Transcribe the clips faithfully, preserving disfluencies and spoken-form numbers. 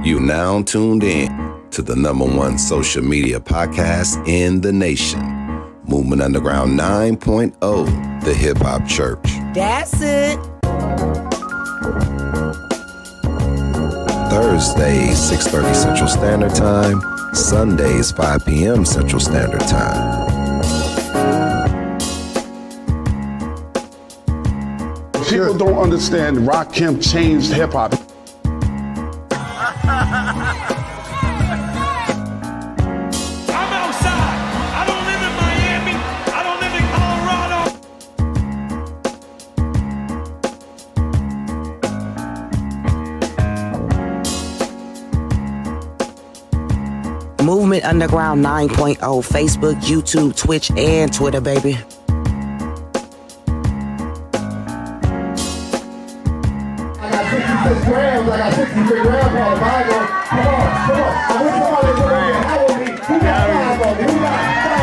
You now tuned in to the number one social media podcast in the nation, Movement Underground nine point oh, the Hip Hop Church. That's it. Thursdays, six thirty Central Standard Time. Sundays, five p.m. Central Standard Time. People don't understand Rakim changed hip-hop. I'm outside. I don't live in Miami. I don't live in Colorado. Movement Underground nine point oh, Facebook, YouTube, Twitch, and Twitter, baby. Grams, I got sixty-six grams on the Bible. Come on, come on. I wish somebody would follow me. Who got five on me? Who got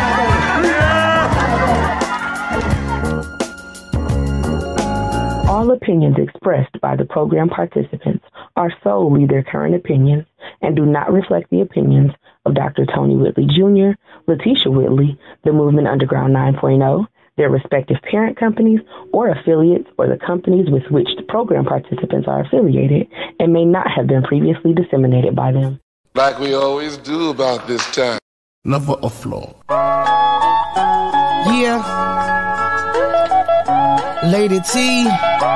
five on me? All opinions expressed by the program participants are solely their current opinions and do not reflect the opinions of Doctor Tony Whitley Junior, Latesha Whitley, the Movement Underground nine point oh, their respective parent companies or affiliates, or the companies with which the program participants are affiliated, and may not have been previously disseminated by them. Like we always do about this time. Never a flaw. Yeah. Lady T.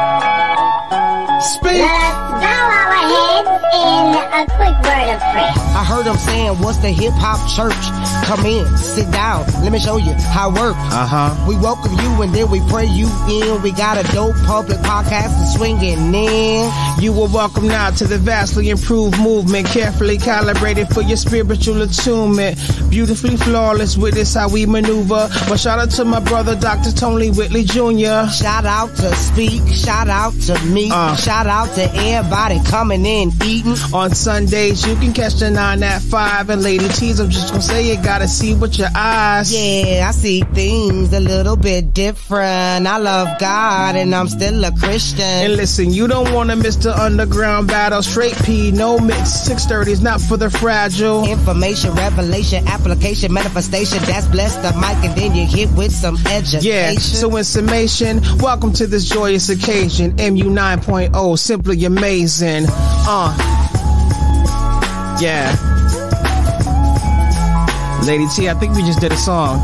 Speak. Let's bow our heads in a quick word of prayer. I heard them saying, what's the hip hop church? Come in, sit down, let me show you how it works. Uh-huh. We welcome you and then we pray you in. We got a dope public podcast and swinging in. You are welcome now to the vastly improved movement, carefully calibrated for your spiritual attunement. Beautifully flawless with this how we maneuver. But shout out to my brother, Doctor Tony Whitley Junior Shout out to Speak, shout out to me, uh. shout out to everybody coming in, eating. On Sundays, you can catch the nine at five. And Lady T's, I'm just gonna say it, gotta see with your eyes. Yeah, I see things a little bit different. I love God and I'm still a Christian. And listen, you don't wanna miss the underground battle. Straight P, no mix. six thirty is not for the fragile. Information, revelation, application, manifestation. That's bless the mic and then you hit with some education. Yeah, so in summation, welcome to this joyous occasion. M U nine point oh, simply amazing. Uh. Yeah. Lady T, I think we just did a song.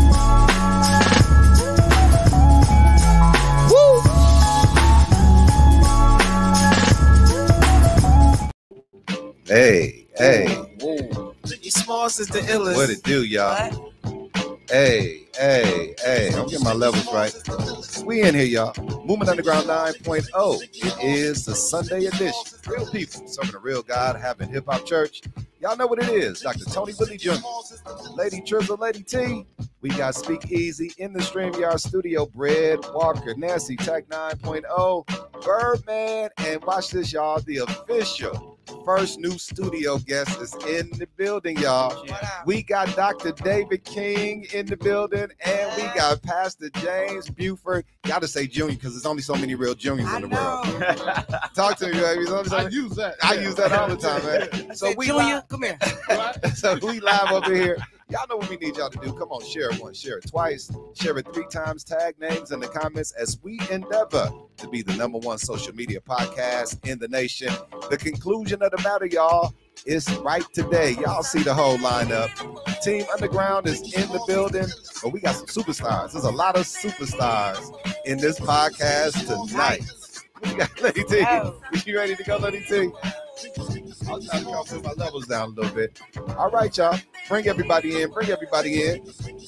Woo! Hey, hey. Biggie Smalls is the illest. What it do, y'all? Hey, hey, hey. I'm getting my levels right. We in here, y'all. Movement Underground nine point oh. It is the Sunday edition. Real people serving the real God, having hip hop church. Y'all know what it is. Doctor Tony Whitley Junior Lady Trizzle, Lady T. We got Speak Easy in the StreamYard studio. Bread, Walker, Nancy, Tech nine point oh, Birdman, and watch this, y'all. The official first new studio guest is in the building, y'all. We got Doctor David King in the building, and we got Pastor James Buford. Gotta say Junior, because there's only so many real juniors in the world. Talk to me, baby. So I use that. I use that all the time, man. So we Junior, live, come here. so we live over here. Y'all know what we need y'all to do. Come on, share it once, share it twice, share it three times, tag names in the comments as we endeavor to be the number one social media podcast in the nation. The conclusion of the matter, y'all, is right today. Y'all see the whole lineup. Team Underground is in the building, but we got some superstars. There's a lot of superstars in this podcast tonight. We got Lady T. You ready to go, Lady T? I'll try to calm my levels down a little bit. All right, y'all. Bring everybody in. Bring everybody in.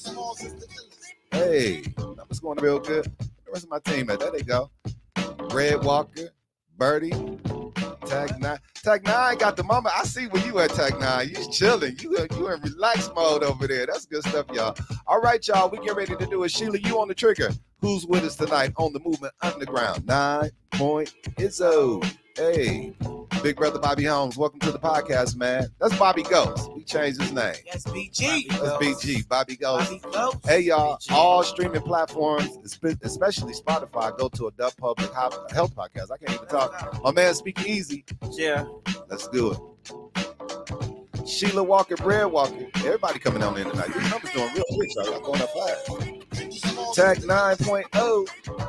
Hey, numbers going real good. The rest of my team at there they go. Red Walker, Birdie, Tag Nine. Tag Nine got the mama. I see where you at, Tag Nine. You chilling. You you in relaxed mode over there. That's good stuff, y'all. All right, y'all. We get ready to do it. Sheila, you on the trigger. Who's with us tonight on the Movement Underground nine point oh? Hey, Big Brother Bobby Holmes, welcome to the podcast, man. That's Bobby Ghost. We changed his name. That's B G. That's B G, Bobby Ghost. Bobby Ghost. Hey, y'all, all streaming platforms, especially Spotify, go to a Dub Public Health Podcast. I can't even talk. My man, Speak Easy. Yeah. Let's do it. Sheila Walker, Brad Walker. Everybody coming on in tonight. These numbers doing real quick, so y'all going up fast. Tag nine point oh.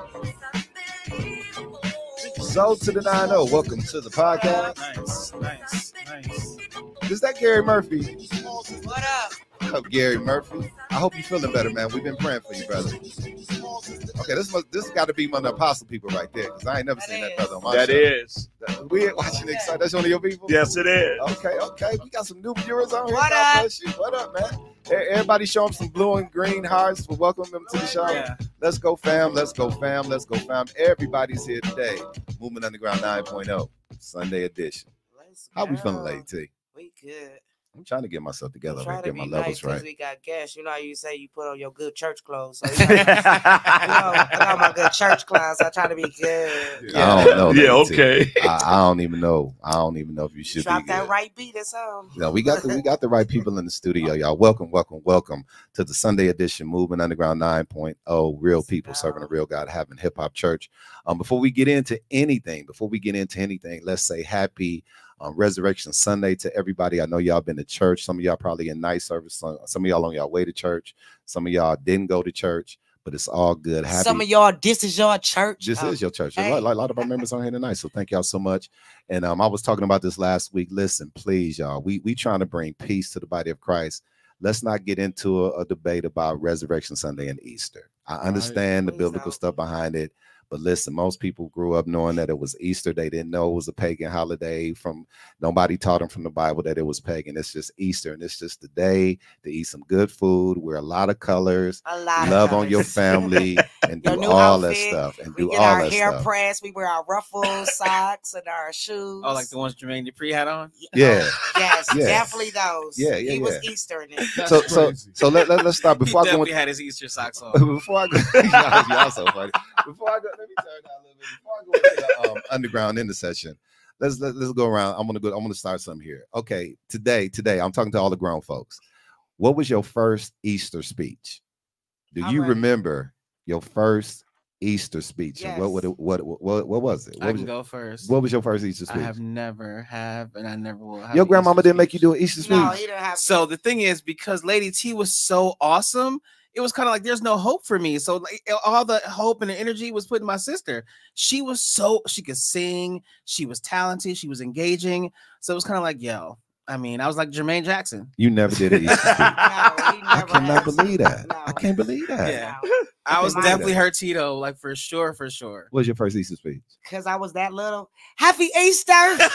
So to the nine oh. Welcome to the podcast. Nice, nice, nice. Is that Gary Murphy? What up? What up, Gary Murphy? I hope you're feeling better, man. We've been praying for you, brother. Okay, this must, this got to be one of the apostle people right there, because I ain't never that seen is. that brother on my That show. is. We ain't watching it. That's one of your people? Yes, it is. Okay, okay. We got some new viewers on here. What God up? bless you. What up, man? Everybody show them some blue and green hearts for welcoming them to the show. Yeah. Let's go, fam. Let's go, fam. Let's go, fam. Everybody's here today. Movement Underground nine point oh, Sunday edition. Let's How we go. feeling, Lady T? We good. I'm trying to get myself together. Try Right, to get be my nice levels because right. we got guests. You know how you say you put on your good church clothes. So you know, you know, I got my good church clothes. I try to be good. I don't know. Yeah, Lady T. okay. I, I don't even know. I don't even know if you should Drop be that good. right beat or something. No, we got the we got the right people in the studio, y'all. Welcome, welcome, welcome to the Sunday edition Movement Underground nine point oh. Real people serving a real God, having hip hop church. Um, before we get into anything, before we get into anything, let's say happy um, Resurrection Sunday to everybody. I know y'all been to church. Some of y'all probably in night service. Some, some of y'all on y'all way to church. Some of y'all didn't go to church, but it's all good. Happy. Some of y'all, this is your church. This Oh, is your church. hey. A, lot, a lot of our members on here tonight, so thank y'all so much. And um, I was talking about this last week. Listen, please, y'all, we we trying to bring peace to the body of Christ. Let's not get into a, a debate about Resurrection Sunday and Easter. I understand the Please biblical don't. stuff behind it, but listen, most people grew up knowing that it was Easter. They didn't know it was a pagan holiday. From nobody taught them from the Bible that it was pagan. It's just Easter, and it's just the day to eat some good food, wear a lot of colors, A lot love of on your colors. and and Your do new all that outfit. stuff and We do get all our that hair stuff. pressed. We wear our ruffles, socks, and our shoes. Oh, like the ones Jermaine Dupri had on? Yeah. Yes, Yeah. definitely those. Yeah, yeah, He was yeah. Easter in it. That's So so crazy. so let, let let's start He before I go. definitely Into, had his Easter socks on. before I go, y'all, y'all so funny. Before I go, let me turn down a little bit. Before I go into the um, underground intercession, let's let, let's go around. I'm gonna go. I'm gonna start something here. Okay, today, today, I'm talking to all the grown folks. What was your first Easter speech? Do I'm you ready. remember your first Easter speech? And what Yes. would it, what, what what what was it? What I was can your, go first. what was your first Easter I speech? have never have, and I never will have. Your an grandmama Easter didn't make you speech. do an Easter speech. No, he didn't have. So the thing is, because Lady T was so awesome, it was kind of like there's no hope for me. So like all the hope and the energy was put in my sister. She was so she could sing, she was talented, she was engaging. So it was kind of like, yo, I mean, I was like Jermaine Jackson. You never did an Easter speech. No, he I never cannot has. believe that. No. I can't believe that. Yeah. No. I was can't definitely believe her Tito, like for sure, for sure. What was your first Easter speech? Because I was that little. Happy Easter.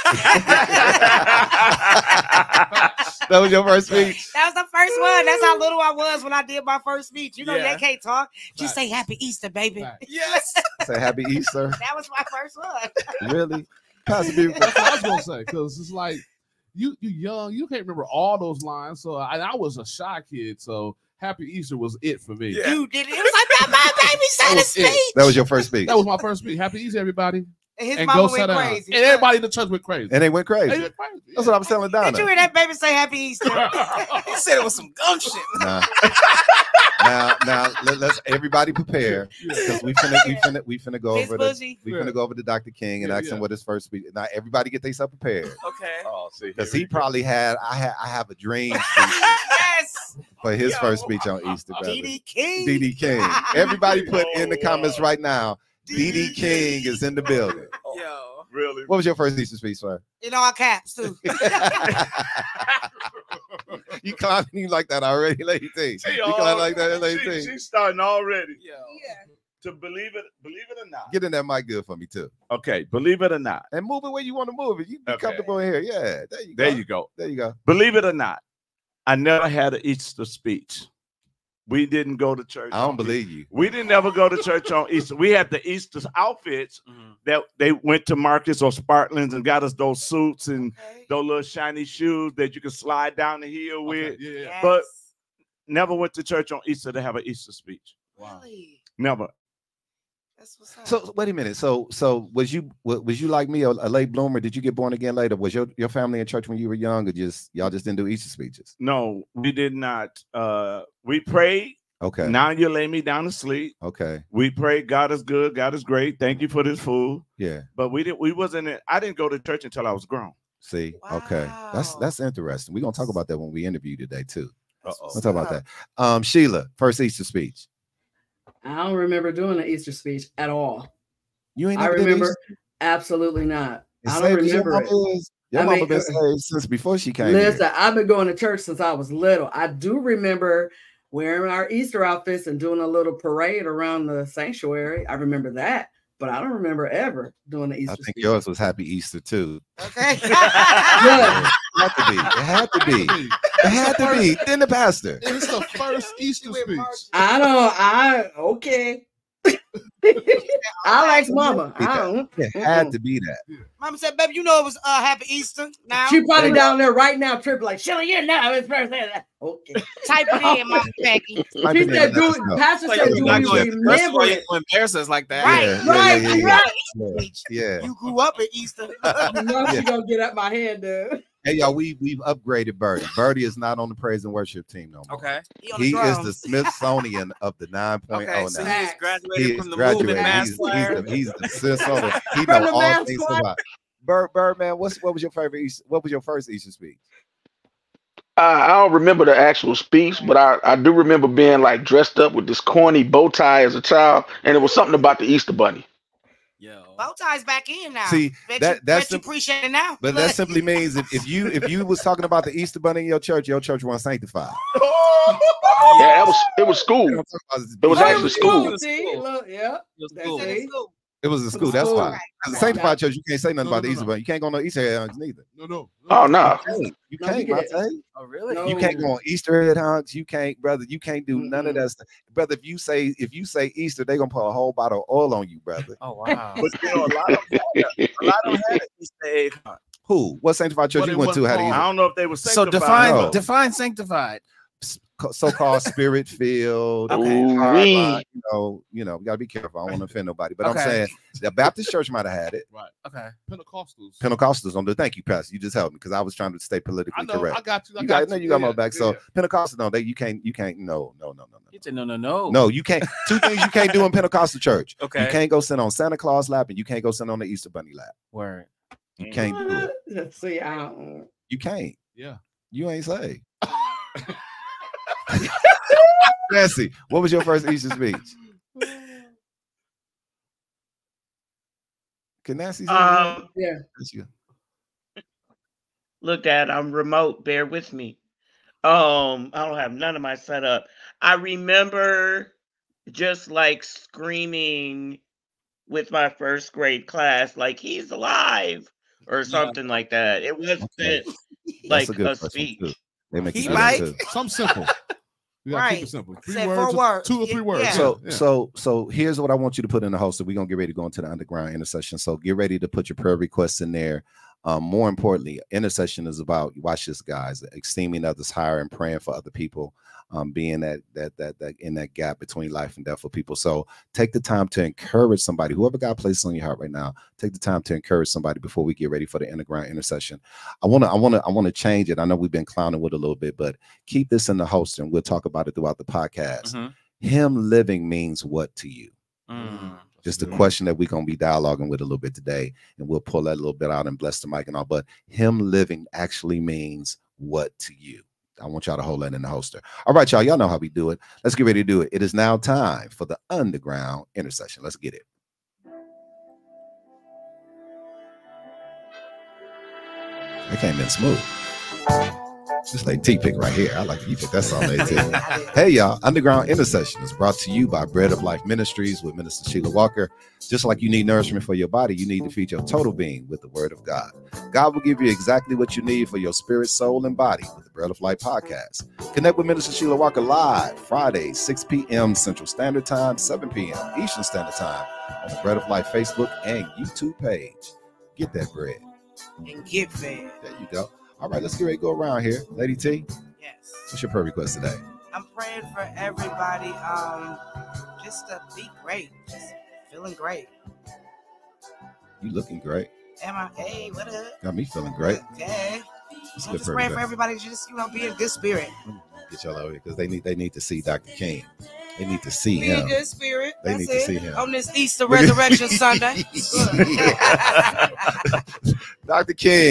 That was your first speech. That was the first one. That's how little I was when I did my first speech. You know, Yeah. they can't talk. Just Right. say Happy Easter, baby. Right. Yes. Say Happy Easter. That was my first one. Really? Pastor B, That's what I was gonna say, because it's like you you young, you can't remember all those lines. So I, I was a shy kid, so Happy Easter was it for me. Yeah. You did it. It was like that. My baby said That a was it. speech. that was your first speech. That was my first speech. Happy Easter, everybody. And his And mama go went sit down. crazy. And everybody in the church went crazy. And they went They crazy. went crazy. That's what I was telling Did you Donna. hear that baby say Happy Easter? He said it was some gum shit. Nah. now, now let, let's everybody prepare because we finna, we finna, we finna go Miss over the, Bougie. we Yeah. finna go over to Doctor King and Yeah, ask him yeah. what his first speech. Now, everybody get themselves prepared Okay. Oh, see, because here he we go. probably had. I had. I have a dream speech Yes. for his Yo. first speech on Easter. brother. D D King. D D King. Everybody put in the Oh, comments wow. right now. D D King is in the building. Yo. Really? What was your first Easter speech, sir? In all caps, too. You climbing you like that already, Lady T. She You all- climbing like that, Lady she, T. she's starting already. Yo. To believe it, believe it or not. Get in that mic good for me too. Okay, believe it or not. And move it where you want to move it. You be Okay. comfortable in here. Yeah. There you go. There you go. There you go. Believe it or not, I never had an Easter speech. We didn't go to church. I don't on believe you. We didn't ever go to church on Easter. We had the Easter outfits Mhm. that they went to Marcus or Sparklands and got us those suits and Okay. those little shiny shoes that you could slide down the hill with. Okay, yeah, yeah. Yes. But- Never went to church on Easter to have an Easter speech. Really? Never. That's what's up. So wait a minute. So so was you wa- was you like me, a, a late bloomer? Did you get born again later? Was your, your family in church when you were young, or just y'all just didn't do Easter speeches? No, we did not. Uh, we prayed. Okay. Now you lay me down to sleep. Okay. We prayed. God is good. God is great. Thank you for this food. Yeah. But we didn't. We wasn't. in- I didn't go to church until I was grown. See, okay, that's that's interesting. We're gonna talk about that when we interview today too. Uh-oh. We'll talk about that. Um, Sheila, first Easter speech. I don't remember doing an Easter speech at all. You ain't I never did remember Easter? Absolutely not. As I don't saved as your remember mama it. is, Your I mama mean, been uh, saved since before she came Listen, here. I've been going to church since I was little. I do remember wearing our Easter outfits and doing a little parade around the sanctuary. I remember that, but I don't remember ever doing the Easter I think speech. yours was Happy Easter too. Okay. Yeah. It had to be. It had to be. It had to be. Then the pastor. It's the first Easter speech. I don't. I okay. I like Mama. I don't. It had to be that. Mama said, "Baby, you know it was uh, Happy Easter." Now She probably down there right now, tripping like, "Sheila, you know it's first." Okay. Type it in, Mama Becky. She said, "Do it." Pastor Like, said, you're "Do not we gonna- that's remember why you it?" don't embarrass us like that. Right, Yeah, Right, yeah, yeah, right. Yeah. You grew up at Easter. You know she Yeah. gonna get up my hand, dude. Hey y'all, we we've upgraded Birdie. Birdie is not on the praise and worship team no more. Okay. He, on the He is drums. the Smithsonian of the nine point oh Okay, now. so he's graduated He is from the graduated. movement mass He's, he's choir. the, he's the Smithsonian. He From know the all mass things choir. about. Bird, Birdman, what's what was your favorite? Easter, what was your first Easter speech? Uh, I don't remember the actual speech, but I, I do remember being like dressed up with this corny bow tie as a child, and it was something about the Easter Bunny. Bow ties back in now. See, Bet that- you, that's bet you the- appreciate it now. But that simply means if, if you if you was talking about the Easter Bunny in your church, your church wasn't sanctified. Yeah, that was it was school. You know what I'm talking about? It was Oh, actually school. cool, see? Look, yeah. That's cool. it. It was a school. That's School. fine. As a sanctified church, you can't say nothing No, about no, the Easter no. Bunny. You can't go on no Easter egg hunts neither. No, no. Oh no, You can't. You No, can't, you my can't. thing. Oh, really? No. You can't go on Easter egg hunts. You can't, brother. You can't do none of Mm-mm. that stuff, brother. If you say if you say Easter, they gonna put a whole bottle of oil on you, brother. Oh, wow. But you know, a lot of them had a, a lot of them had an Easter egg hunt. Who? What sanctified church But you it went to? wasn't Had called- I a don't know if they were So sanctified. define No. define sanctified. so-called spirit filled. Okay. You know, you know, we gotta be careful. I don't want to offend nobody, but Okay. I'm saying the Baptist church might have had it. Right. Okay. Pentecostals. Pentecostals on the thank you, Pastor. You just helped me because I was trying to stay politically I know. correct. I got you. I You got got, no, you. you got Yeah, my back. yeah, So yeah. Pentecostal, no, they you can't, you can't, no, no, no, no, You no. said no, no, no. No, you can't. Two things you can't do in Pentecostal church. Okay. You can't go sit on Santa Claus lap and you can't go sit on the Easter Bunny lap. Word. You can't do it. What? See, I don't. You can't. Yeah. You ain't saved. Nancy, what was your first Easter speech? Can Nancy say that? Um, Yeah. That's you. look at I'm remote. Bear with me. Um, I don't have none of my setup. I remember just like screaming with my first grade class, like he's alive or something like that. It wasn't Okay. like That's a good a first one, speech. too. They make He you do that might. too. Something simple. You gotta keep Right. it simple. Three Said words, four or- words. two or three Yeah. words. Yeah. So, yeah. so, so here's what I want you to put in the holster. We're gonna get ready to go into the underground intercession. So get ready to put your prayer requests in there. Um, more importantly, intercession is about, watch this, guys, esteeming others higher and praying for other people, um, being that that that that in that gap between life and death for people. So take the time to encourage somebody, whoever God places on your heart right now. Take the time to encourage somebody before we get ready for the underground intercession. I want to, I want to, I want to change it. I know we've been clowning with it a little bit, but keep this in the holster, and we'll talk about it throughout the podcast. Mhm. Him living means what to you? Mm. Just a question that we're going to be dialoguing with a little bit today, and we'll pull that a little bit out and bless the mic and all. But him living actually means what to you? I want y'all to hold that in the holster. All right, y'all. Y'all know how we do it. Let's get ready to do it. It is now time for the underground intercession. Let's get it. It came in smooth. Just like T-Pick right here. I like you pick that song there too. Hey, y'all. Underground Intercession is brought to you by Bread of Life Ministries with Minister Sheila Walker. Just like you need nourishment for your body, you need to feed your total being with the Word of God. God will give you exactly what you need for your spirit, soul, and body with the Bread of Life podcast. Connect with Minister Sheila Walker live Fridays, six p.m. Central Standard Time, seven p.m. Eastern Standard Time on the Bread of Life Facebook and YouTube page. Get that bread. And get fed. There you go. All right, let's get ready to go around here. Lady T, Yes. what's your prayer request today? I'm praying for everybody, um, just to be great, just feeling great. You looking great. Am I? Hey, what up? Got me feeling great. Okay. It's I'm good just prayer praying for request. everybody to just, you know, be in good spirit. Get y'all over here because they need they need to see Doctor King. They need to see Be in him. good spirit. They That's need to it. see him. On this Easter Resurrection Sunday. Doctor King,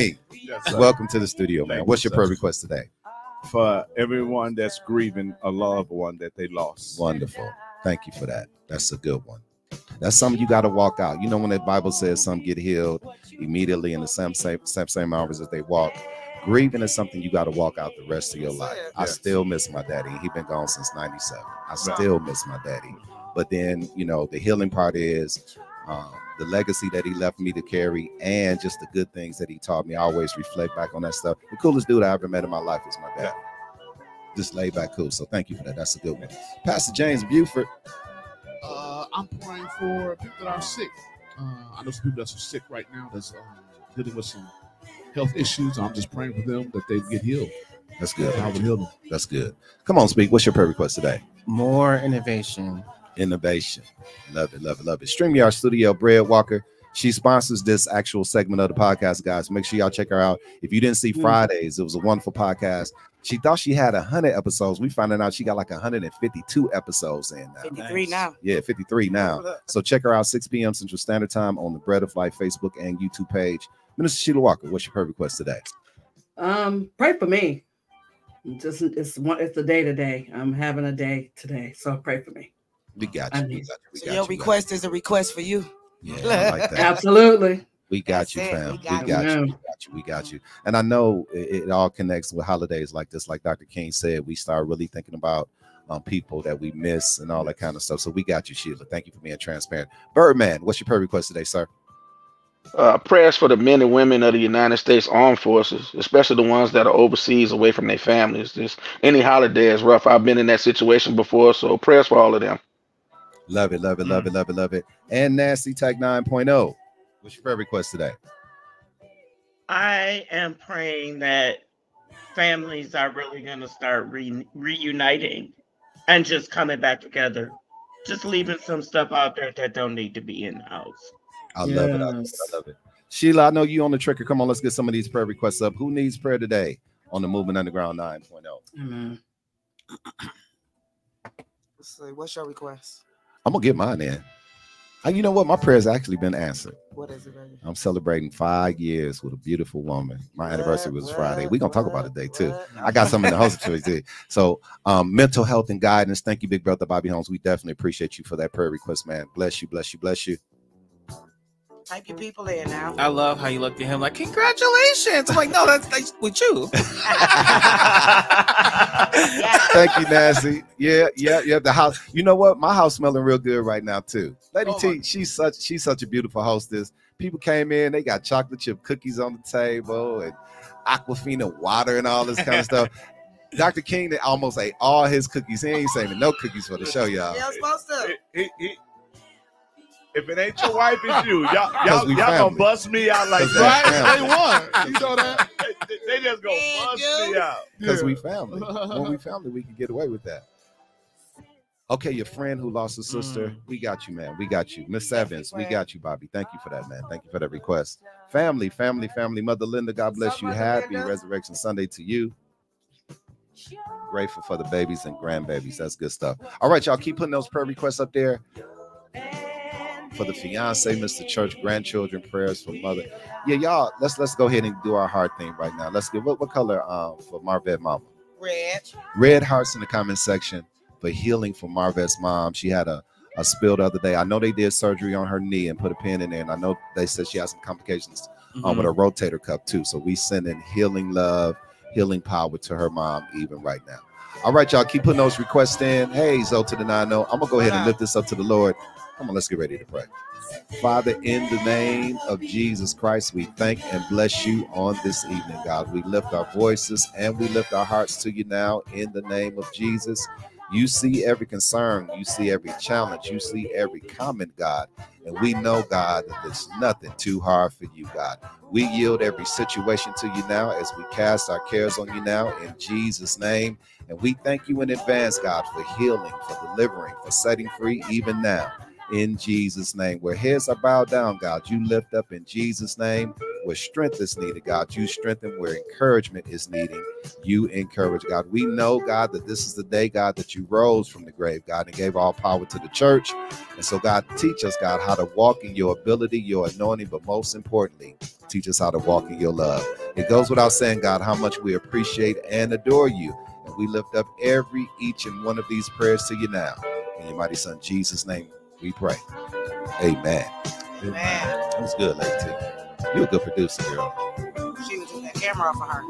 Yes, sir. Welcome to the studio, man. Thank What's you, your prayer sir. request today? For everyone that's grieving a loved one that they lost. Wonderful. Thank you for that. That's a good one. That's something you got to walk out. You know, when the Bible says some get healed immediately in the same same same, same hours as they walk. Grieving is something you got to walk out the rest of your life. I still miss my daddy. He been gone since ninety-seven. I still miss my daddy. But then, you know, the healing part is um, the legacy that he left me to carry and just the good things that he taught me. I always reflect back on that stuff. The coolest dude I ever met in my life is my dad. Just laid back cool. So thank you for that. That's a good one. Pastor James Buford. Uh, I'm praying for people that are sick. Uh, I know some people that's sick right now that's um, dealing with some health issues. I'm just praying for them that they get healed. That's good. I will heal them. That's good. Come on, speak. What's your prayer request today? More innovation. Innovation. Love it, love it, love it. StreamYard Studio, Bread Walker. She sponsors this actual segment of the podcast, guys. Make sure y'all check her out. If you didn't see Fridays, it was a wonderful podcast. She thought she had one hundred episodes. We found out she got like one hundred fifty-two episodes in now. fifty-three now. Yeah, fifty-three now. So check her out, six p.m. Central Standard Time on the Bread of Life Facebook and YouTube page. Minister Sheila Walker, what's your prayer request today? Um, pray for me. Just it's one. It's a day today. I'm having a day today, so pray for me. We got you. We got you. We So got your you, request is a request for you. Yeah, I like that. Absolutely. We got That's you, it. fam. We We got got, you. you. We got you. We got you. And I know it, it all connects with holidays like this. Like Doctor King said, we start really thinking about um, people that we miss and all that kind of stuff. So we got you, Sheila. Thank you for being transparent. Birdman, what's your prayer request today, sir? Uh, prayers for the men and women of the United States Armed Forces, especially the ones that are overseas away from their families. Just any holiday is rough. I've been in that situation before, so prayers for all of them. Love it, love it, love it, love it, love it. And Nasty Tech nine point oh. What's your prayer request today? I am praying that families are really going to start re- reuniting and just coming back together. Just leaving some stuff out there that don't need to be in the house. I love it. I love it. I love it. Sheila, I know you on the trigger. Come on, let's get some of these prayer requests up. Who needs prayer today on the Movement Underground nine point oh? Amen. Let's see, what's your request? I'm going to get mine in. And you know what? My prayer's actually been answered. What is it, baby? I'm celebrating five years with a beautiful woman. My What, anniversary was what, Friday. We're going to talk what, about it today, too. what? I got something in the host too. So um, mental health and guidance. Thank you, Big Brother Bobby Holmes. We definitely appreciate you for that prayer request, man. Bless you, bless you, bless you. Type your people in now. I love how you looked at him like, congratulations. I'm like, no, that's, that's with you. Thank you, Nancy. Yeah, yeah, yeah. The house. You know what? My house smelling real good right now too. Lady Oh, T, my- she's such she's such a beautiful hostess. People came in, they got chocolate chip cookies on the table and Aquafina water and all this kind of stuff. Doctor King that almost ate all his cookies. He ain't saving no cookies for the show, y'all. Yeah, I'm supposed to. He- he- if it ain't your wife, it's you. Y'all, Cause y'all, we y'all gonna family. bust me out like Cause that. Right? They won. You know that? They, they just gonna Yeah, bust dude. me out. Because Yeah. we family. When we family, we can get away with that. Okay, your friend who lost a sister, we got you, man. We got you. Miss Evans, we got you, Bobby. Thank you for that, man. Thank you for that request. Family, family, family. Mother Linda, God bless you. Happy Resurrection Sunday to you. Grateful for the babies and grandbabies. That's good stuff. All right, y'all, keep putting those prayer requests up there. For the fiance, Mister Church, grandchildren, prayers for mother. Yeah, y'all, let's let's go ahead and do our heart thing right now. Let's get what, what color um for Marvette Mama? Red. Red hearts in the comment section for healing for Marvette's mom. She had a, a spill the other day. I know they did surgery on her knee and put a pin in there, and I know they said she has some complications um, with a rotator cuff too. So we send in healing love, healing power to her mom even right now. All right, y'all, keep putting those requests in. Hey, Zo to the nine oh. I'm gonna go ahead and lift this up to the Lord. Come on, let's get ready to pray. Father, in the name of Jesus Christ, we thank and bless you on this evening, God. We lift our voices and we lift our hearts to you now in the name of Jesus. You see every concern, you see every challenge, you see every comment, God. And we know, God, that there's nothing too hard for you, God. We yield every situation to you now as we cast our cares on you now in Jesus' name. And we thank you in advance, God, for healing, for delivering, for setting free even now. in Jesus' name. Where heads are bowed down, God, you lift up in Jesus' name. Where strength is needed, God, you strengthen. Where encouragement is needed, you encourage, God. We know, God, that this is the day, God, that you rose from the grave, God, and gave all power to the church. And so, God, teach us, God, how to walk in your ability, your anointing, but most importantly, teach us how to walk in your love. It goes without saying, God, how much we appreciate and adore you. And we lift up every, each and one of these prayers to you now. In your mighty son, Jesus' name, we pray. Amen. Man, That was good, Lady T. You're a good producer, girl. she was in that camera off of her.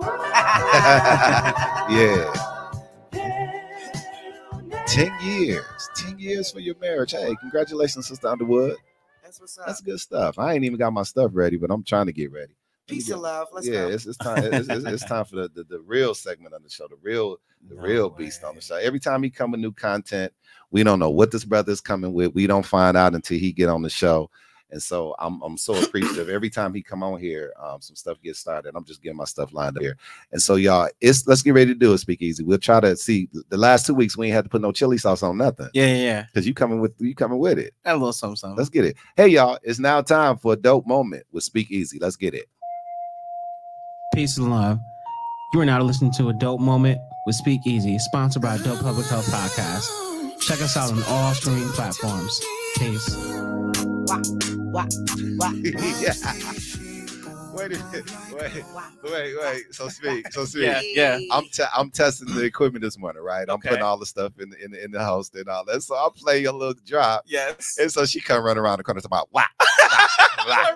Yeah. Ten years. Ten years for your marriage. Hey, congratulations, Sister Underwood. That's what's up. That's good stuff. I ain't even got my stuff ready, but I'm trying to get ready. Peace and love. Let's yeah, go. it's, it's time. It's, it's, it's time for the, the, the real segment on the show, the real the No real way. beast on the show. Every time he come with new content, we don't know what this brother is coming with. We don't find out until he get on the show. And so I'm I'm so appreciative. Every time he come on here, um, some stuff gets started. I'm just getting my stuff lined up here. And so y'all, it's let's get ready to do it. Speak easy. We'll try to see the last two weeks we ain't had to put no chili sauce on nothing. Yeah, yeah, yeah. Because you coming with you coming with it. A little something, something. Let's get it. Hey y'all, it's now time for a dope moment with Speak Easy. Let's get it. Peace and love. You are now listening to a dope moment with Speak Easy, sponsored by Dope Public Health Podcast. Check us out on all streaming platforms. Peace. Wah, wah, wah. Yeah. Wait a minute. Wait, wait, wait. So speak. So speak. Yeah, yeah. I'm te- I'm testing the equipment this morning, right? I'm Okay. putting all the stuff in the, in the, in the host and all that. So I'll play a little drop. Yes. And so she come running around the corner talking about wow. Like,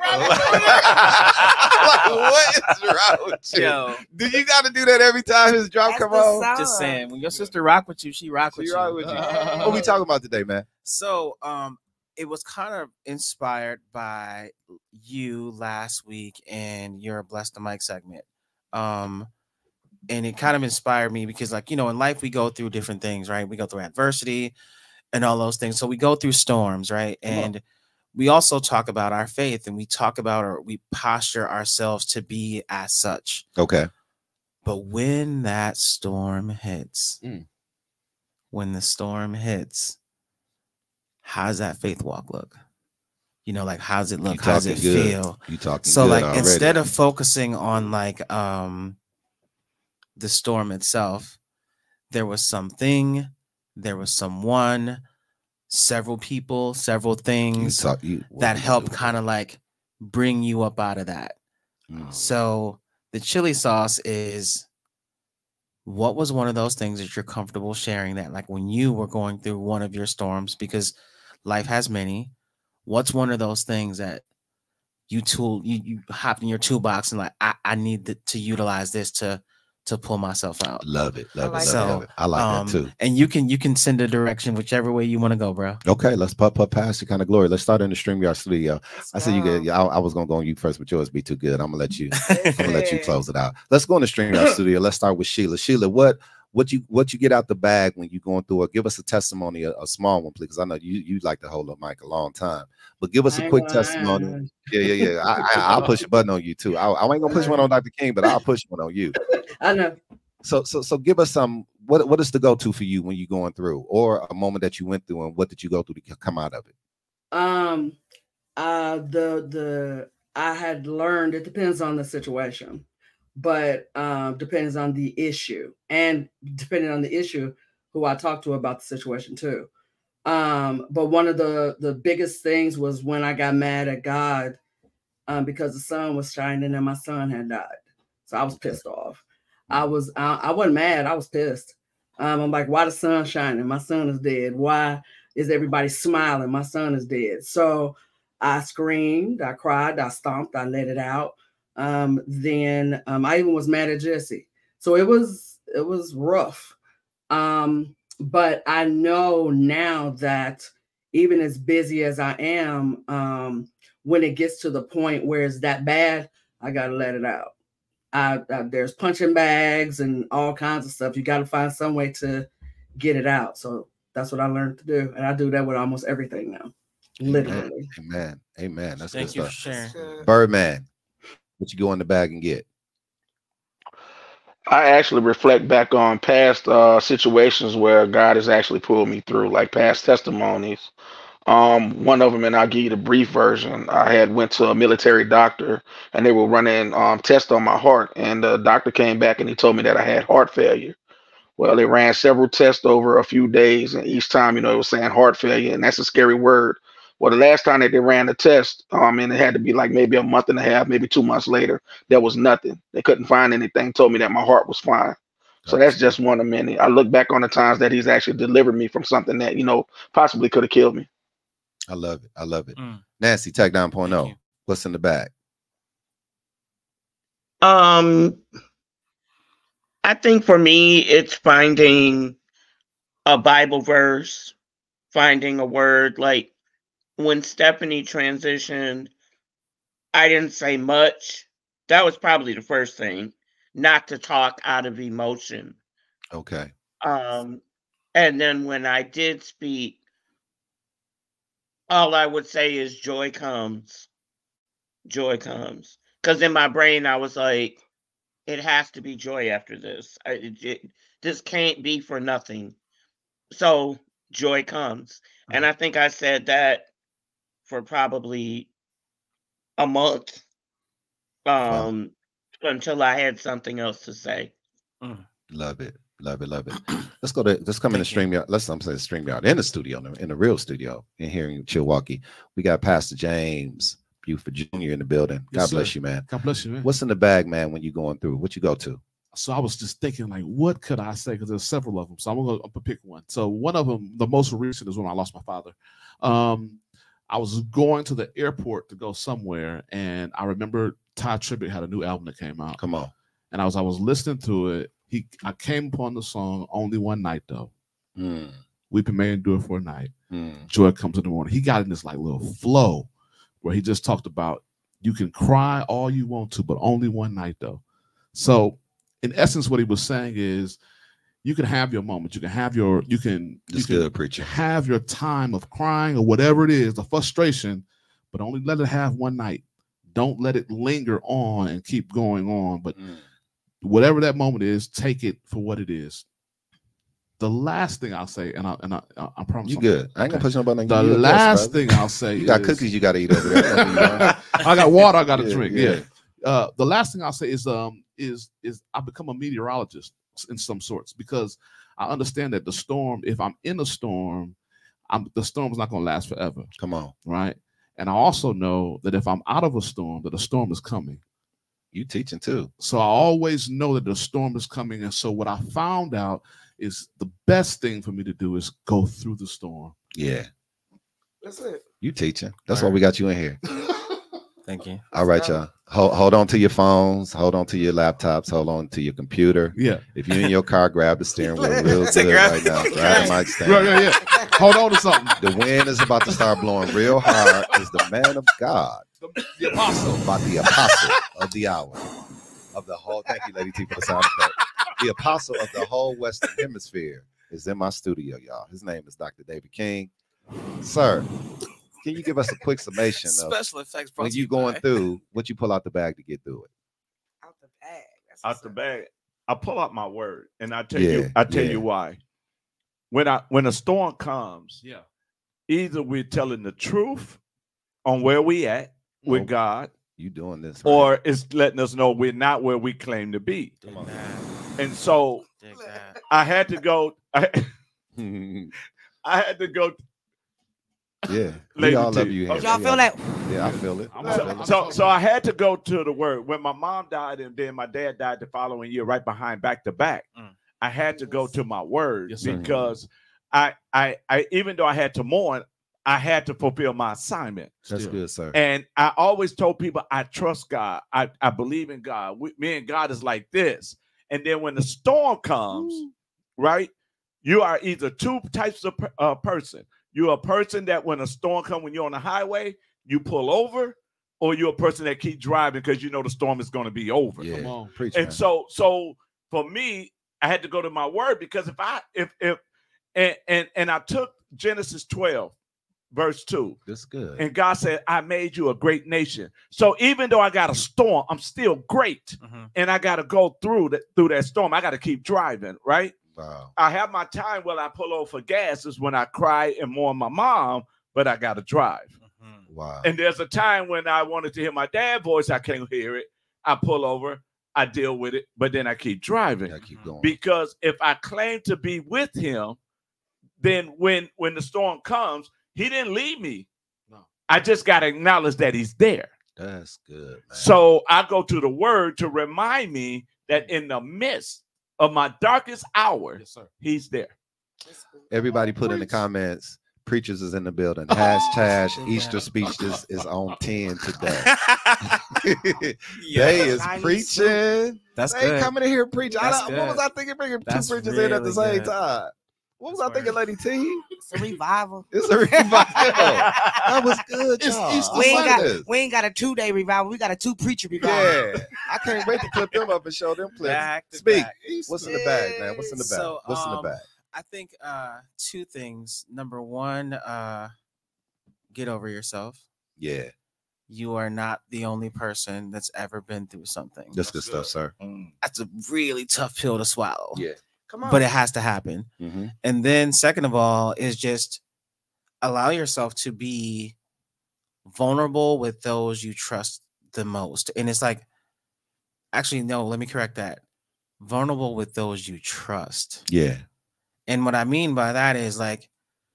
what is wrong with you? Yo, Do you got to do that every time his drop That's come the on? song. just saying, when your sister rock with you, she rock with She you. rock with you. What we talking about today, man? So, um, it was kind of inspired by you last week and your Bless the Mic segment. Um, and it kind of inspired me because, like, you know, in life we go through different things, right? We go through adversity and all those things. So we go through storms, right? And we also talk about our faith, and we talk about, or we posture ourselves to be as such. Okay. But when that storm hits, Mm. when the storm hits, how does that faith walk look? You know, like, how's it look? You How does it talking good. feel? You talking So, good like, already. instead of focusing on like um the storm itself, there was something, there was someone, several people, several You things talk, you, what that you help do? kind of like bring you up out of that. Mm. So the chili sauce is, what was one of those things that you're comfortable sharing, that like when you were going through one of your storms, because life has many, what's one of those things that you tool you, you hopped in your toolbox and like, I, I need to, to utilize this to to pull myself out. Love it. Love I it. like Love, it, So, love it. I like um, that too. And you can you can send a direction whichever way you want to go, bro. Okay, let's put put past the kind of glory. Let's start in the StreamYard studio. Let's I said you go. get. Yeah, I, I was gonna go on you first, but yours be too good. I'm gonna let you. I'm gonna let you Listen. close it out. Let's go in the StreamYard studio. Let's start with Sheila. Sheila, what what you what you get out the bag when you going through it? Give us a testimony, a, a small one, please. I know you you like to hold up mic a long time, but give us I a ain't quick lying. testimony. Yeah, yeah, yeah. I, I, I'll push a button on you too. I, I ain't gonna push one on Doctor King, but I'll push one on you. I know. So so so give us some. What what is the go to for you when you're going through, or a moment that you went through, and what did you go through to come out of it? Um, uh, the the I had learned, it depends on the situation, but um, depends on the issue, and depending on the issue, who I talk to about the situation too. Um, but one of the the biggest things was when I got mad at God, um, because the sun was shining and my son had died, so I was pissed off. I was I, I wasn't mad. I was pissed. Um, I'm like, why the sun shining? My son is dead. Why is everybody smiling? My son is dead. So I screamed, I cried, I stomped, I let it out. Um, then um, I even was mad at Jesse. So it was it was rough. Um, but I know now that even as busy as I am, um, when it gets to the point where it's that bad, I gotta let it out. I, I, there's punching bags and all kinds of stuff. You got to find some way to get it out. So that's what I learned to do. And I do that with almost everything now. Literally. Amen. Amen. That's Thank good you stuff. for sharing. Birdman, what you go in the bag and get? I actually reflect back on past uh, situations where God has actually pulled me through, like past testimonies. Um, one of them, and I'll give you the brief version. I had went to a military doctor, and they were running um, tests on my heart, and the doctor came back and he told me that I had heart failure. Well, they ran several tests over a few days, and each time, you know, it was saying heart failure, and that's a scary word. Well, the last time that they ran the test, um, and it had to be like maybe a month and a half, maybe two months later, there was nothing. They couldn't find anything. Told me that my heart was fine. So that's just one of many. I look back on the times that he's actually delivered me from something that, you know, possibly could have killed me. I love it. I love it. Mm. Nancy, Tech nine point oh. What's in the bag? Um, I think for me, it's finding a Bible verse, finding a word. Like when Stephanie transitioned, I didn't say much. That was probably the first thing, not to talk out of emotion. Okay. Um, and then when I did speak, all I would say is joy comes. Joy comes. Because in my brain, I was like, it has to be joy after this. I, it, it, this can't be for nothing. So joy comes. Mm-hmm. And I think I said that for probably a month um, wow. until I had something else to say. Mm. Love it. Love it. Love it. Let's go to, let's come in the StreamYard. Let's I'm saying StreamYard in the studio, in the real studio in here in Milwaukee. We got Pastor James Buford Junior in the building. Yes, God bless sir. you, man. God bless you, man. What's in the bag, man, when you're going through? What you go to? So I was just thinking, like, what could I say? Because there's several of them. So I'm going to pick one. So one of them, the most recent, is when I lost my father. Um, I was going to the airport to go somewhere, and I remember Ty Tribbett had a new album that came out. Come on. And I was I was listening to it. He I came upon the song "Only One Night," though. Mm. Weeping may endure for a night. Mm. Joy comes in the morning. He got in this like little flow where he just talked about you can cry all you want to, but only one night though. So in essence, what he was saying is you can have your moment. You can have your you can That's you can good, preacher. have your time of crying or whatever it is, the frustration, but only let it have one night. Don't let it linger on and keep going on. But mm. whatever that moment is, take it for what it is. The last thing I'll say, and I and I, I promise you good. I ain't gonna push nobody. The last thing I'll say, you got is, cookies you got to eat over there. I got water I got to yeah, drink. Yeah. yeah. Uh, the last thing I'll say is um is is I become a meteorologist in some sorts because I understand that the storm. If I'm in a storm, I'm the storm's not gonna last forever. Come on, right? And I also know that if I'm out of a storm, that a storm is coming. You teaching too. So I always know that the storm is coming. And so what I found out is the best thing for me to do is go through the storm. Yeah. That's it. You teaching. That's All why right. we got you in here. Thank you. All right, y'all. Hold, hold on to your phones. Hold on to your laptops. Hold on to your computer. Yeah. If you're in your car, grab the steering wheel real good right now. Grab the mic stand. Right, yeah, yeah. Hold on to something. The wind is about to start blowing real hard. Is the man of God. The, the apostle. About the apostle of the hour. Of the whole. Thank you, Lady T, for the sound effect. The apostle of the whole Western Hemisphere is in my studio, y'all. His name is Doctor David King. Sir, can you give us a quick summation of special effects when you going by. through what you pull out the bag to get through it? Out the bag. That's out the bag. I pull out my word, and I tell yeah, you, I tell yeah. you why. When I when a storm comes, yeah, either we're telling the truth on where we at with oh, God, you doing this, right? or it's letting us know we're not where we claim to be. Come on. And so I had to go. I, I had to go. Yeah, we all love you. Here. Y'all feel that? Yeah, I feel it. I so, feel it. so, so I had to go to the word. When my mom died, and then my dad died the following year, right behind, back to back. Mm. I had to go to my word yes, because I, I, I, even though I had to mourn, I had to fulfill my assignment. That's still. Good, sir. And I always told people I trust God. I, I believe in God. We, me and God is like this. And then when the storm comes, Ooh. right, you are either two types of uh, person. You're a person that when a storm comes, when you're on the highway, you pull over, or you're a person that keep driving because you know the storm is going to be over. Yeah. Come on, preach, and man. so, so for me, I had to go to my word because if I, if, if, and, and, and I took Genesis twelve, verse two. That's good. And God said, I made you a great nation. So even though I got a storm, I'm still great. Mm-hmm. And I got to go through that, through that storm. I got to keep driving, right? Wow. I have my time when I pull over for gas is when I cry and mourn my mom. but I got to drive. Wow. And there's a time when I wanted to hear my dad's voice. I can't hear it. I pull over. I deal with it. But then I keep driving. I keep going. Because if I claim to be with him, then when, when the storm comes, he didn't leave me. No. I just got to acknowledge that he's there. That's good, man. So I go to the word to remind me that in the midst of my darkest hour, yes, sir, he's there. Everybody put in the comments, preachers is in the building. Hashtag Easter speech is, is on ten today. They is preaching. That's they good. coming in here preaching. I That's don't, what was good. I thinking bringing two That's preachers in at the really same good. time? What was I thinking, Lady T? It's a revival. It's a revival. That was good, It's y'all. Easter I We ain't like got this. we ain't got a two day revival. We got a two preacher revival. Yeah, I can't wait to clip them up and show them clips. Back to Speak. back. What's in the bag, man? What's in the bag? So, What's in the um, bag? I think uh, two things. Number one, uh, get over yourself. Yeah, You are not the only person that's ever been through something. that's good stuff, sir. That's a really tough pill to swallow. Yeah. Come on. But it has to happen. Mm-hmm. And then second of all is just allow yourself to be vulnerable with those you trust the most. And it's like, actually, no, let me correct that. Vulnerable with those you trust. Yeah. And what I mean by that is like,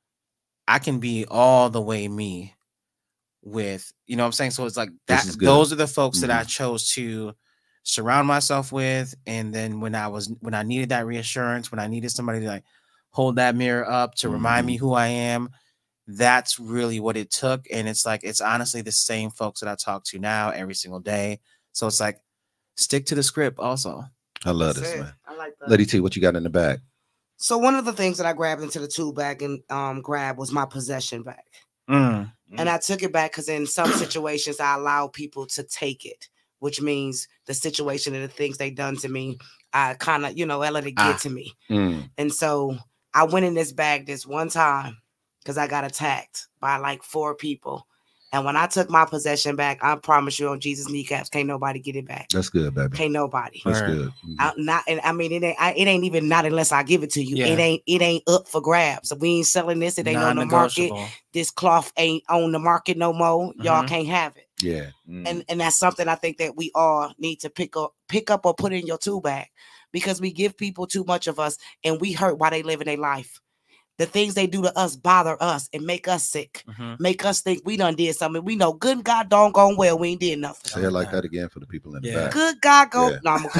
I can be all the way me with, you know what I'm saying? So it's like that, This is good. those are the folks that I Mhm. chose to surround myself with. And then when I was, when I needed that reassurance, when I needed somebody to like hold that mirror up to remind me who I am, that's really what it took. And it's like, it's honestly the same folks that I talk to now every single day. So it's like, stick to the script also. I love That's this, it. man. I like that. Lady T, what you got in the bag? So one of the things that I grabbed into the tool bag and um grabbed was my possession bag. Mm. And I took it back because in some situations I allow people to take it, which means the situation and the things they done to me, I kind of, you know, I let it get Ah. to me. Mm. And so I went in this bag this one time because I got attacked by like four people. And when I took my possession back, I promise you on Jesus' kneecaps, can't nobody get it back. That's good, baby. Can't nobody. That's good. Mhm. I, not, and I mean, it ain't. I, it ain't even not unless I give it to you. Yeah. It ain't. It ain't up for grabs. We ain't selling this. It ain't on the market. Non-negotiable. This cloth ain't on the market no more. Y'all Mhm. can't have it. Yeah. And and that's something I think that we all need to pick up, pick up or put in your tool bag, because we give people too much of us and we hurt while they live in their life. The things they do to us bother us and make us sick, Mhm. make us think we done did something. We know good God doggone well we ain't did nothing. Say it like that again for the people in the Yeah. back. Good God go. Yeah. No, I'm,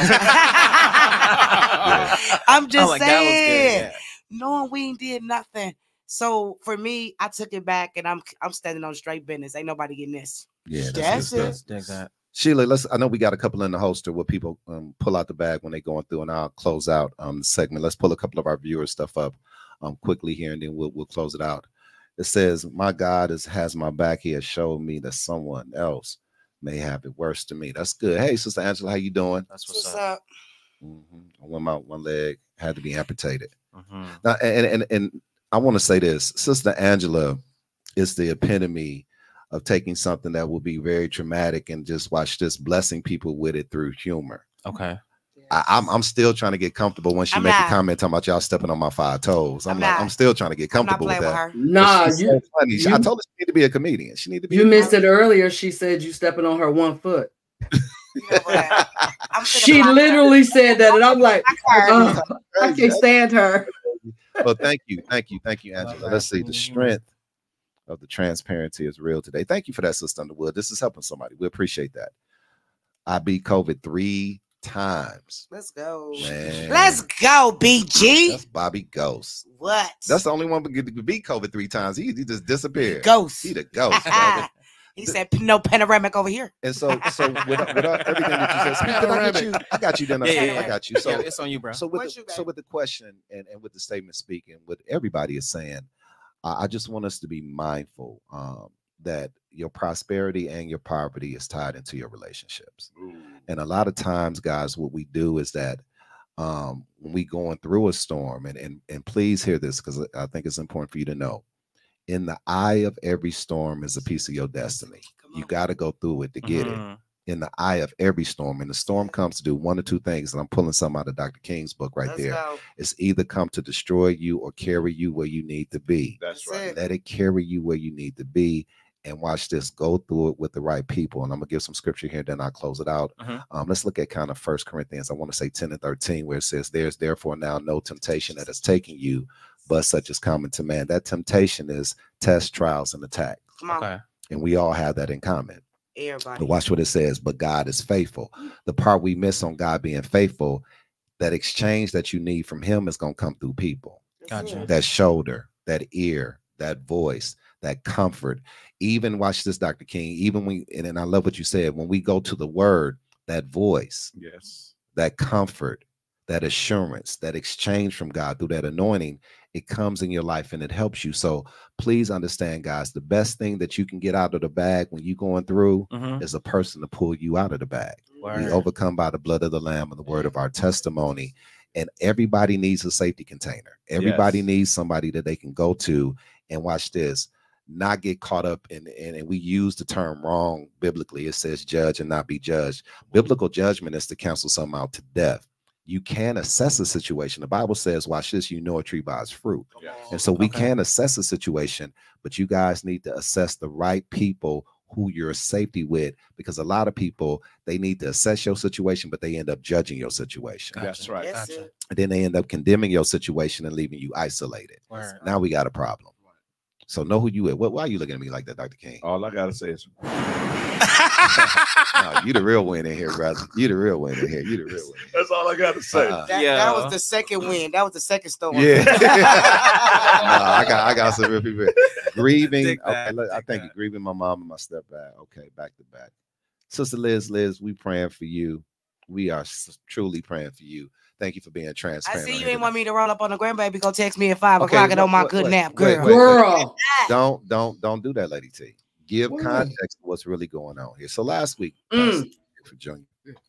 I'm just I'm like, that was good, saying, yeah. knowing we ain't did nothing. So for me, I took it back and I'm I'm standing on straight business. Ain't nobody getting this. Yeah, that's, That's good it. stuff. Dig that. Sheila, let's. I know we got a couple in the holster where people um, pull out the bag when they're going through, and I'll close out um, the segment. Let's pull a couple of our viewers' stuff up um, quickly here, and then we'll we'll close it out. It says, "My God is has my back. He has showed me that someone else may have it worse than me." That's good. Hey, Sister Angela, how you doing? That's What's, what's, up? up. Mm-hmm. One mouth, one leg had to be amputated. Mhm. Now, and and and I want to say this, Sister Angela is the epitome of taking something that will be very traumatic and just watch this, blessing people with it through humor. Okay. I, I'm I'm still trying to get comfortable when she I'm make not. a comment talking about y'all stepping on my five toes. I'm, I'm like, not. I'm still trying to get I'm not comfortable with playing that. with her. Nah, She's you, so funny. She- I you, told her she need to be a comedian. She need to be. you a missed it earlier. She said you stepping on her one foot. You know what? I'm finna She block her. literally said that, and I'm like, her. oh, I can't stand her. Well, thank you, thank you, thank you, Angela. Let's see. The strength of the transparency is real today. Thank you for that, Sister Underwood. This is helping somebody. We appreciate that. I beat COVID three times. Let's go. Man. Let's go, B G. That's Bobby Ghost. What? That's the only one who could beat COVID three times. He, he just disappeared. Ghost. He the ghost. baby. He said no panoramic over here. And so, so with, with everything that you said, Speak, did I get you? I got you. Then Yeah, yeah, yeah. I got you. So Yeah, it's on you, bro. So with What the, you, so with the question and, and with the statement speaking, what everybody is saying, uh, I just want us to be mindful um, that your prosperity and your poverty is tied into your relationships. Ooh. And a lot of times, guys, what we do is that um, when we going through a storm, and and and please hear this because I think it's important for you to know. In the eye of every storm is a piece of your destiny. You got to go through it to get Mhm. it. in the eye of every storm. And the storm comes to do one or two things. And I'm pulling some out of Doctor King's book right Let's there. go. It's either come to destroy you or carry you where you need to be. That's That's right. it. Let it carry you where you need to be. And watch this, go through it with the right people. And I'm gonna give some scripture here, then I'll close it out. Mhm. Um, let's look at kind of First Corinthians. I want to say ten and thirteen, where it says, "There's therefore now no temptation that has taken you, but such as common to man." That temptation is tests, trials, and attacks. Come on, Okay. And we all have that in common. everybody. But watch what it says, but God is faithful. The part we miss on God being faithful, that exchange that you need from him is gonna come through people. Gotcha. That shoulder, that ear, that voice, that comfort. Even watch this, Doctor King, even when, and, and I love what you said, when we go to the word, that voice, Yes. that comfort, that assurance, that exchange from God through that anointing, it comes in your life and it helps you. So please understand, guys, the best thing that you can get out of the bag when you're going through Mhm. is a person to pull you out of the bag. Word. We overcome by the blood of the Lamb and the word of our testimony. And everybody needs a safety container. Everybody Yes. needs somebody that they can go to and watch this, not get caught up in, in, and we use the term wrong biblically. It says judge and not be judged. Biblical judgment is to cancel something out to death. You can assess a situation. The Bible says, watch this, you know a tree by its fruit. Yes. And so we Okay. can assess a situation, but you guys need to assess the right people who you're safety with, because a lot of people, they need to assess your situation, but they end up judging your situation. Gotcha. That's right. Yes, Gotcha. sir. And then they end up condemning your situation and leaving you isolated. Word. Now we got a problem. So know who you is. What, why are you looking at me like that, Doctor King? All I gotta say is No, you the real win in here, brother. You the real win in here. You the real win. that's all I gotta say. Uh-uh. That, Yeah. that was the second win. That was the second storm. Yeah. No, I got I got some real people. Grieving. Dig Okay, that, look, I dig thank you. that. Grieving my mom and my stepdad. Okay, back to back. Sister Liz, Liz, we praying for you. We are s- truly praying for you. Thank you for being I transparent. see on you here ain't want today. me to roll up on the grandbaby. Go text me at five Okay, o'clock and wait, on my wait, good wait, nap, wait, girl. wait, wait. Girl. Don't don't don't do that, Lady T. Give Why? context to what's really going on here. So last week, Mm. Pastor for Junior,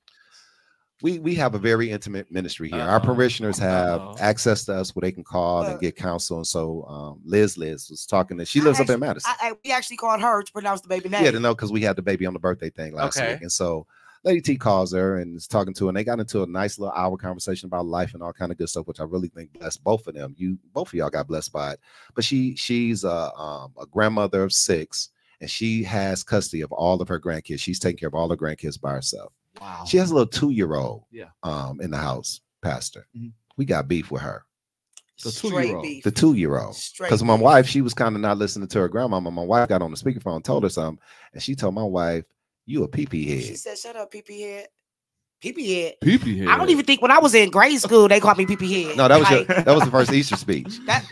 we we have a very intimate ministry here. Our Uh-oh. parishioners have Uh-oh. access to us where they can call and Look. get counsel. And so um, Liz Liz was talking to, she lives I up in actually- Madison. I, I, we actually called her to pronounce the baby name. Yeah, to know, because we had the baby on the birthday thing last Okay. week. And so Lady T calls her and is talking to her, and they got into a nice little hour conversation about life and all kind of good stuff, which I really think blessed both of them. You both of y'all got blessed by it. But she she's a, um, a grandmother of six, and she has custody of all of her grandkids. She's taking care of all her grandkids by herself. Wow. She has a little two-year-old Yeah. um in the house, Pastor. Mhm. We got beef with her. The Straight two-year-old. beef. The two-year-old. Straight Because my beef. wife, she was kind of not listening to her grandmama. My wife got on the speakerphone and told her something, and she told my wife, "You a pee-pee She head." said, "Shut up, pee pee head." Pee pee head. Pee-pee head. I don't even think when I was in grade school they called me pee pee head. No, that was your, Like, that was the first Easter speech. that,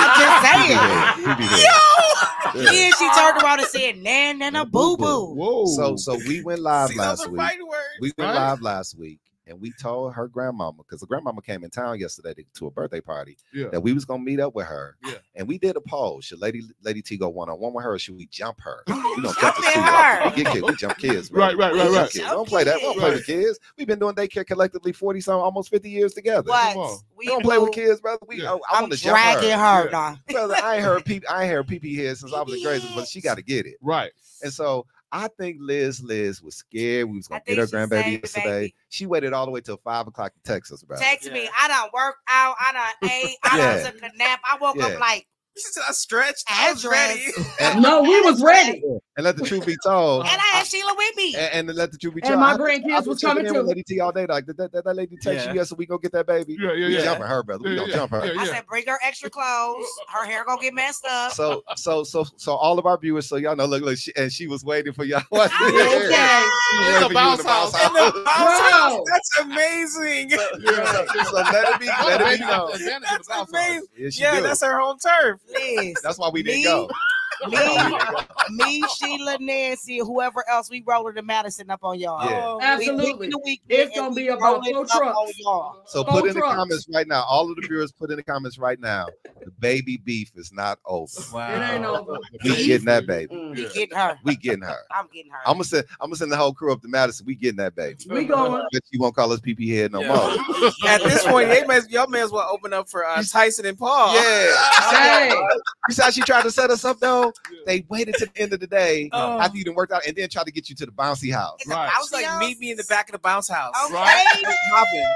I, I'm just saying. Pee-pee head. Pee-pee head. Then she turned around and said, "Nan and a boo boo." Whoa. So, so we went live See, those last are week. fighting words. We went Right? live last week, and we told her grandmama, because the grandmama came in town yesterday to, to a birthday party, Yeah. that we was gonna meet up with her. Yeah. And we did a poll. Should Lady Lady T go one on one with her, or should we jump her? We don't jump the Jumping two. her. We get kids. We jump kids. Right, right, We right, jump right. kids. Don't play that. We don't play with kids. We've been doing daycare collectively forty some, almost fifty years together. What? Come on. We don't play with kids, brother. We. Yeah. I, I I'm want to jump dragging her. her now. Brother, I ain't heard peep. I ain't heard pee pee head since I was in grade school, but she got to get it. Right. And so I think Liz Liz was scared. We was gonna I get her think she grandbaby saved the yesterday. baby. She waited all the way till five o'clock to text us about it. Text me. I done worked out. I done ate. I Yeah. done took a nap. I woke Yeah. up like She said I stretched. I was ready. And, No, we was ready. and let the truth be told. And I had Sheila with me. And, and let the truth be And told. my I- grandkids I've been was coming checking in with too. Lady T all day. Like, did that, did that lady text Yeah. you yes, so we go get that baby? Yeah, yeah, We yeah. jumping her, brother. We Yeah, gonna yeah, jump her. yeah, I yeah. said, bring her extra clothes. Her hair gonna get messed up. So, so, so, so, all of our viewers, so y'all know, look, look, she, and she was waiting for y'all. Okay. She was waiting the for you bounce in the bounce house. In the bounce house. Bro. That's amazing. So, so let it be, let it be known. That's amazing. Yeah, she Yeah, do. that's her home turf. Liz, That's why we didn't Me? go. me, me, Sheila, Nancy, and whoever else, we rolling the Madison up on y'all. Yeah. Oh, Absolutely. We the weekend It's and gonna we be about rolling four up trucks. on y'all. So Four put in the trucks. comments right now. All of the viewers put in the comments right now. The baby beef is not over. wow. It ain't over. We getting that baby. Mm. We getting her. We getting her. I'm getting her. I'm gonna send. I'm gonna send the whole crew up to Madison. We getting that baby. We going. But you won't call us P P head no Yeah. more. At this point, they may, y'all may as well open up for uh, Tyson and Paul. Yeah. Hey. You see how she tried to set us up though? know, they waited to the end of the day Oh. after you done worked out and then tried to get you to the bouncy house. Right. I was like, meet me in the back of the bounce house. Okay. Right? Robin.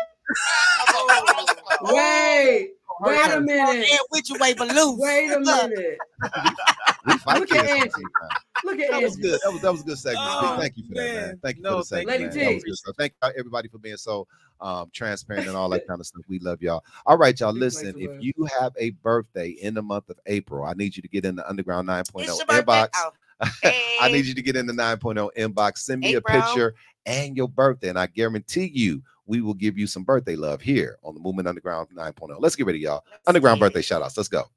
Wait, wait a minute. Yeah, with you, wait, but loose. Wait a minute. We fight Look at kids Angie. sometimes. Look at That was Angie. good. That was that was a good segment. Oh, Thank you for that, man. man. Thank you No, for the thank segment. you. man. Lady That was T. good stuff. Thank you everybody for being so um, transparent and all that kind of stuff. We love y'all. All right, y'all. Big Listen, place to if live. you have a birthday in the month of April, I need you to get in the Underground nine point It's oh your birthday. inbox. Oh, I need you to get in the nine point oh inbox. Send me April. a picture and your birthday, and I guarantee you we will give you some birthday love here on the Movement Underground nine point oh. Let's get ready, y'all. Let's Underground get it. birthday shout outs. Let's go.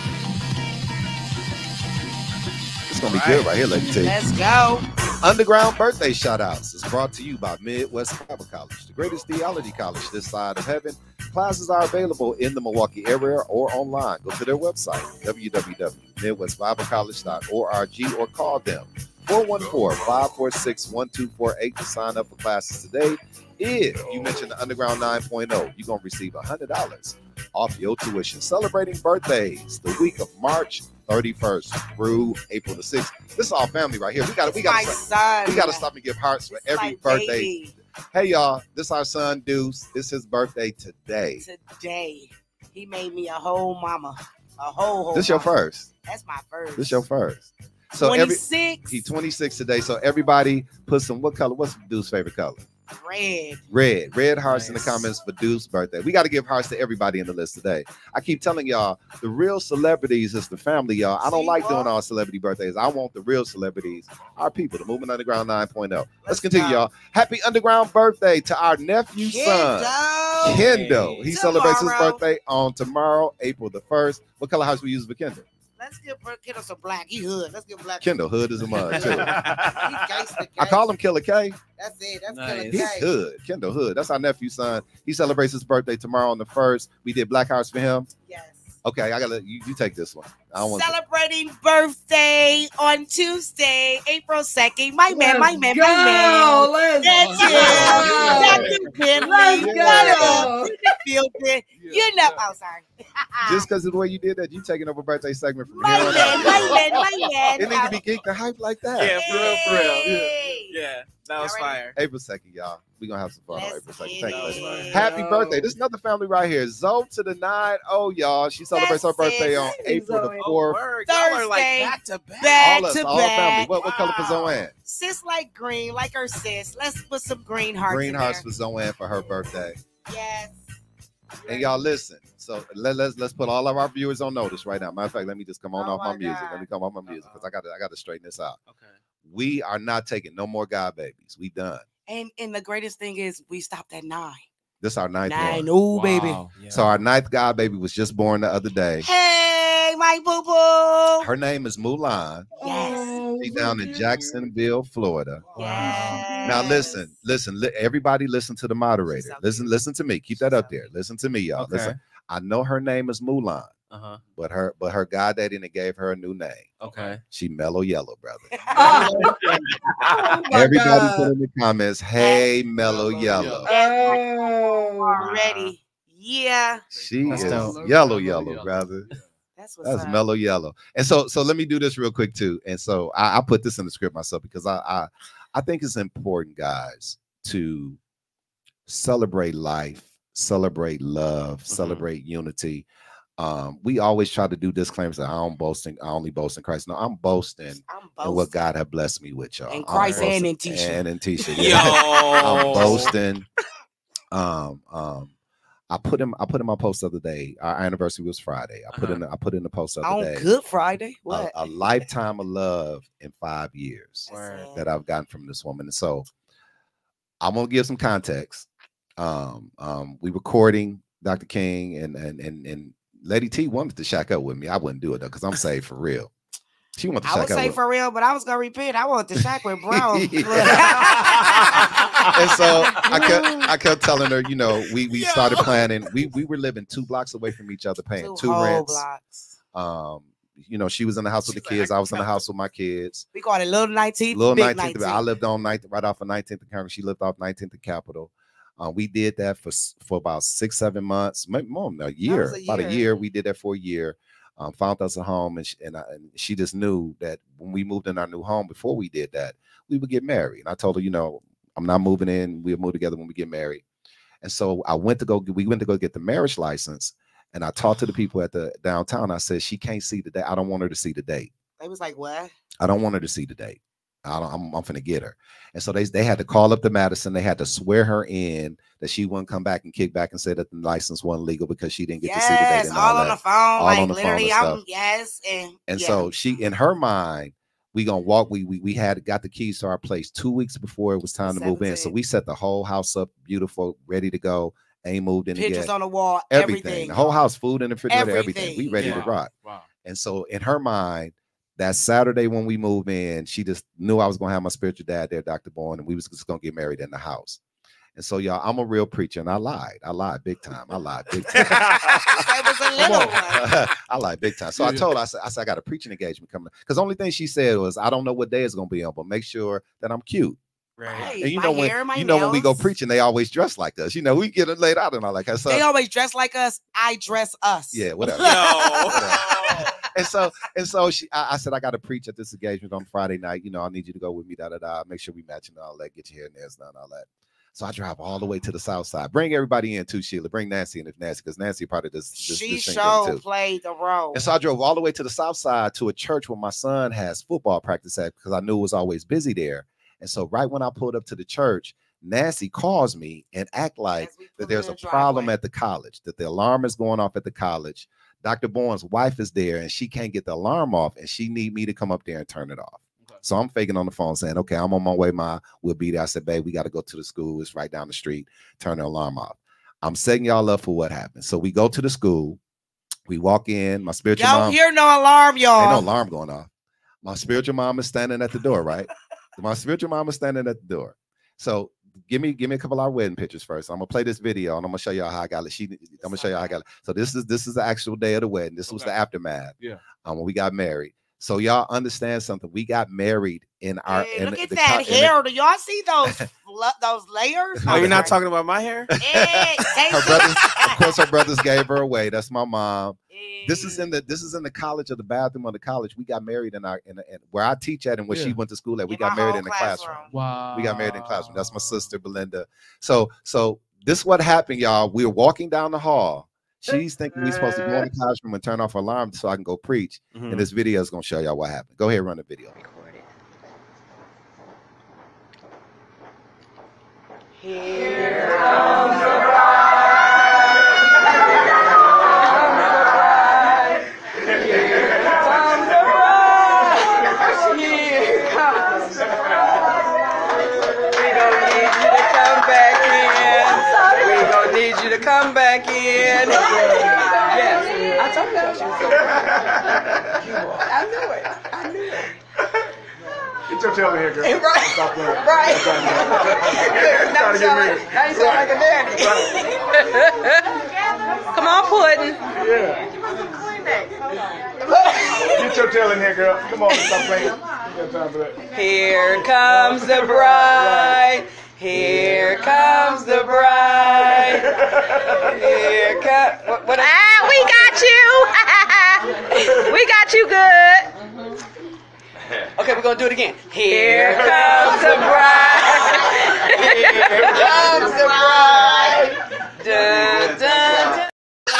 It's gonna be All good right. right here, Lady T. let's go. Underground birthday shout outs is brought to you by Midwest Bible College, the greatest theology college this side of heaven. Classes are available in the Milwaukee area or online. Go to their website, w w w dot midwest bible college dot org, or call them four one four, five four six, one two four eight to sign up for classes today. If you mention the Underground nine point oh, you're going to receive one hundred dollars off your tuition. Celebrating birthdays the week of March thirty-first through April the sixth. This is all family right here. We got to we got My to son. we got to stop and give hearts for every My birthday. baby. Hey y'all, this our son Deuce. It's his birthday today. Today, he made me a whole mama. A whole, whole This your mama. first. That's my first. This your first. So every twenty-six. he twenty-six today. So everybody put some what color? What's Deuce's favorite color? Red. Red. Red hearts in the Nice. comments for Deuce's birthday. We got to give hearts to everybody in the list today. I keep telling y'all, the real celebrities is the family, y'all. I don't See, like what? doing all celebrity birthdays. I want the real celebrities, our people, the Movement Underground nine point oh. Let's, Let's continue, go. y'all. Happy Underground birthday to our nephew son, Kendo. Kendo. He celebrates his Tomorrow. birthday on tomorrow, April the first. What color house we use for Kendall? Let's give Kendo some black. He hood. Let's give black. Kendall Hood is a mug, too. He gangsta, I call him Killer K. That's it. That's Nice. Killer He's K. Hood. Kendall Hood. That's our nephew's son. He celebrates his birthday tomorrow on the first. We did Black Hearts for him. Yes. Okay, I gotta you, you take this one. I don't want to. Celebrating birthday on Tuesday, April second. My man, my man, go. my man. Let's That's go. it. That's it. Let's Let's go. go. You know, oh, sorry. Just because of the way you did that, you taking over birthday segment from My here on man, out. my man, my man. It need to be geeked and hype like that. Yeah, for real, for real. Hey. Yeah, that was Y'all ready? fire. April second, y'all. We're gonna have some fun on Let's April second. get Thank you. it. ladies. It. Happy birthday. This is another family right here. Zoe to the nine. Oh, y'all. She celebrates her That's birthday it. on Hey, April the Zoe. fourth. Word. Y'all are like Thursday. back to back. Back all us, to all the family. back. What, what color for Wow. Zoanne? Sis like green, like her sis. Let's put some green hearts Green in hearts there. for Zoanne for her birthday. Yes. And y'all listen. So let, let's let's put all of our viewers on notice right now. Matter of fact, let me just come on Oh off my my music. God. Let me come off my music because I got to I got to straighten this out. Okay. We are not taking no more God babies. We done. And and the greatest thing is we stopped at nine. This our ninth Nine. one. Oh, baby. Yeah. So our ninth God baby was just born the other day. Hey, my boo boo. Her name is Mulan. Yes. Oh, She's so down in cute. Jacksonville, Florida. Yes. Now listen, listen, li- everybody listen to the moderator. so Listen, cute. listen to me. Keep that She's up so there. Listen to me, y'all. Okay. Listen. I know her name is Mulan, Uh-huh. but her but her goddaddy done gave her a new name. Okay. She Mellow Yellow, brother. Oh, oh my Everybody God. put in the comments, hey, Mellow Yellow. Oh, Already. Yeah. She That's is dope. yellow, yellow, brother. That's what's That's up. Mellow Yellow. And so so let me do this real quick too. And so I, I put this in the script myself because I, I I think it's important, guys, to celebrate life, celebrate love, Mm-hmm. celebrate unity. Um, we always try to do disclaimers that I don't boast in, I only boast in Christ. No, I'm boasting I'm in what boasting. God have blessed me with, y'all. In I'm Christ and boasting- in Tisha. And in Tisha. Yo. Yeah. I'm boasting. Um, um, I put in I put in my post the other day. Our anniversary was Friday. I put Uh-huh. in the, I put in the post the other On day. Good Friday. A, What? a lifetime of love in five years Word. That's it. that I've gotten from this woman. And so I'm gonna give some context. Um, um, we recording Doctor King and and and and Lady T wanted to shack up with me. I wouldn't do it though, because I'm saved for real. She wanted to I would shack up say with for real, but I was gonna repeat. I want the shack with Brown. and so I kept I kept telling her, you know, we we Yo. started planning. We we were living two blocks away from each other, paying Two two whole rents. blocks. Um, you know, she was in the house with the She's like, kids. I I can was in the count house with my kids. We call it Little nineteenth, Little Big nineteenth. nineteenth. I lived on nineteenth, right off of nineteenth and Congress. She lived off nineteenth and Capitol. Uh, we did that for s- for about six, seven months, maybe more than a year. a About a year. year. We did that for a year. um, found us a home, and she, and, I, and she just knew that when we moved in our new home, before we did that, we would get married. And I told her, you know, I'm not moving in. We'll move together when we get married. And so I went to go. We went to go get the marriage license, and I talked to the people at the downtown. I said, she can't see the date. I don't want her to see the date. They was like, what? I don't want her to see the date. I don't, I'm, I'm finna get her. And so they, they had to call up to Madison. They had to swear her in that she wouldn't come back and kick back and say that the license wasn't legal because she didn't get yes, to see the date. And all, all on that. the phone. All like on the literally, phone and I'm, yes. And, and yeah. so she, in her mind, we gonna walk. We, we we had got the keys to our place two weeks before it was time to move in. So we set the whole house up beautiful, ready to go. Ain't moved in Pictures again. on the wall, everything. everything. The whole house, food in the refrigerator, everything. everything. We ready yeah. to rock. Wow. And so in her mind, that Saturday when we moved in, she just knew I was gonna have my spiritual dad there, Doctor Bourne, and we was just gonna get married in the house. And so, y'all, I'm a real preacher, and I lied. I lied big time. I lied big time. That was a little one. I lied big time. So I told her, I said, I said, I got a preaching engagement coming. Because the only thing she said was, I don't know what day it's gonna be on, but make sure that I'm cute. Right. And you my know when hair, my you know nails. when we go preaching, they always dress like us. You know, we get it laid out and all like that. So they always dress like us. I dress us. yeah, whatever. No. whatever. And so and so she, I, I said, I got to preach at this engagement on Friday night. You know, I need you to go with me. Da da da. Make sure we match and all that. Get your hair and nails done, all that. So I drive all the way to the south side. Bring everybody in too, Sheila. Bring Nancy in if Nancy, because Nancy probably does. This, she this sure played the role. And so I drove all the way to the south side to a church where my son has football practice at, because I knew it was always busy there. And so right when I pulled up to the church, Nancy calls me and act like that there's a problem at the college, that the alarm is going off at the college. Doctor Bourne's wife is there and she can't get the alarm off, and she need me to come up there and turn it off. Okay. So I'm faking on the phone saying, okay, I'm on my way, Ma. We'll be there. I said, babe, we got to go to the school. It's right down the street. Turn the alarm off. I'm setting y'all up for what happened. So we go to the school. We walk in. My spiritual Don't mom. hear no alarm, y'all. Ain't no alarm going off. My spiritual mom is standing at the door, right? My spiritual mom is standing at the door. So give me give me a couple of our wedding pictures first. I'm gonna play this video and I'm gonna show y'all how I got it. She, I'm gonna show you how I got it. So this is this is the actual day of the wedding. This was Okay. the aftermath. Yeah. Um, when we got married. So y'all understand something. We got married in our. Hey, in look at the, that the, hair. Do y'all see those those layers? Oh, you're not talking about my hair? Hey, her brothers, of course, her brothers gave her away. That's my mom. This is in the this is in the college of the bathroom of the college. We got married in our in, the, in where I teach at and where Yeah. she went to school at. We In got my married whole in the classroom. classroom. Wow. We got married in the classroom. That's my sister Belinda. So so this is what happened, y'all. We were walking down the hall. She's thinking we're supposed to go in the classroom and turn off her alarm so I can go preach. Mhm. And this video is gonna show y'all what happened. Go ahead and run the video. Here comes the bride. Here comes the bride. Here comes the bride. We gonna need you to come back in. We gonna need you to come back in. Yes, I told you she was so pretty. I knew it. I knew it. Get your tail in here, girl. Right. Stop playing. Right. Stop playing. Now Trying you to get sound married. like, now you sound like a daddy. Come on, Puddin'. Yeah. Get your tail in here, girl. Come on, stop playing. You got time for that. Here comes the bride. Here comes the bride. Here comes. What, what ah, we got you. We got you good. Okay, we're gonna do it again. Here comes the bride. Here comes the bride. Dun, dun, dun.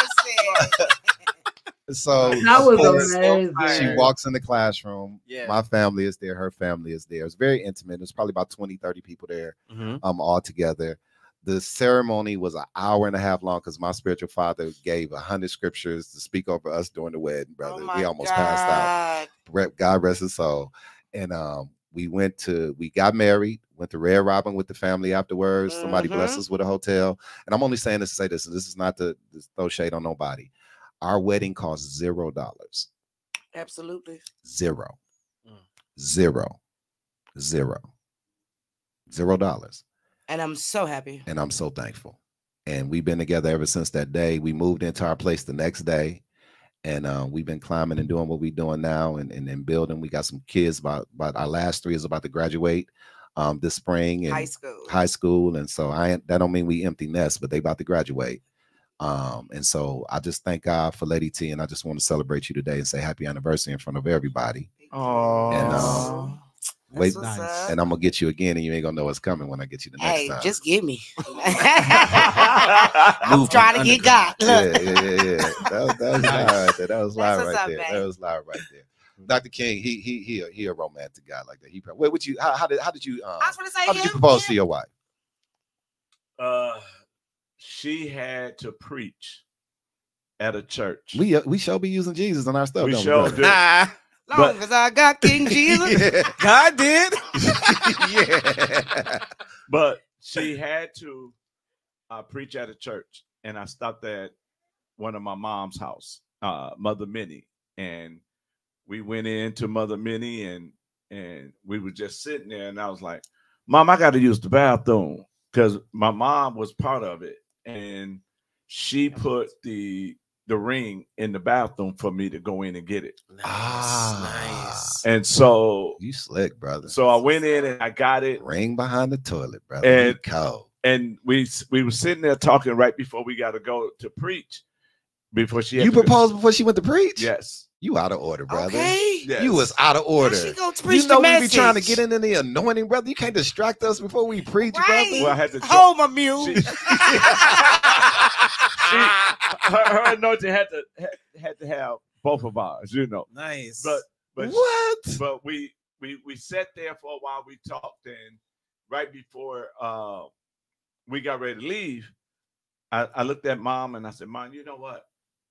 So That was she- amazing. She walks in the classroom. Yeah. My family is there. Her family is there. It's very intimate. There's probably about twenty, thirty people there Mhm. um, all together. The ceremony was an hour and a half long because my spiritual father gave a hundred scriptures to speak over us during the wedding, brother. Oh we my almost passed out. God. Re- God rest his soul. And um, we went to, we got married, went to Red Robin with the family afterwards. Somebody Mhm. blessed us with a hotel. And I'm only saying this to say this, and this is not to, to throw shade on nobody. Our wedding cost zero dollars. Absolutely. Zero. Mm. Zero. Zero. Zero dollars. And I'm so happy. And I'm so thankful. And we've been together ever since that day. We moved into our place the next day. And uh, we've been climbing and doing what we're doing now and, and, and building. We got some kids, about, about our last three is about to graduate um, this spring. And High school. High school. And so I that don't mean we empty nest, but they about to graduate. Um, and so I just thank God for Lady T, and I just want to celebrate you today and say happy anniversary in front of everybody. Oh, and um, wait, nice. and I'm gonna get you again, and you ain't gonna know what's coming when I get you the next Hey, time. just give me. I'm trying to get got. Yeah, yeah, yeah, yeah. That was, that was live right there. That was live what's right up, there. babe. That was live right there. Doctor King, he he he a, he a romantic guy like that. He probably, wait, what you how, how did how did you um, I was gonna say how did you him, propose him. to your wife? Uh, she had to preach at a church. We uh, we shall be using Jesus on our stuff. We don't sure brother? do. Long But- as I got King Jesus, Yeah. God did. Yeah. But she had to uh, preach at a church, and I stopped at one of my mom's house, uh, Mother Minnie, and we went into Mother Minnie, and and we were just sitting there, and I was like, "Mom, I got to use the bathroom," because my mom was part of it, and she put the the ring in the bathroom for me to go in and get it. Nice, nice. And so You slick, brother. so I went in and I got it. Ring behind the toilet, brother. And- You cold. And we we were sitting there talking right before we got to go to preach. Before she had You to- proposed before she went to preach? Yes. You out of order, brother. okay. Yes. You was out of order. She go to preach You know the we be trying to message. get into the anointing, brother. You can't distract us before we preach, Right. brother. Well, I had to Hold my mule. She, she, her, her anointing had to had, had to have both of ours, you know. Nice. But but What? but we we we sat there for a while. We talked, and right before uh, we got ready to leave, I, I looked at Mom and I said, "Mom, you know what?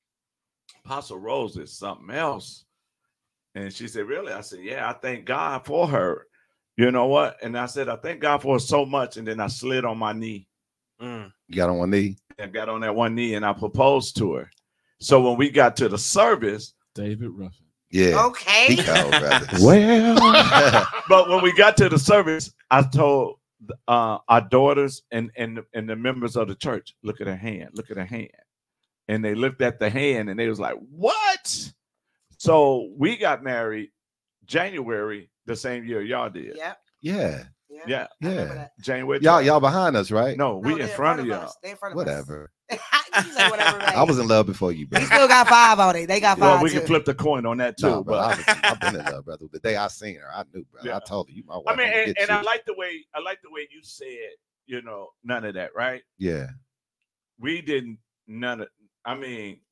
Apostle Rose is something else." And she said, "Really?" I said, "Yeah, I thank God for her. You know what?" And I said, "I thank God for her so much." And then I slid on my knee Mm. You got on one knee? and got on that one knee and I proposed to her. So when we got to the service, David Ruffin. Yeah. Okay. He cold, brother. well, but when we got to the service, I told uh, our daughters and, and, and the members of the church, look at her hand, look at her hand. And they looked at the hand and they was like, what? So we got married January the same year y'all did. Yep. Yeah. Yeah. I remember Yeah. that. January. Y'all, twelfth. y'all behind us, right? No, No, we they're in front of y'all. us. They in front of Whatever. us. You say whatever, right? I was in love before you, bro. We still got five on it. They got five. Well, we too. can flip the coin on that too. No, bro. but I was, I've been in love, brother. The day I seen her, I knew, brother. Yeah. I told her, you my wife. I mean, I'm gonna and, get and I you. like the way I like the way you said, you know, none of that, right? Yeah. We didn't none of. I mean,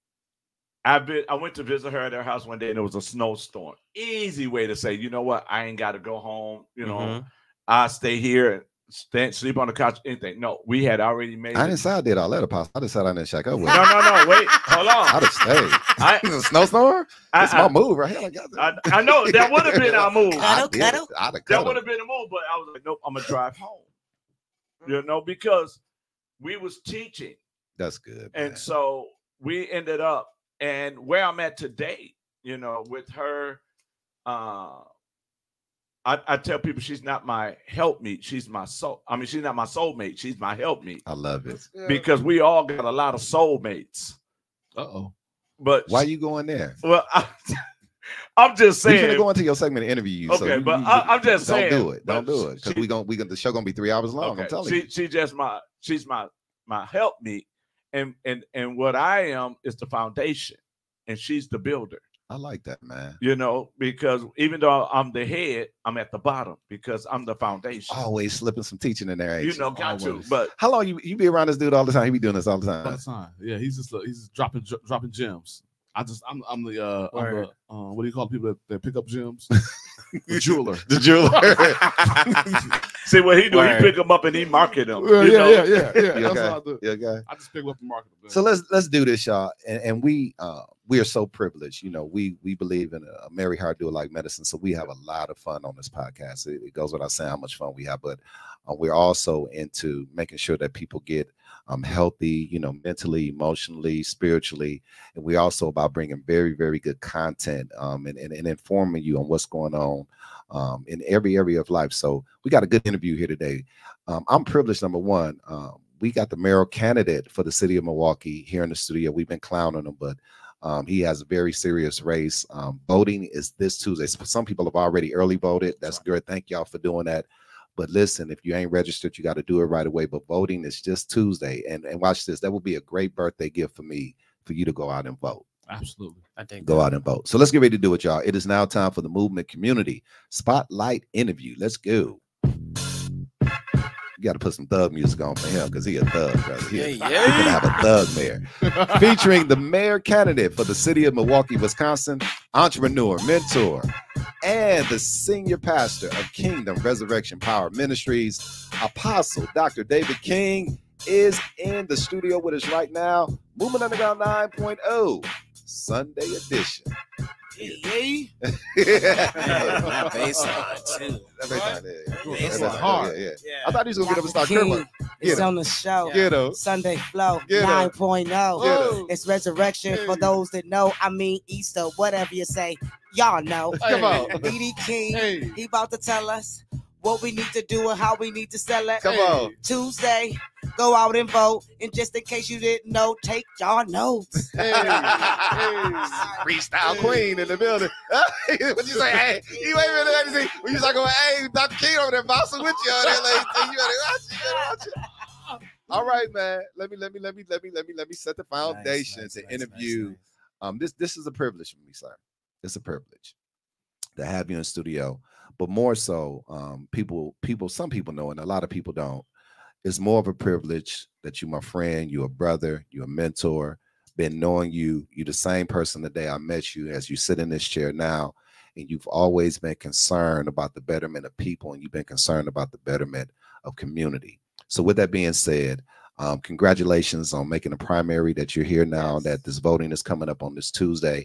I been I went to visit her at her house one day, and it was a snowstorm. Easy way to say, you know what? I ain't got to go home. You know, Mhm. I stay here and stay, sleep on the couch. Anything? No, we had already made. I it. didn't say I did all that, Apostle. I just said I didn't shack up with No, her. no, no. Wait, hold on. I'd have stayed. I, It's a snowstorm? I, It's I, my move right here. I, got that. I, I know that would have been our move. I Cuddle, did cuddle. it. I'd have That cuddled. would have been a move, but I was like, nope, I'm gonna drive home. You know, because we was teaching, That's good. and man. so we ended up, and where I'm at today, you know, with her, uh, I, I tell people she's not my helpmate, she's my soul. I mean, she's not my soulmate, she's my helpmate, I love it. because we all got a lot of soulmates. Uh oh. But Why you going there? well, I, I'm just We're saying. gonna go into your segment and interview you. so Okay, you- but you- I- I'm just don't saying, do it. Don't but do it because she- we gonna we gonna the show gonna be three hours long. I'm Okay, telling she, you. she just my she's my my helpmeet, and and and what I am is the foundation, and she's the builder. I like that, man. You know, because even though I'm the head, I'm at the bottom because I'm the foundation. Always slipping some teaching in there. ain't you know, got to. always. But How long you you be around this dude all the time? He be doing this all the All time. the time. Yeah, he's just uh, he's just dropping dro- dropping gems. I just I'm I'm the uh, I'm the uh what do you call people that, that pick up gems? The jeweler. The jeweler. see what he do? Word. He pick them up and he market them. Yeah, you yeah, know? yeah, yeah, yeah. You That's okay? what I do. You okay? I just pick up and market them. So let's let's do this, y'all. And, and we uh we are so privileged. You know, we we believe in a Mary Hart do it like medicine. So we have a lot of fun on this podcast. It, it goes without saying how much fun we have, but uh, we're also into making sure that people get um healthy, you know, mentally, emotionally, spiritually, and we're also about bringing very very good content um and, and, and informing you on what's going on um in every area of life. So we got a good interview here today. Um, I'm privileged. Number one, um, we got the mayoral candidate for the city of Milwaukee here in the studio. We've been clowning him, but um, he has a very serious race. Um, voting is this Tuesday. Some people have already early voted. That's good. Thank y'all for doing that. But listen, if you ain't registered, you got to do it right away. But voting is just Tuesday. And, and watch this. That would be a great birthday gift for me for you to go out and vote. Absolutely. I think Go that. out and vote. So let's get ready to do it, y'all. It is now time for the Movement Community Spotlight Interview. Let's go. You got to put some thug music on for him because he a thug right here. Yeah, We're yeah. gonna have a thug mayor featuring the mayor candidate for the city of Milwaukee, Wisconsin, entrepreneur, mentor, and the senior pastor of Kingdom Resurrection Power Ministries, Apostle Doctor David King is in the studio with us right now. Movement Underground nine point oh Sunday edition. Yeah. That baseline too. That baseline, yeah. Baseline. That's hard. Yeah, yeah. Yeah. I thought he was gonna get up and start King crippling. is on the show. Get him. Sunday Flow Get 'em. nine point oh. Get 'em. It's resurrection for those that know. I mean Easter, whatever you say. Y'all know. Come on. D D King, Hey. he about to tell us what we need to do and how we need to sell it. Come on. Tuesday, go out and vote. And just in case you didn't know, take y'all notes. Hey, hey. Freestyle queen in the building. What you say? Hey, you ain't really let me see. When you talking about, hey, Doctor King over there bouncing with you on there, lady. You better watch it. You better watch it. All right, man. Let me, let me, let me, let me, let me, let me set the foundation Nice, nice, to nice, interview. nice, nice. Um, this, this is a privilege for me, sir. It's a privilege to have you in studio. But more so, um, people, people, some people know, and a lot of people don't. It's more of a privilege that you're my friend, you're a brother, you're a mentor. Been knowing you, you're the same person the day I met you as you sit in this chair now, and you've always been concerned about the betterment of people, and you've been concerned about the betterment of community. So with that being said, um, congratulations on making a primary that you're here now, that this voting is coming up on this Tuesday.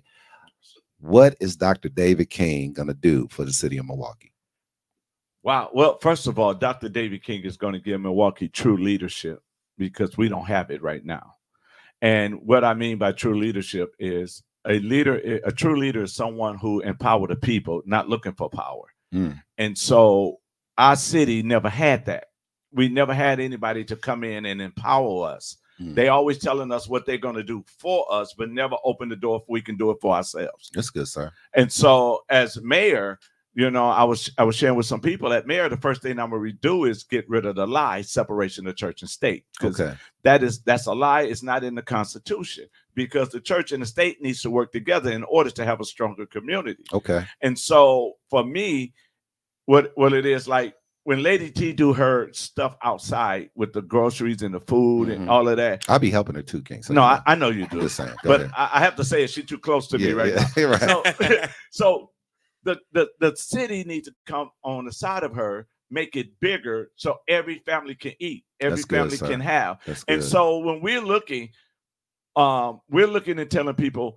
What is Doctor David King going to do for the city of Milwaukee? Wow. Well, first of all, Doctor David King is going to give Milwaukee true leadership because we don't have it right now. And what I mean by true leadership is a leader, a true leader is someone who empowers the people, not looking for power. Mm. And so our city never had that. We never had anybody to come in and empower us. Mm. They always telling us what they're going to do for us, but never open the door if we can do it for ourselves. That's good, sir. And so as mayor, you know, I was I was sharing with some people that mayor, the first thing I'm going to do is get rid of the lie, separation of church and state. Because Okay. that is that's a lie. It's not in the Constitution, because the church and the state needs to work together in order to have a stronger community. Okay. And so for me, what what it is like when Lady T do her stuff outside with the groceries and the food Mhm. and all of that. I'll be helping her too, King. So No, you I, know. I know you do. Just saying. Go But ahead. I, I have to say it. She's too close to me Yeah, right yeah, now. right. So, so the, the, the city needs to come on the side of her, make it bigger so every family can eat, every That's good, family sir. can have. That's And good. so when we're looking, um, we're looking and telling people,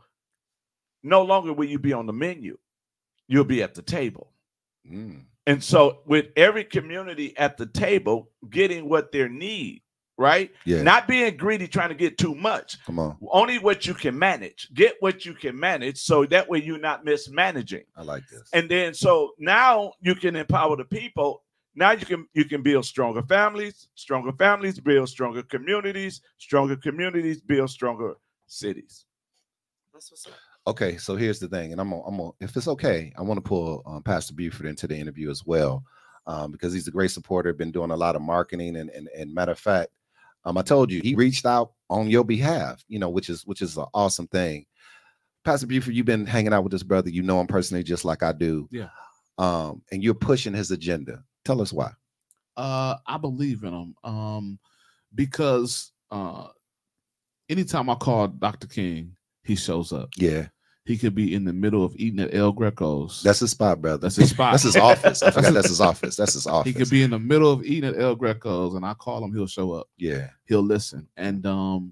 no longer will you be on the menu, you'll be at the table. Mm. And so with every community at the table, getting what their need, right? Yeah. Not being greedy, trying to get too much. Come on. Only what you can manage. Get what you can manage, so that way you're not mismanaging. I like this. And then so now you can empower the people. Now you can you can build stronger families, stronger families build stronger communities, stronger communities build stronger cities. That's what's up. Okay, so here's the thing, and I'm gonna, I'm gonna, if it's okay, I want to pull um, Pastor Buford into the interview as well, um, because he's a great supporter, been doing a lot of marketing, and and, and matter of fact, um, I told you he reached out on your behalf, you know, which is which is an awesome thing. Pastor Buford, you've been hanging out with this brother, you know him personally just like I do, Yeah. um, and you're pushing his agenda. Tell us why. Uh, I believe in him um, because uh, anytime I call Doctor King, he shows up. Yeah. He could be in the middle of eating at El Greco's. That's his spot, brother. That's his spot. That's his office. I forgot that's his office. That's his office. He could be in the middle of eating at El Greco's, and I call him, he'll show up. Yeah. He'll listen. And um,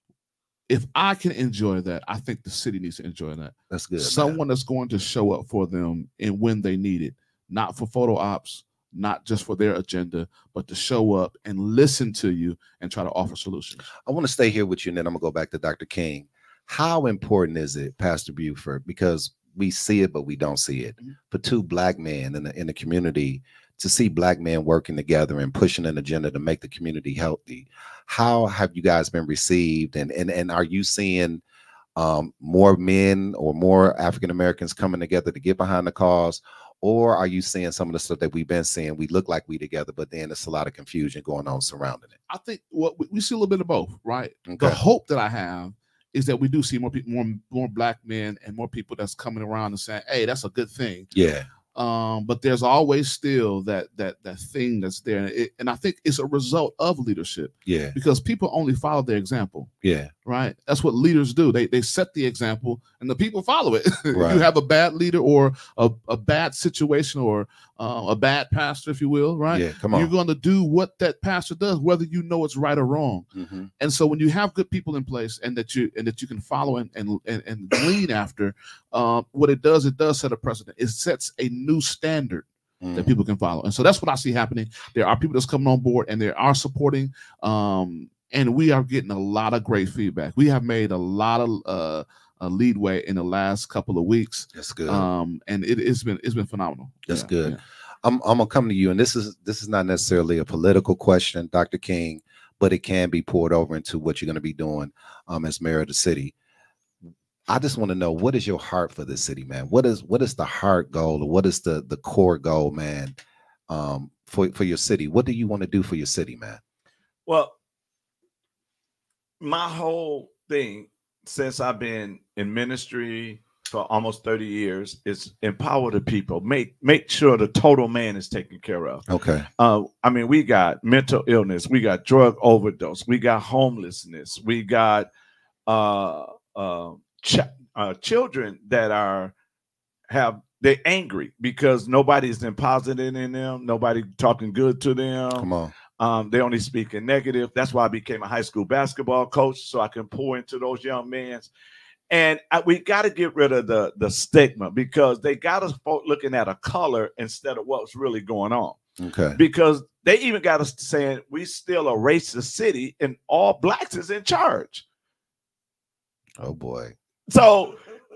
if I can enjoy that, I think the city needs to enjoy that. That's good. Someone man. that's going to show up for them and when they need it, not for photo ops, not just for their agenda, but to show up and listen to you and try to offer solutions. I want to stay here with you, and then I'm gonna go back to Doctor King. How important is it, Pastor Buford, because we see it, but we don't see it, Mm-hmm. for two black men in the in the community to see black men working together and pushing an agenda to make the community healthy? How have you guys been received, and and and are you seeing um, more men or more African Americans coming together to get behind the cause, Or are you seeing some of the stuff that we've been seeing? We look like we together, but then there's a lot of confusion going on surrounding it. I think what well, we see a little bit of both, right? Okay. The hope that I have is that we do see more people, more more black men, and more people that's coming around and saying, "Hey, that's a good thing." Yeah. Um, but there's always still that that that thing that's there, and, it, and I think it's a result of leadership. Yeah. Because people only follow their example. Yeah. Right. That's what leaders do. They they set the example, and the people follow it. Right. You have a bad leader or a, a bad situation or uh, a bad pastor, if you will. Right. Yeah. Come on. You're going to do what that pastor does, whether you know it's right or wrong. Mm-hmm. And so when you have good people in place, and that you and that you can follow and and and, and glean after, uh, what it does, it does set a precedent. It sets a new standard mm. that people can follow. And so that's what I see happening. There are people that's coming on board, and they are supporting. Um, and we are getting a lot of great feedback. We have made a lot of uh, a leadway in the last couple of weeks. That's good. Um, and it, it's been it's been phenomenal. That's yeah, good. Yeah. I'm I'm gonna come to you, and this is this is not necessarily a political question, Doctor King, but it can be poured over into what you're going to be doing um, as mayor of the city. I just want to know, what is your heart for this city, man? What is what is the heart goal, or what is the the core goal, man, um, for for your city? What do you want to do for your city, man? Well, my whole thing since I've been in ministry for almost thirty years is empower the people, make make sure the total man is taken care of. Okay. Uh, I mean, we got mental illness, we got drug overdose, we got homelessness, we got uh, uh, ch uh, children that are have they're angry because nobody's been positive in them, nobody talking good to them. Come on. Um, they only speak in negative. That's why I became a high school basketball coach, so I can pour into those young men. And I, we got to get rid of the the stigma, because they got us looking at a color instead of what's really going on. Okay. Because they even got us saying we still a racist city and all blacks is in charge. Oh boy. So,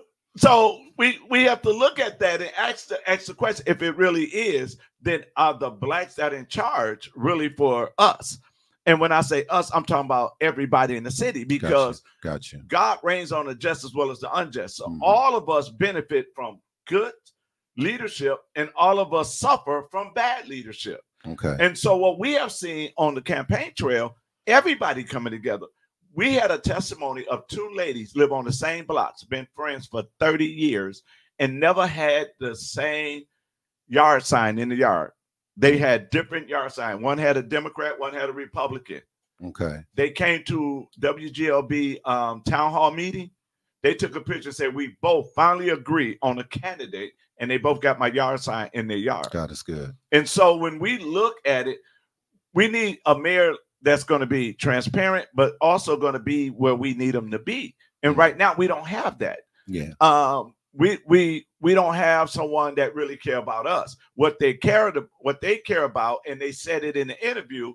so we we have to look at that and ask the ask the question: if it really is, then are the blacks that are in charge really for us? And when I say us, I'm talking about everybody in the city, because gotcha. Gotcha. God reigns on the just as well as the unjust. So Mm-hmm. all of us benefit from good leadership, and all of us suffer from bad leadership. Okay. And so what we have seen on the campaign trail, everybody coming together. We had a testimony of two ladies live on the same blocks, been friends for thirty years, and never had the same yard sign in the yard. They had different yard sign. One had a Democrat, one had a Republican. Okay. They came to W G L B um, town hall meeting. They took a picture and said, we both finally agree on a candidate, and they both got my yard sign in their yard. God is good. And so when we look at it, we need a mayor that's going to be transparent, but also going to be where we need them to be. And Mm-hmm. right now we don't have that. Yeah. Um, we we we don't have someone that really care about us. What they care to, what they care about, and they said it in the interview,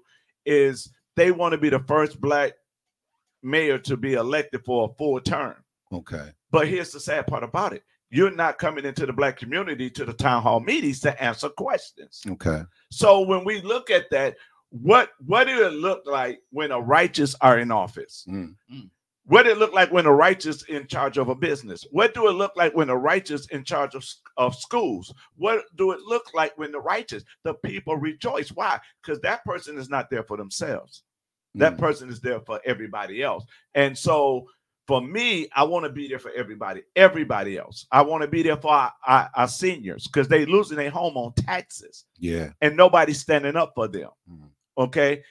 is they want to be the first black mayor to be elected for a full term. Okay. But here's the sad part about it: you're not coming into the black community to the town hall meetings to answer questions. Okay. So when we look at that, what what do it look like when the righteous are in office? Mm. What did it look like when the righteous in charge of a business? What do it look like when the righteous in charge of, of schools? What do it look like when the righteous, the people rejoice? Why? Because that person is not there for themselves. That Mm. person is there for everybody else. And so for me, I want to be there for everybody, everybody else. I want to be there for our, our, our seniors, because they losing their home on taxes. Yeah. And nobody's standing up for them. Mm. Okay.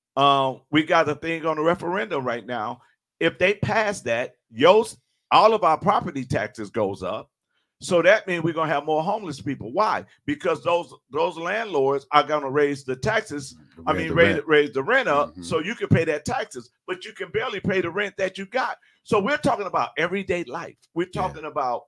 Um, we got a thing on the referendum right now. If they pass that, yours, all of our property taxes goes up. So that means we're gonna have more homeless people. Why? Because those those landlords are gonna raise the taxes. I Raise mean, the raise rent. raise the rent up, Mhm. so you can pay that taxes, but you can barely pay the rent that you got. So we're talking about everyday life. We're talking about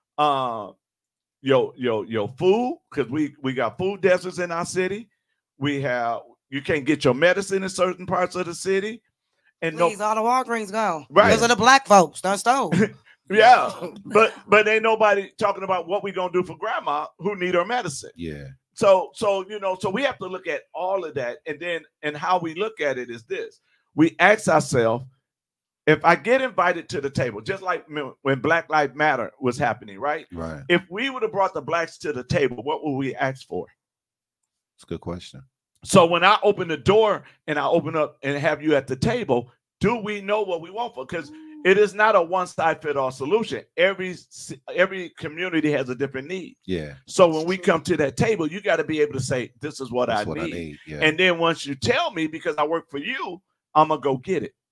uh, your your your food, because we we got food deserts in our city. We have you can't get your medicine in certain parts of the city. And Please, no, all the Walgreens gone. Right. Because of the black folks. Done stole. yeah, but but ain't nobody talking about what we gonna do for grandma who need her medicine. Yeah. So so you know, so we have to look at all of that, and then and how we look at it is this: we ask ourselves, if I get invited to the table, just like when Black Lives Matter was happening, right? Right. If we would have brought the blacks to the table, what would we ask for? It's a good question. So when I open the door and I open up and have you at the table, do we know what we want for? Because it is not a one-size-fit-all solution. Every every community has a different need. Yeah. So when we come to that table, you got to be able to say, this is what, I, what need. I need. Yeah. And then once you tell me, because I work for you, I'm going to go get it.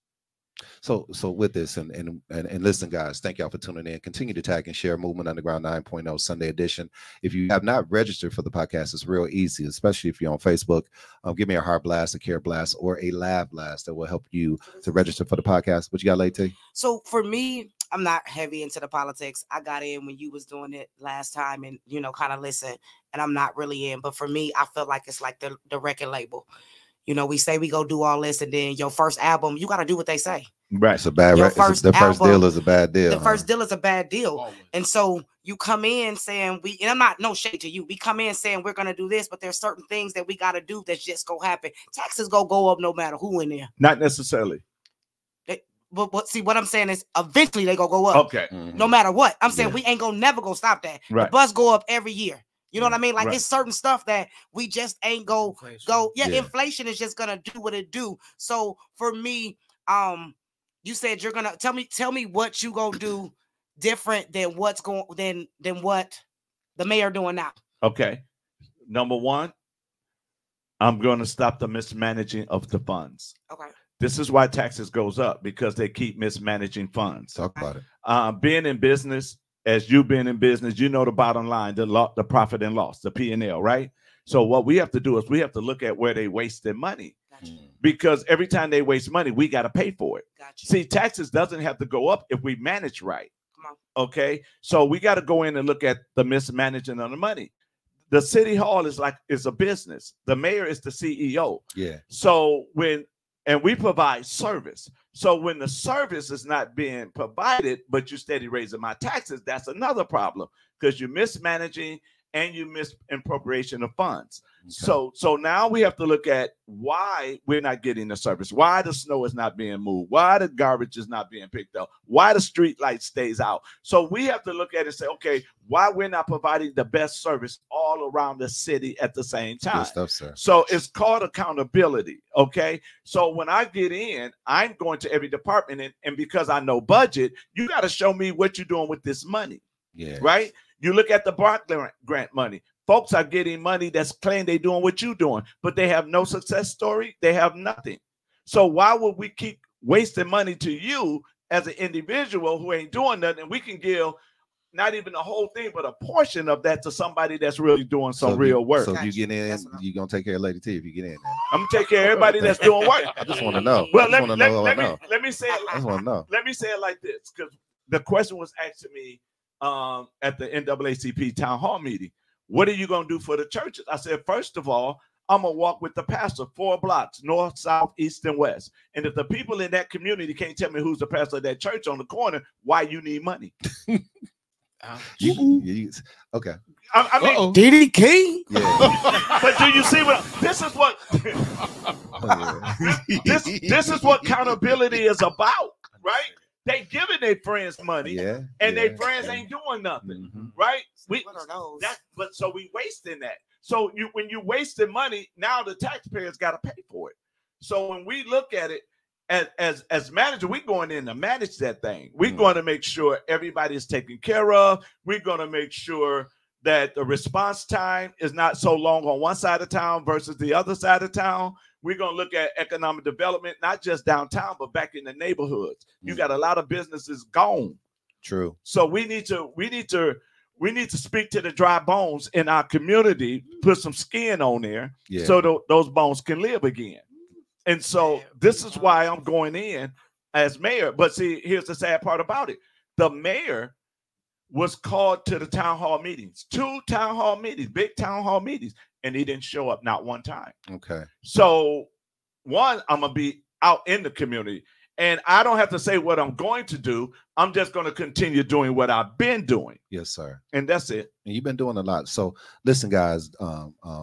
So, so with this and, and and and listen, guys, thank y'all for tuning in. Continue to tag and share Movement Underground nine point oh Sunday edition. If you have not registered for the podcast, it's real easy, especially if you're on Facebook. Um, give me a heart blast, a care blast, or a laugh blast that will help you to register for the podcast. What you got, Latesha? So for me, I'm not heavy into the politics. I got in when you was doing it last time, and you know, kind of listen. And I'm not really in. But for me, I feel like it's like the the record label. You know, we say we go do all this, and then your first album, you got to do what they say. Right. It's a bad Your it's first a, the first album, deal is a bad deal. The huh? first deal is a bad deal. And so you come in saying we, and I'm not no shade to you. We come in saying we're going to do this, but there's certain things that we got to do that's just going to happen. Taxes go go up no matter who in there. Not necessarily. They, but, but see, what I'm saying is eventually they go go up. Okay. Mm-hmm. No matter what. I'm saying yeah. we ain't going to never go stop that. Right. The bus go up every year. You know what I mean? Like right. it's certain stuff that we just ain't go inflation. go. Yeah, yeah, inflation is just gonna do what it do. So for me, um, you said you're gonna tell me tell me what you gonna do different than what's going than than what the mayor doing now. Okay. Number one, I'm gonna stop the mismanaging of the funds. Okay. This is why taxes goes up, because they keep mismanaging funds. Talk about it. Uh, being in business. As you've been in business, you know the bottom line, the lo- the profit and loss, the P and L, right? So what we have to do is we have to look at where they waste their money. Gotcha. Because every time they waste money, we got to pay for it. Gotcha. See, taxes doesn't have to go up if we manage right. Come on. Okay, so we got to go in and look at the mismanaging of the money. The city hall is like is a business. The mayor is the C E O. Yeah. So when and we provide service. So when the service is not being provided, but you steady raising my taxes, that's another problem, because you're mismanaging and you misappropriation of funds. Okay. So, so now we have to look at why we're not getting the service, why the snow is not being moved, why the garbage is not being picked up, why the street light stays out. So we have to look at it and say, okay, why we're not providing the best service all around the city at the same time. Good stuff, sir. So it's called accountability. Okay. So when I get in, I'm going to every department, and, and because I know budget, you got to show me what you're doing with this money. Yeah. Right. You look at the Barclay grant money. Folks are getting money that's claiming they're doing what you're doing, but they have no success story. They have nothing. So why would we keep wasting money to you as an individual who ain't doing nothing? We can give not even the whole thing, but a portion of that to somebody that's really doing some so real you, work. So if you get in, you're going to take care of Lady T if you get in there. I'm going to take care of everybody that's doing work. I just want to know. Well, let me, let, let, let, me, know. let me say it like, I just want to know. Let me say it like this, because the question was asked to me um, at the N double A C P town hall meeting. What are you going to do for the churches? I said, first of all, I'm going to walk with the pastor four blocks, north, south, east, and west. And if the people in that community can't tell me who's the pastor of that church on the corner, why you need money? you, you, okay. I, I mean, D D King. Yeah. But do you see what this is what this, this is what accountability is about, right? They giving their friends money, yeah, and yeah, their friends yeah. ain't doing nothing, mm-hmm. right? We that, but so we wasting that. So you when you wasting money, now the taxpayers got to pay for it. So when we look at it as as as manager, we're going in to manage that thing. We're mm-hmm. going to make sure everybody is taken care of. We're going to make sure that the response time is not so long on one side of town versus the other side of town. We're going to look at economic development, not just downtown, but back in the neighborhoods. You got a lot of businesses gone. True. So we need to, we need to, we need to speak to the dry bones in our community, put some skin on there yeah. so th- those bones can live again. And so this is why I'm going in as mayor. But see, here's the sad part about it. The mayor was called to the town hall meetings, two town hall meetings, big town hall meetings, and he didn't show up not one time. Okay. So one, I'm going to be out in the community, and I don't have to say what I'm going to do. I'm just going to continue doing what I've been doing. Yes, sir. And that's it. And you've been doing a lot. So listen, guys, um, um,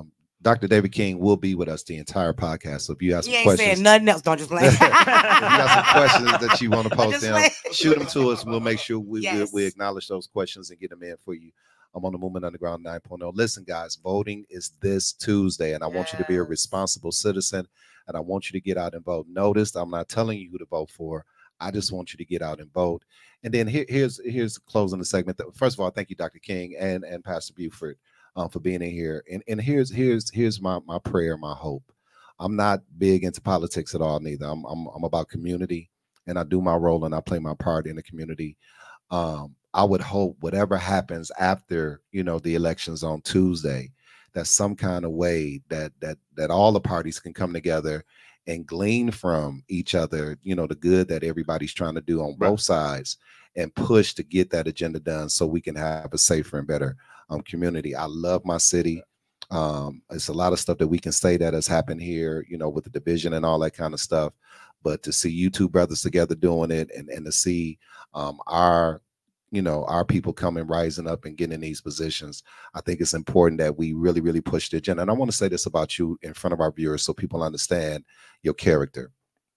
Doctor David King will be with us the entire podcast. So if you have some He ain't questions, saying nothing else. Don't just play. if you got some questions that you want to post just them, like- shoot them to us. We'll make sure we, Yes. we, we acknowledge those questions and get them in for you. I'm on the Movement Underground nine point oh. Listen, guys, voting is this Tuesday, and I want you to be a responsible citizen, and I want you to get out and vote. Notice I'm not telling you who to vote for. I just want you to get out and vote. And then here, here's here's closing the segment. First of all, thank you, Doctor King and and Pastor Buford, um, for being in here. And and here's here's here's my my prayer, my hope. I'm not big into politics at all, neither. I'm I'm I'm about community, and I do my role and I play my part in the community. Um, I would hope whatever happens after, you know, the elections on Tuesday, that some kind of way that that that all the parties can come together and glean from each other, you know, the good that everybody's trying to do on both sides, and push to get that agenda done so we can have a safer and better um, community. I love my city. Um, it's a lot of stuff that we can say that has happened here, you know, with the division and all that kind of stuff. But to see you two brothers together doing it, and, and to see um, our, you know, our people coming, rising up and getting in these positions, I think it's important that we really, really push the agenda. And I want to say this about you in front of our viewers so people understand your character.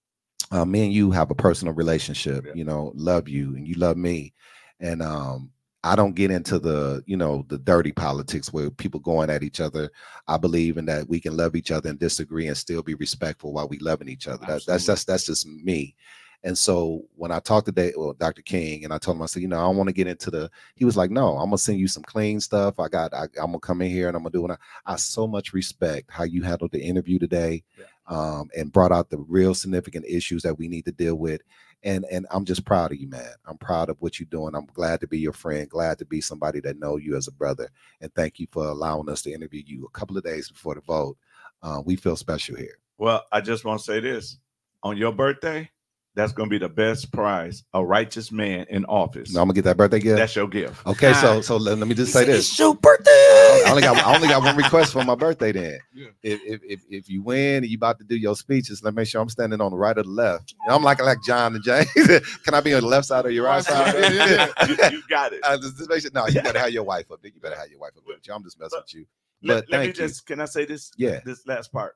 Uh, me and you have a personal relationship, you know, love you and you love me. And um, I don't get into the, you know, the dirty politics where people going at each other. I believe in that we can love each other and disagree and still be respectful while we loving each other. That, that's just, that's just me. And so when I talked today, well, Doctor King, and I told him, I said, you know, I don't want to get into the, he was like, no, I'm going to send you some clean stuff. I got, I, I'm going to come in here and I'm going to do it. I, I so much respect how you handled the interview today, yeah. um, and brought out the real significant issues that we need to deal with. And, and I'm just proud of you, man. I'm proud of what you're doing. I'm glad to be your friend, glad to be somebody that know you as a brother. And thank you for allowing us to interview you a couple of days before the vote. Uh, we feel special here. Well, I just want to say this. On your birthday, that's going to be the best prize, a righteous man in office. No, I'm gonna get that birthday gift. That's your gift. Okay, so so let, let me just say this. It's your birthday. I only got I only got one request for my birthday. Then, yeah. if, if if if you win and you about to do your speeches, let me make sure I'm standing on the right or the left. I'm like like John and James. Can I be on the left side or your right side? Yeah, yeah. you, you got it. Uh, just, just make sure, no, you better have your wife up there. You better have your wife up there. I'm just messing but, with you. Let, But let me thank just you. can I say this? Yeah. This last part.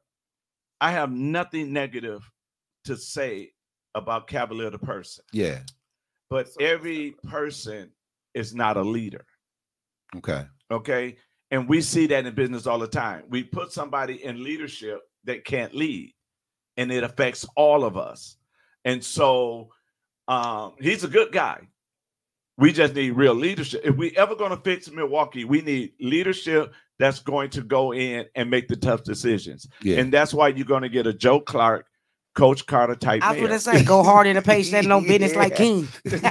I have nothing negative to say about Cavalier the person. Yeah. But every person is not a leader. Okay. Okay. And we see that in business all the time. We put somebody in leadership that can't lead, and it affects all of us. And so um, he's a good guy. We just need real leadership. If we ever going to fix Milwaukee, we need leadership that's going to go in and make the tough decisions. Yeah. And that's why you're going to get a Joe Clark, Coach Carter type I was man. going to say, go hard in the paint, stand no business like King.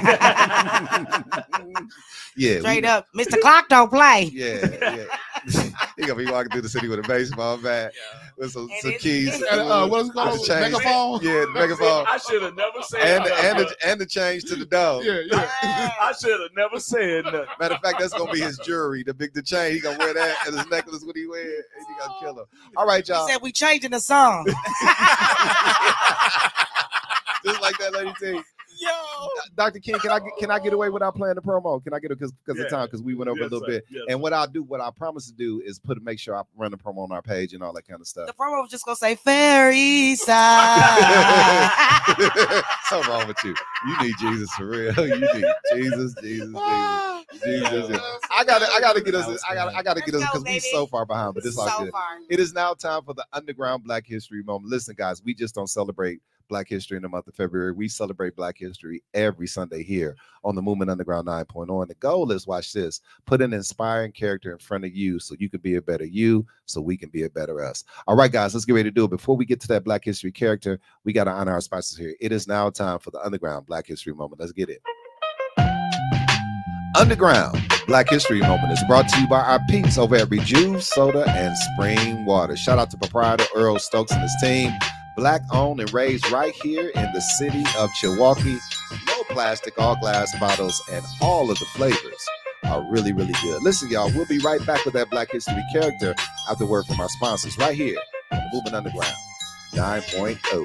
Yeah. Straight we, up, Mister Clock don't play. Yeah. Yeah. He gonna be walking through the city with a baseball bat, yeah. with some, some keys. Uh, what is it called? Megaphone? Yeah, the megaphone. I should have never said and that. And the, and the change to the dog. Yeah, yeah. I should have never said that. Matter of fact, that's gonna be his jewelry. The big the chain. He gonna wear that and his necklace when he wear it. And he gonna kill him. All right, y'all. He said we changing the song. Just like that lady said. Yo, Doctor King, can I get, can I get away without playing the promo? Can I get it because because Yeah. of time? Because we went over Yes, a little sir. bit. Yes, and sir. what I'll do, what I promise to do, is put make sure I run the promo on our page and all that kind of stuff. the promo was just gonna say Fairy Side. Something wrong with you. You need Jesus for real. You need Jesus, Jesus, Jesus, Jesus. I gotta, I gotta get us. I gotta, I gotta get us because we so far behind. But it's all So good. far. It is now time for the Underground Black History Moment. Listen, guys, we just don't celebrate Black History in the month of February. We celebrate Black History every Sunday here on the Movement Underground nine point oh. And the goal is, watch this, put an inspiring character in front of you so you can be a better you, so we can be a better us. All right, guys, let's get ready to do it. Before we get to that Black History character, we got to honor our sponsors here. It is now time for the Underground Black History Moment. Let's get it. Underground Black History Moment is brought to you by our peeps over at Rejuve Soda and Spring Water. Shout out to proprietor Earl Stokes and his team. Black owned and raised right here in the city of Milwaukee. No plastic, all glass bottles, and all of the flavors are really, really good. Listen, y'all, we'll be right back with that Black History character after word from our sponsors right here on the Movement Underground nine point oh.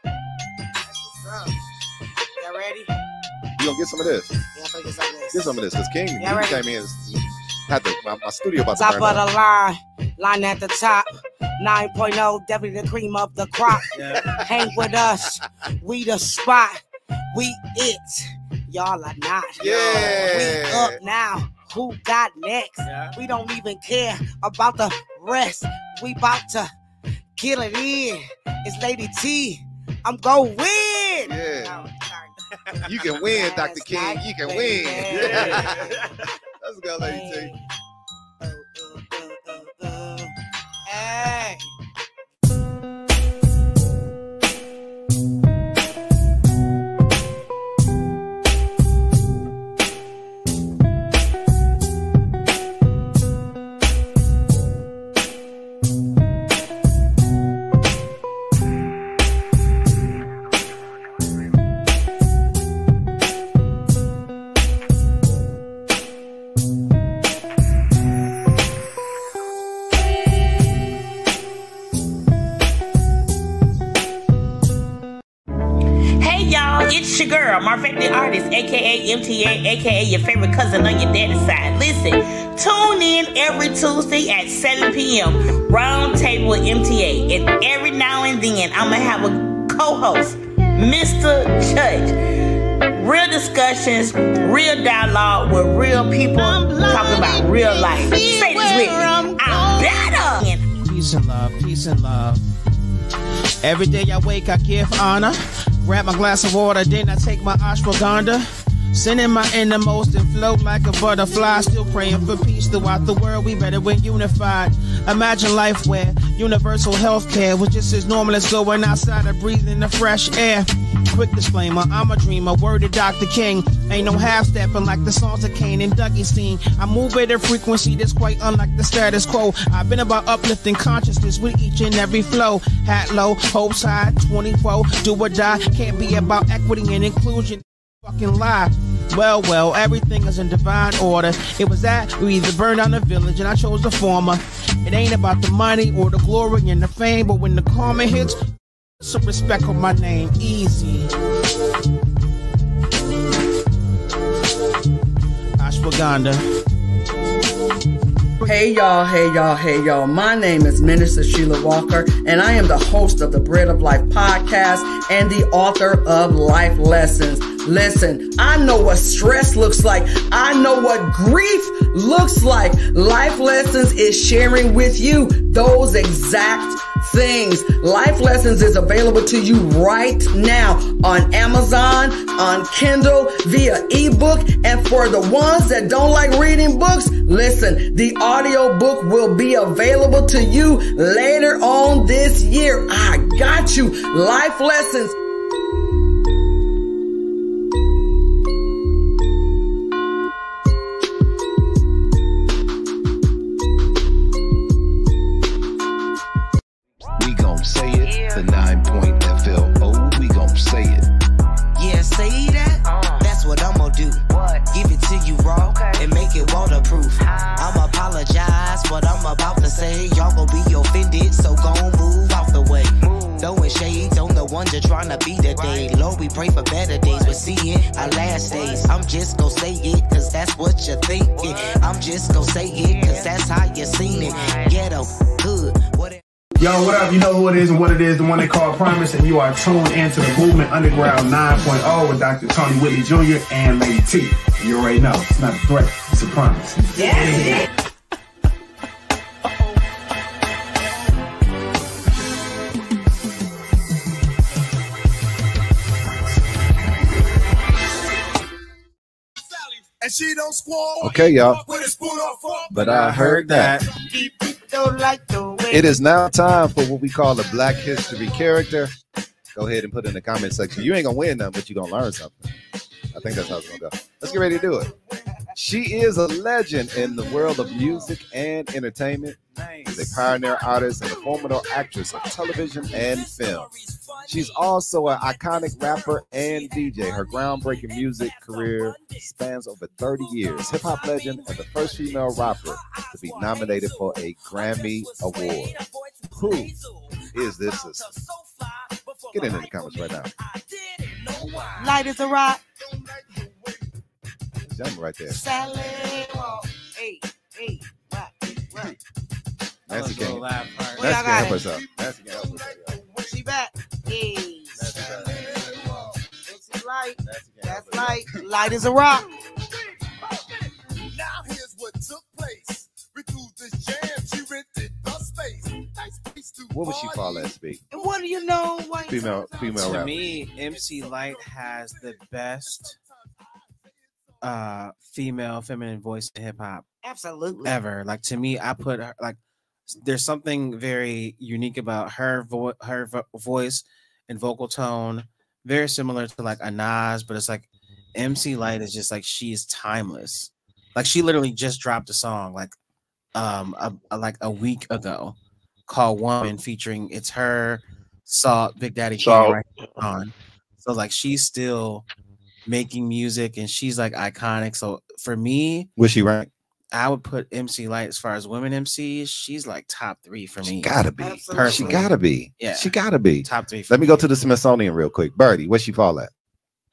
Y'all ready? You gonna get some of this? Yeah, I'm gonna get some of this. Get some of this, because King, Yeah, he ready. came in. Had to, my, my studio about to Top burn of up. the line, line at the top. nine point oh, definitely the cream of the crop. Yeah. Hang with us. We the spot. We it. Y'all are not. Yeah. We up now. Who got next? Yeah. We don't even care about the rest. We about to kill it in. It's Lady T. I'm gonna win. Yeah. You can win, Doctor King. You can win. Yeah. Let's go, Lady T. Uh, uh, uh, uh, hey. It's your girl, Marvette the Artist, aka M T A, aka your favorite cousin on your daddy's side. Listen, tune in every Tuesday at seven p.m. Round Table with M T A. And every now and then, I'm going to have a co-host, Mister Judge. Real discussions, real dialogue with real people talking about real life. Say this with me. I'm better. Peace and love, peace and love. Every day I wake, I give honor. Grab my glass of water, then I take my ashwagandha. Sending my innermost and float like a butterfly. Still praying for peace throughout the world. We better when unified. Imagine life where universal health care was just as normal as going outside and breathing the fresh air. Quick disclaimer, I'm a dreamer. Word to Doctor King. Ain't no half-stepping like the songs of Kane and Dougie Steen. I move at a frequency that's quite unlike the status quo. I've been about uplifting consciousness with each and every flow. Hat low, hopes high, twenty-four, do or die. Can't be about equity and inclusion. Fucking lie. Well, well, everything is in divine order. It was that we either burned down the village and I chose the former. It ain't about the money or the glory and the fame, but when the karma hits, some respect on my name. Easy. Ashwagandha. Hey y'all, hey y'all, hey y'all. My name is Minister Sheila Walker, and I am the host of the Bread of Life podcast and the author of Life Lessons. Listen, I know what stress looks like. I know what grief looks like. Life Lessons is sharing with you those exact things. Life Lessons is available to you right now on Amazon, on Kindle, via ebook. And for the ones that don't like reading books, listen, the audio book will be available to you later on this year. I got you. Life Lessons. Say it, the nine point F L O, we gon' say it. Yeah, say that, uh, that's what I'm gonna do. What? Give it to you raw, okay, and make it waterproof. I'ma apologize for what I'm about to say. Y'all gon' be offended, so gon' move out the way. Move. Throwing shades on the ones that tryna be the day. Right. Lord, we pray for better days, we're seeing our last days. I'm just gon' say it, cause that's what you're thinking. What? I'm just gon' say it, cause that's how you seen it. Ghetto, good, whatever. Yo, what up? You know who it is and what it is, the one they call Promise, and you are tuned into the Movement Underground nine point oh with Doctor Tony Whitley Junior and Lady T. You already know, it's not a threat, it's a promise. Yeah. And she don't squall. Okay, y'all. But I heard that. It is now time for what we call a Black History character. Go ahead and put it in the comment section. You ain't gonna win nothing, but you're gonna learn something. I think that's how it's gonna go. Let's get ready to do it. She is a legend in the world of music and entertainment. She's a pioneer artist and a formidable actress of television and film. She's also an iconic rapper and D J. Her groundbreaking music career spans over thirty years. Hip-hop legend and the first female rapper to be nominated for a Grammy Award. Who is this sister? Get in, in the comments right now. Light as a rock. Jump right there. Sally. Hey, hey, rock, rock. Nancy can't. Laugh part. Well, Nancy y'all can't help got herself. Nancy can't help herself. She back. Hey. Nancy got it. It's light. Nancy can't That's help light. Light as a rock. Now here's what took place. We threw this jam, she rented the space. Nice place to What would she party. call that speak? And what do you know? What Female, female To rapper. me, M C Light has the best uh female feminine voice in hip hop Absolutely. ever. Like to me, I put her like there's something very unique about her vo- her vo- voice and vocal tone, very similar to like a Nas, but it's like M C Light is just like she is timeless. Like she literally just dropped a song like um a, a- like a week ago called Woman featuring it's her, Salt, Big Daddy Kane Salt. right on. So like she's still making music and she's like iconic. So for me, Was she rank? I would put M C Light as far as women M Cs. She's like top three for me. She gotta be. Absolutely. She gotta be. Yeah. She gotta be. Top three. For Let me go to the Smithsonian real quick. Birdie, what she fall at?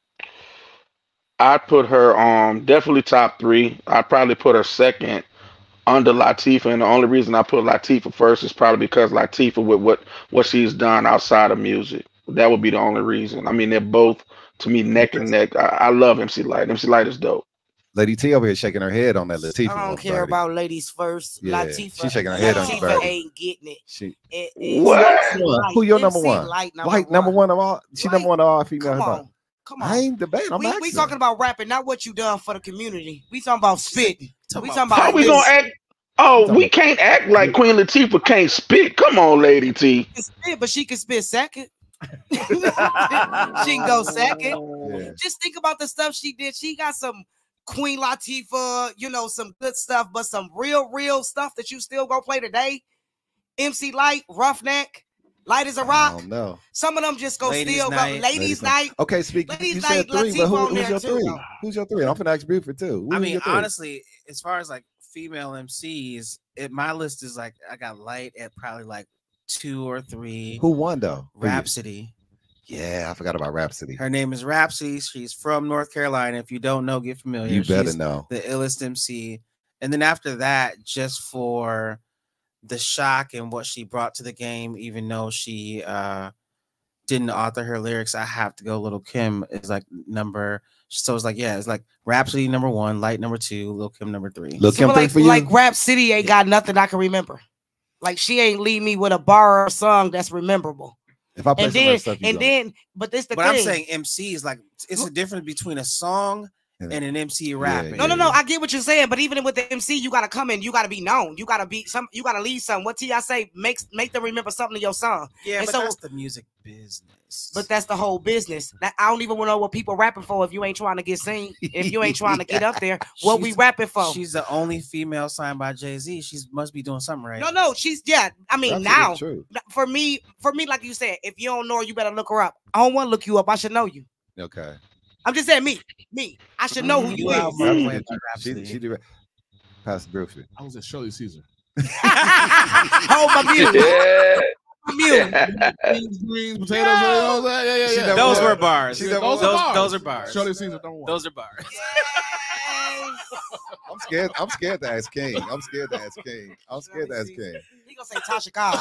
I'd put her on definitely top three. I'd probably put her second under Latifah, and the only reason I put Latifah first is probably because Latifah with what what she's done outside of music. That would be the only reason. I mean, they're both to me neck and neck. I, I love M C Light. M C Light is dope. Lady T over here shaking her head on that Latifah. I don't one, care Birdie. about ladies first. Yeah, Latifah. she's shaking her head on you, Latifah Birdie. ain't getting it. She, It- it's What? M C Light. who your M number C one? Light number Light number one. one of all. She Light. number one of all female Come hip hop. on. Come on. I ain't debating. I'm we, asking. we talking about rapping, not what you done for the community. We talking about spit. We talking How about we this. gonna act? Oh, we can't act like Queen Latifah can't spit. Come on, Lady T. She can spit, but she can spit second. She can go second. Yeah. Just think about the stuff she did. She got some Queen Latifah, you know, some good stuff, but some real, real stuff that you still gonna play today. M C Light, Roughneck, Light as a I Rock. don't know. Some of them just go Ladies still go. Night. Ladies, Ladies Night. Okay, speak. Ladies You Night, said three, Latifah but who, on who's there your too, three? though. Who's your three? I'm finna ask Buford too. Who's I mean, your three? honestly, as far as like female M Cs, it, my list is like I got Light at probably like two or three. Who won though? Who you- Rhapsody. Yeah, I forgot about Rhapsody. Her name is Rhapsody. She's from North Carolina. If you don't know, get familiar. You better She's know. the illest M C. And then after that, just for the shock and what she brought to the game, even though she uh didn't author her lyrics, I have to go. Little Kim is like number. So it's like, yeah, it's like Rhapsody number one, Light number two, Lil Kim number three. Lil Kim So three like, for you. like Rap City ain't got nothing I can remember. Like she ain't leave me with a bar or a song that's rememberable. If I play And some of her then, stuff, you and go. then, but this the But thing. I'm saying M Cs, like it's a difference between a song and an M C rapping. No, no, no. I get what you're saying, but even with the M C, you gotta come in. You gotta be known. You gotta be some. You gotta lead something. What T I say makes make them remember something in your song. Yeah, And but so, that's the music business. but that's the whole business. That, I don't even know what people rapping for if you ain't trying to get seen. If you ain't trying to get up there, what we She's- rapping for? She's the only female signed by Jay-Z. She must be doing something right. No, no, she's yeah. I mean, That's now true. for me, for me, like you said, if you don't know her, you better look her up. I don't want to look you up. I should know you. Okay. I'm just saying, me, me. I should know who you Wow, is. bro. She, Playing by she, Rhapsody. she did. Pastor Buford. I was at Shirley Caesar. Hold my mute. Yeah. My mute. Beans, greens, potatoes. You know what I'm saying? Yeah, yeah, She yeah. never Those won. were bars. She Those, never Those won. are bars. those are bars. Shirley Caesar number one. Those are bars. I'm scared. I'm scared to ask King. I'm scared to ask King. I'm scared to ask King. He gonna say Tasha Cobbs.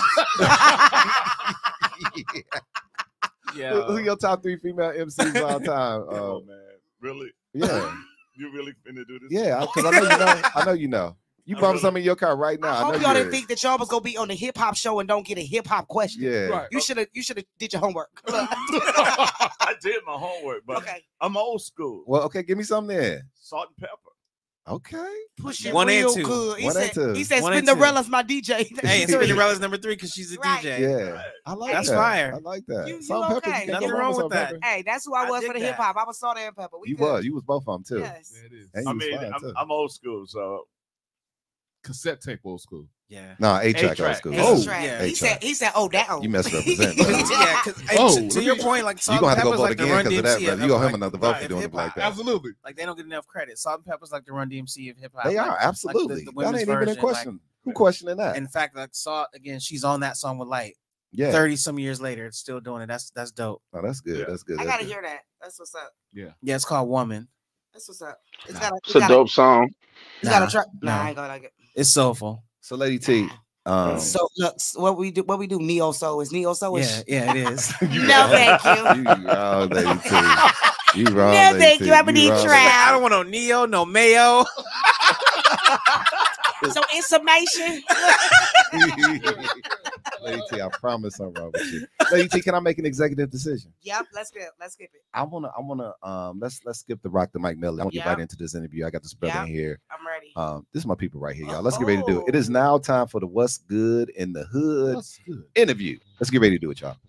Yeah. Who, who your top three female M Cs of all time? Oh Uh, man, really? yeah, You really finna do this? yeah. Because I know you know. I know you know. You I bump really- some in your car right now. I I, hope know y'all you didn't is. think that y'all was gonna be on the hip hop show and don't get a hip hop question. Yeah. Right. You should have. You should have did your homework. I did my homework, but Okay. I'm old school. Well, okay. Give me something there. Salt and pepper. Okay. Push it One and real two. good. He One and said. two. He said One and two. Spinderella's my D J. Hey, and Cinderella's number three because she's a Right. D J. Yeah. I like That's that. fire. I like that. You- you Salt and pepper. okay. You can't Nothing go wrong with with salt that. and pepper. Hey, that's who I I was dig for the that. hip hop. I was Salt and Pepper. We You good. was. You was both of them too. Yes. Yeah, it is. And you I was mean, fine, I'm, too. I'm old school, so Cassette tape old school. Yeah. No, eight track old A-track. school. Eight Oh, track. yeah. He said. He said. Oh, down. you misrepresent. yeah, 'cause, hey, Oh, to, to let your me- point, like You Salt gonna and have to go Pepper's vote like the again Run because of that, D M C brother. of You gonna like, him another vote right, for doing it hip like hop. that. Absolutely. Like they don't get enough credit. Salt and Pepper's like the Run D M C of hip hop. They like, are absolutely. the that women's ain't even in version, question. Who questioning that? In fact, like Salt again, she's on that song with Light. Yeah. Thirty some years later, it's still doing it. That's that's dope. Oh, that's good. Yeah. That's good. I That's gotta good. hear that. That's what's up. Yeah. Yeah, it's called Woman. That's what's up. It's got a. It's a dope song. It's got Nah, a track. Nah, nah. I ain't gonna like it. It's soulful. So, Lady T, Um, So look, what we do, what we do, neo soul is neo soul. Yeah, yeah, it is. No, thank you. You wrong, lady T. You wrong, No, lady thank T. you. I'm gonna need wrong, lady- trial. I don't want no Neo, no Mayo. So in summation, Lady T, I promise I'm wrong with you. Lady T, can I make an executive decision? yep. Let's skip. Let's skip it. I wanna, I wanna, um, let's let's skip the rock the Mike Miller. I want to get Yeah. right into this interview. I got this brother Yeah. in here. I'm ready. Um, this is my people right here, y'all. Let's get ready to do it. It is now time for the What's Good in the Hood What's good? interview. Let's get ready to do it, y'all.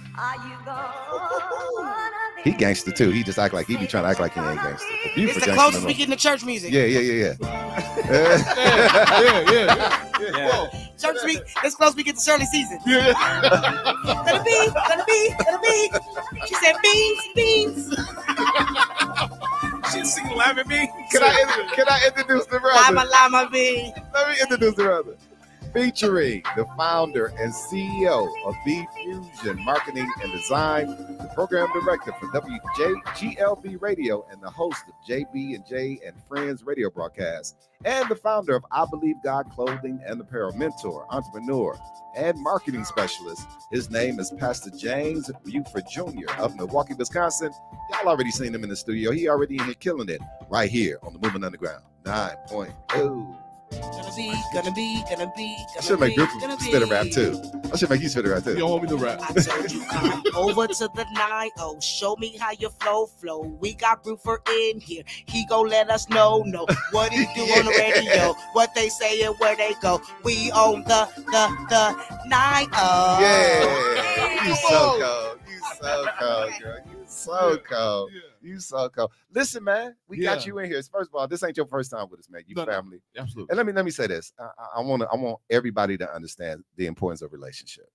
He gangster too. He just act like he be trying to act like he ain't gangster. But you It's for the gangster closest no we more. get to church music. Yeah, yeah, yeah, yeah, yeah, yeah, yeah. Yeah. Church week. It's close we get to Shirley season. Yeah. Gonna be, gonna be, gonna be. She said beans, beans. She's singing Laugh at Me. Can I can I introduce the Lama, brother? lama, bean. Let me introduce the brother. Featuring the founder and C E O of B Fusion Marketing and Design, the program director for W J G L B Radio, and the host of J B and J and Friends radio broadcast, and the founder of I Believe God Clothing and Apparel, mentor, entrepreneur, and marketing specialist. His name is Pastor James Buford Junior of Milwaukee, Wisconsin. Y'all already seen him in the studio. He already in here killing it right here on the Moving Underground nine point oh. Gonna be, gonna be, gonna be, I gonna should make be, Group gonna be. spit a rap too. I should make you spit a rap too. You don't want me to rap. I told you come over to the nine oh. Show me how your flow flow. We got Bruford in here. He gon' let us know, know what he do on the radio, what they say and where they go. We own the the the nine oh. Yeah, you so cold. You so cold, girl. You so cold. You so cold. Listen, man, we got Yeah. you in here. First of all, this ain't your first time with us, man. You No, no. family. Absolutely. And let me let me say this. I, I- I want to I want everybody to understand the importance of relationship.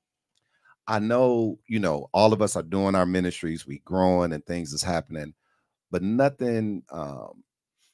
I know, you know, all of us are doing our ministries, we growing and things is happening, but nothing um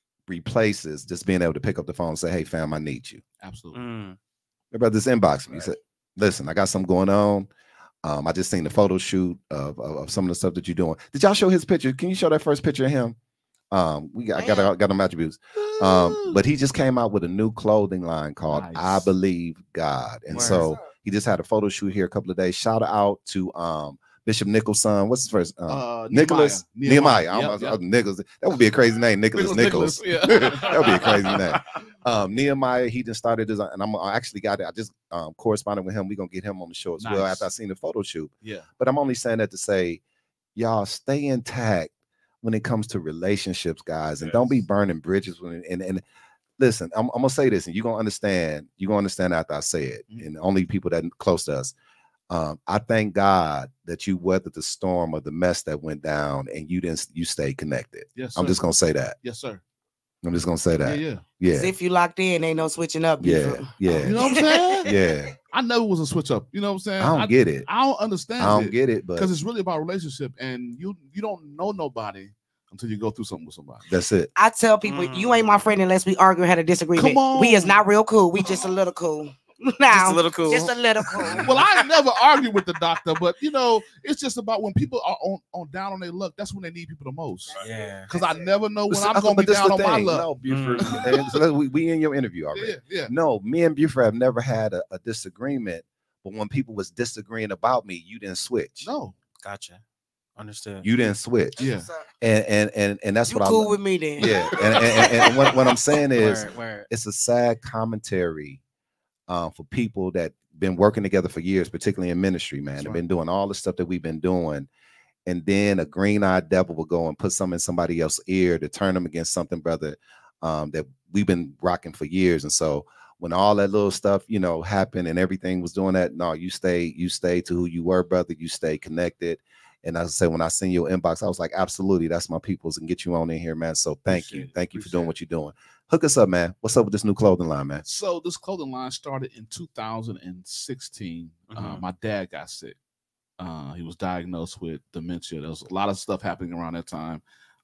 replaces just being able to pick up the phone and say, hey fam, I need you. Absolutely. Mm. Your brother's inbox me. He said, listen, I got something going on. Um, I just seen the photo shoot of, of, of some of the stuff that you're doing. Did y'all show his picture? Can you show that first picture of him? Um, we got I got I got him attributes. Um, but he just came out with a new clothing line called Nice. I Believe God. And Word. so he just had a photo shoot here a couple of days. Shout out to um Bishop Nicholson. What's his first? Um, Uh, Nicholas Nehemiah. Nehemiah. I Yep, almost- yep. oh, Nicholas. That would be a crazy name, Nicholas Nicholas, Nichols. Nicholas, yeah. That would be a crazy name. Um, Nehemiah, he just started his, and I'm I actually got it. I just um, corresponded with him. We're gonna get him on the show as well Nice. after I seen the photo shoot. Yeah. But I'm only saying that to say, y'all stay intact when it comes to relationships, guys, and don't be burning bridges. When and and listen, I'm, I'm gonna say this, and you're gonna understand. You're gonna understand after I say it, Mm-hmm. and only people that close to us. Um, I thank God that you weathered the storm of the mess that went down, and you didn't. You stayed connected. Yes, I'm sir. just gonna say that. Yes, sir. I'm just gonna say Yeah, that. yeah. Yeah. As if you locked in, ain't no switching up. Yeah, Buford. yeah. You know what I'm saying? Yeah. I know it was a switch up. You know what I'm saying? I don't get it. I don't understand. I don't get it, but because it's really about relationship, and you you don't know nobody until you go through something with somebody. That's it. I tell people, you ain't my friend unless we argue and had a disagreement. Come on. We is not real cool. We just a little cool. Now, Just a little cool. Just a little cool. Well, I never argue with the doctor, but you know, it's just about when people are on, on down on their luck. That's when they need people the most. Yeah. Because I never know when Listen, I'm gonna but be this down the on my thing. luck. No, Buford. and so we, we in your interview already. Yeah, yeah. No, me and Buford have never had a, a disagreement, but when people was disagreeing about me, you didn't switch. No. Gotcha. Understood. You didn't switch. Yeah. And and and and that's You what cool I with me then. Yeah. And, and, and, and what, what I'm saying is Word, word. it's a sad commentary um, for people that been working together for years, particularly in ministry, man. They've right. been doing all the stuff that we've been doing. And then a green-eyed devil will go and put something in somebody else's ear to turn them against something, brother, um, that we've been rocking for years. And so when all that little stuff, you know, happened and everything was doing that, no, you stay, you stay to who you were, brother. You stay connected. And as I said, when I seen your inbox, I was like, absolutely, that's my peoples, and get you on in here, man. So thank Appreciate you. it. Thank you for Appreciate doing it. what you're doing. Hook us up, man. What's up with this new clothing line, man? So this clothing line started in two thousand sixteen. Uh, Mhm. my dad got sick. Uh, he was diagnosed with dementia. There was a lot of stuff happening around that time.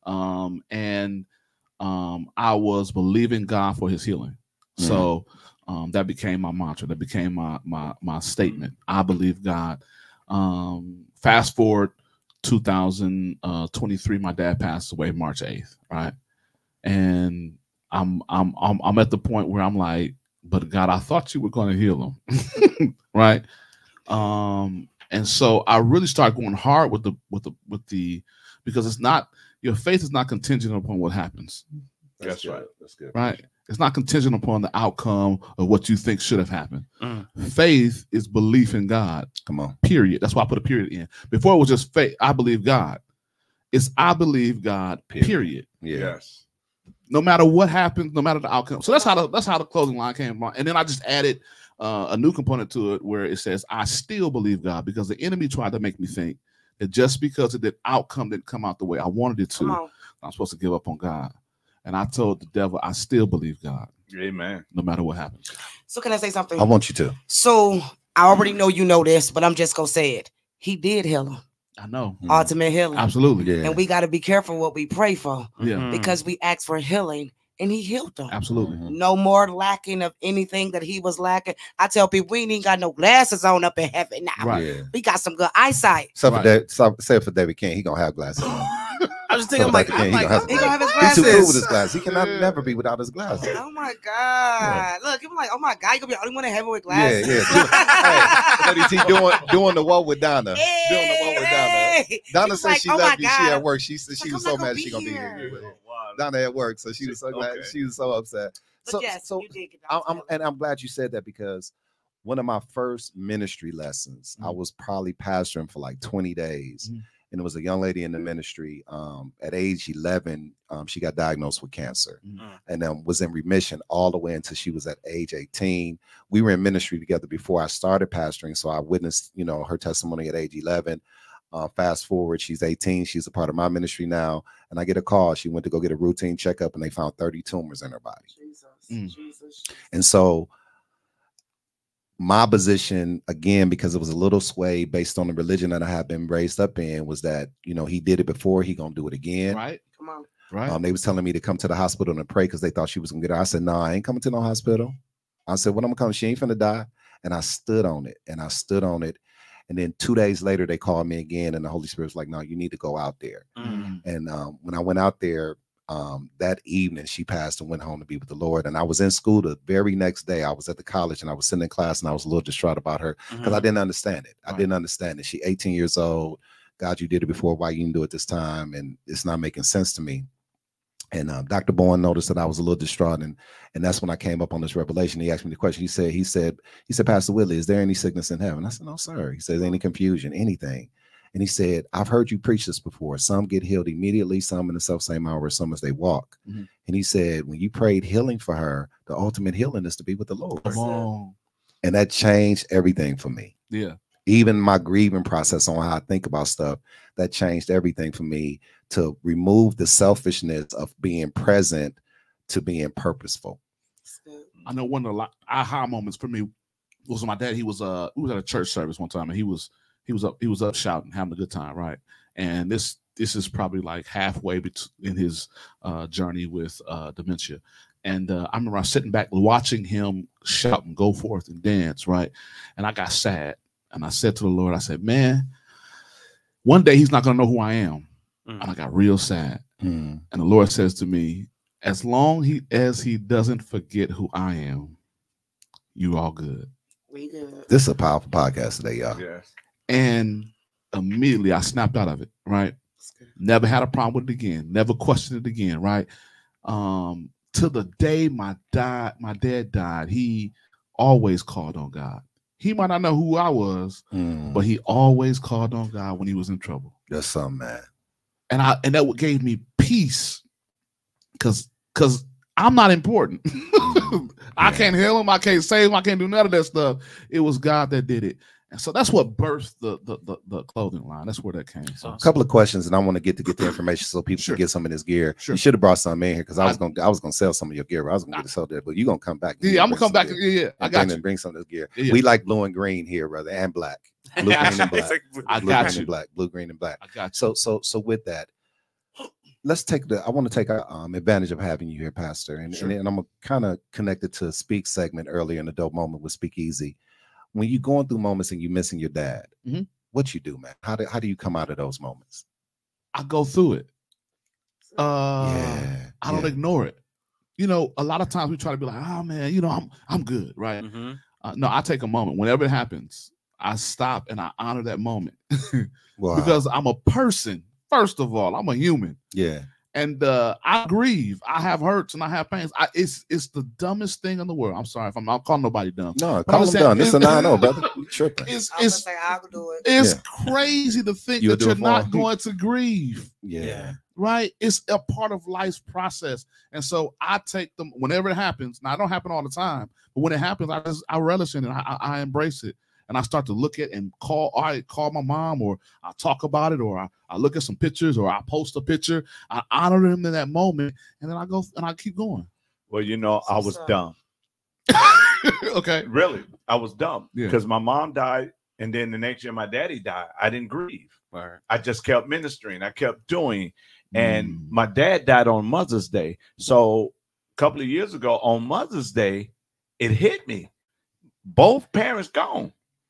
Um, and um, I was believing God for his healing. Mhm. So um, that became my mantra. That became my my my statement. I believe God. Um, fast forward two thousand twenty-three, my dad passed away March eighth, right? And I'm I'm I'm I'm at the point where I'm like, but God, I thought you were going to heal him, right? Um, and so I really started going hard with the with the with the because it's not your faith is not contingent upon what happens. That's, That's right. That's good. Right. It's not contingent upon the outcome of what you think should have happened. Mm. Faith is belief in God. Come on. Period. That's why I put a period in. Before it was just faith. I believe God. It's I believe God. Period. period. Yeah. Yes. No matter what happens, no matter the outcome. So that's how the that's how the closing line came from. And then I just added uh, a new component to it where it says I still believe God, because the enemy tried to make me think that just because of the outcome didn't come out the way I wanted it to, I'm supposed to give up on God. And I told the devil, I still believe God. Amen. No matter what happens. So can I say something? I want you to. So I already know you know this, but I'm just gonna say it. He did heal him. I know. Ultimate healing. Absolutely. Yeah. And we got to be careful what we pray for. Yeah. Because we ask for healing and he healed them. Absolutely. No more lacking of anything that he was lacking. I tell people we ain't even got no glasses on up in heaven now. Right. Yeah. We got some good eyesight. Except Right. for David, so- except for David King, he gonna have glasses on. I was just thinking, I'm like, I'm like, he gonna have his He's too cool with glasses. his glasses. He cannot never be without his glasses. Oh my God. Look, I'm like, oh my God, you gonna be the only one in heaven with glasses. Yeah, yeah. Hey, Lady T doing doing the walk with Donna. Hey, doing the walk with Donna. hey. Donna She was said like, she oh my loved you. She God. at work. She said she Like, was I'm so not gonna mad she be gonna be here. here. Donna at work, so she was so glad. Okay. She was so upset. But So, yes, so you did get I'm, down I'm to and I'm glad you said that, because one of my first ministry lessons, I was probably pastoring for like twenty days. Mhm. And it was a young lady in the ministry. Um, at age eleven, um, she got diagnosed with cancer, Mhm. and um, was in remission all the way until she was at age eighteen. We were in ministry together before I started pastoring, so I witnessed, you know, her testimony at age eleven. Uh, fast forward, she's eighteen. She's a part of my ministry now, and I get a call. She went to go get a routine checkup, and they found thirty tumors in her body. Jesus, Mm. Jesus. And so my position, again, because it was a little swayed based on the religion that I have been raised up in, was that, you know, he did it before, he gonna do it again. Right. Come on. Right. Um, they was telling me to come to the hospital and pray because they thought she was gonna get her. I said, no, nah, I ain't coming to no hospital. I said, when I'm coming, she ain't finna die. And I stood on it, and I stood on it. And then two days later, they called me again, and the Holy Spirit was like, no, you need to go out there. Mhm. And um, when I went out there, um, that evening, she passed and went home to be with the Lord. And I was in school the very next day. I was at the college, and I was sitting in class, and I was a little distraught about her because I Mhm. didn't understand it. I Right. didn't understand it. She eighteen years old. God, you did it before. Why you didn't do it this time? And it's not making sense to me. And um, Doctor Bowen noticed that I was a little distraught, and and that's when I came up on this revelation. He asked me the question. He said, he said, he said, Pastor Whitley, is there any sickness in heaven? I said, no, sir. He says, any confusion, anything. And he said, I've heard you preach this before. Some get healed immediately, some in the self same hour, some as they walk. Mhm. And he said, when you prayed healing for her, the ultimate healing is to be with the Lord. Come on. And that changed everything for me. Yeah. Even my grieving process on how I think about stuff, that changed everything for me, to remove the selfishness of being present to being purposeful. I know one of the lo- aha moments for me was when my dad, he was uh we was at a church service one time, and he was he was up he was up shouting, having a good time, right? And this this is probably like halfway bet- in his uh journey with uh dementia. And uh, I remember I was sitting back watching him shout and go forth and dance, right? And I got sad, and I said to the Lord, I said, man, one day he's not gonna know who I am. Mm. And I got real sad. Mm. And the Lord says to me, as long he as he doesn't forget who I am, you all good. We good. This is a powerful podcast today, y'all. Yes. And immediately I snapped out of it, right? Never had a problem with it again, never questioned it again, right? Um, till the day my dad, my dad died, he always called on God. He might not know who I was, Mm. but he always called on God when he was in trouble. That's something, man. And I and that what gave me peace, because because I'm not important. I can't heal him, I can't save him, I can't do none of that stuff. It was God that did it. And so that's what birthed the the the, the clothing line. That's where that came from. A couple of questions, and I want to get to get the information so people Sure. can get some of this gear. Sure. You should have brought some in here, because I was I- gonna I was gonna sell some of your gear. I was gonna get it sold there, but you're gonna come back. and Yeah, I'm gonna bring come some back. gear. Yeah, yeah. I And got bring, you. and bring some of this gear. Yeah, yeah. We like blue and green here, brother, and black. Blue, green, and black. I Blue, got green, you. and black. Blue, green, and black. I got you. So, so, so with that, let's take the. I want to take a, um, advantage of having you here, Pastor, and Sure. and, and I'm kind of connected to Speak segment earlier in the dope moment with Speak Easy. When you're going through moments and you're missing your dad, Mhm. what you do, man? How do how do you come out of those moments? I go through it. Uh, Yeah, I don't yeah. ignore it. you know, a lot of times we try to be like, oh man, you know, I'm I'm good, right? Mm-hmm. Uh, no, I take a moment. Whenever it happens, I stop and I honor that moment. Wow. Because I'm a person. First of all, I'm a human. Yeah. And uh, I grieve. I have hurts and I have pains. I, it's it's the dumbest thing in the world. I'm sorry if I'm not calling nobody dumb. No, But call I'm them saying dumb. This is a it's- nine oh, brother. You tripping. It's I was it's gonna say I'll do it. it's Yeah. crazy to think You'll that do you're it for not them. going to grieve. Yeah. Right? It's a part of life's process. And so I take them whenever it happens. Now, it don't happen all the time, but when it happens, I just I relish in it. I, I, I embrace it. And I start to look at and call, I call my mom, or I talk about it, or I, I look at some pictures, or I post a picture. I honor them in that moment, and then I go and I keep going. Well, you know, I was dumb. Okay. Really, I was dumb Yeah. because my mom died, and then the next year my daddy died. I didn't grieve. Right. I just kept ministering. I kept doing. And my dad died on Mother's Day. So a couple of years ago on Mother's Day, it hit me. Both parents gone.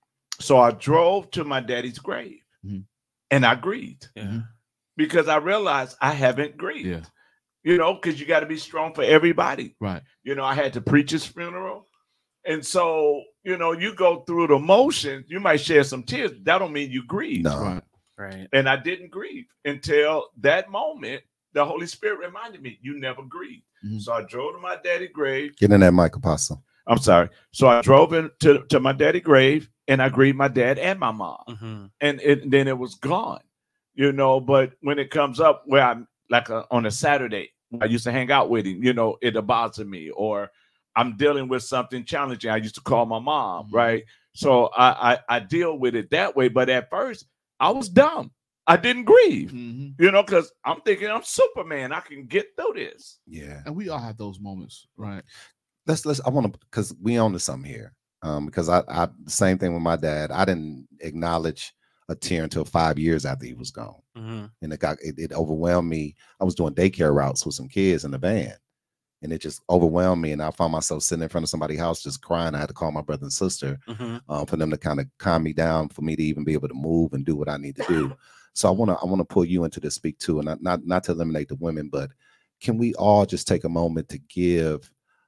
So I drove to my daddy's grave Mhm. and I grieved Yeah. because I realized I haven't grieved. Yeah. You know, because you got to be strong for everybody. Right. You know, I had to preach his funeral. And so, you know, you go through the motions, you might shed some tears. That don't mean you grieve. No. Right. Right. And I didn't grieve until that moment. The Holy Spirit reminded me, you never grieve. Mhm. So I drove to my daddy's grave. Get in that mic, Apostle. I'm sorry. So I drove into to my daddy's grave and I grieved my dad and my mom. Mm-hmm. And it, then it was gone, you know. But when it comes up where I'm like a, on a Saturday, I used to hang out with him, you know, it bothers me, or I'm dealing with something challenging. I used to call my mom, Mm-hmm. right? So I, I I deal with it that way. But at first, I was dumb. I didn't grieve, Mhm. you know, because I'm thinking I'm Superman. I can get through this. Yeah. And we all have those moments, right? Let's let's I want to, because we own to something here. Um, because I I the same thing with my dad. I didn't acknowledge a tear until five years after he was gone. Mm-hmm. And it got it, it overwhelmed me. I was doing daycare routes with some kids in the van, and it just overwhelmed me. And I found myself sitting in front of somebody's house just crying. I had to call my brother and sister Mm-hmm. um, for them to kind of calm me down, for me to even be able to move and do what I need to do. So I want to I want to pull you into this, speak too, and not, not not to eliminate the women, but can we all just take a moment to give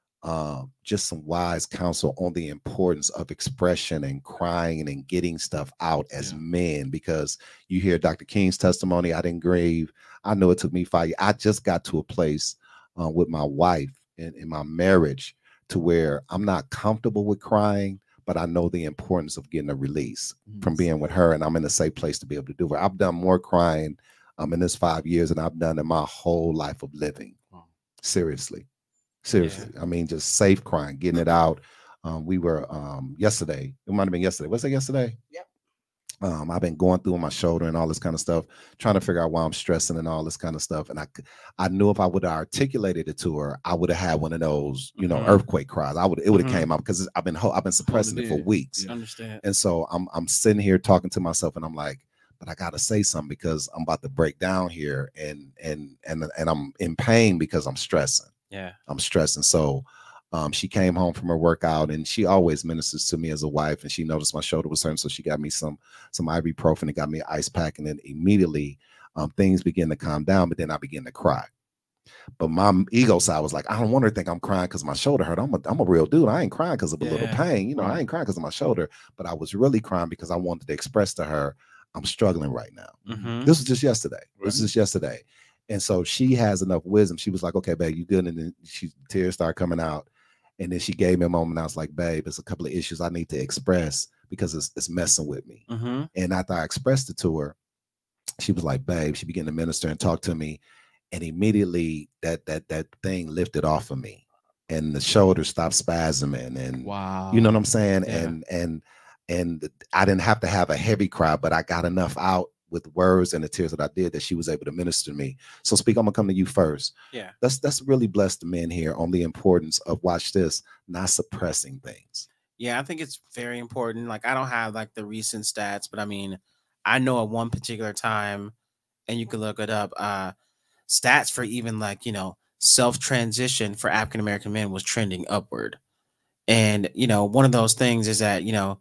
um, just some wise counsel on the importance of expression and crying and getting stuff out as Yeah. men? Because you hear Doctor King's testimony. I didn't grieve. I know it took me five years. I just got to a place uh, with my wife in, in my marriage to where I'm not comfortable with crying, but I know the importance of getting a release from being with her, and I'm in a safe place to be able to do it. I've done more crying um, in this five years than I've done in my whole life of living. Seriously. Seriously. I mean, just safe crying, getting it out. Um, we were um, yesterday, it might have been yesterday. Was it yesterday? Yep. Um, I've been going through my shoulder and all this kind of stuff, trying to figure out why I'm stressing and all this kind of stuff. And I, I knew if I would have articulated it to her, I would have had one of those, you know, Mhm. earthquake cries. I would, it would have Mhm. came out because I've been, ho- I've been suppressing it for in. weeks. Yeah. Understand. And so I'm, I'm sitting here talking to myself, and I'm like, but I gotta say something because I'm about to break down here, and and and and I'm in pain because I'm stressing. Yeah. I'm stressing. So um, she came home from her workout, and she always ministers to me as a wife, and she noticed my shoulder was hurting, so she got me some some ibuprofen and got me an ice pack, and then immediately um, things began to calm down. But then I began to cry. But my ego side was like, I don't want her to think I'm crying because my shoulder hurt. I'm a, I'm a real dude. I ain't crying because of a little Yeah. pain. You know, I Right. ain't crying because of my shoulder. But I was really crying because I wanted to express to her, I'm struggling right now. Mm-hmm. This was just yesterday. This was just yesterday. And so she has enough wisdom. She was like, okay, babe, you good? And then she tears started coming out. And then she gave me a moment. I was like, babe, there's a couple of issues I need to express because it's, it's messing with me. Mm-hmm. And after I expressed it to her, she was like, babe, she began to minister and talk to me. And immediately that that that thing lifted off of me. And the shoulder stopped spasming. And Wow. you know what I'm saying? Yeah. And and and I didn't have to have a heavy cry, but I got enough out with words and the tears that I did that she was able to minister to me. So Speak, I'm gonna come to you first. Yeah. Let's let's really bless the men here on the importance of, watch this, not suppressing things. Yeah, I think it's very important. Like, I don't have like the recent stats, but I mean, I know at one particular time, and you can look it up, uh, stats for even like, you know, self-transition for African American men was trending upward. And, you know, one of those things is that, you know,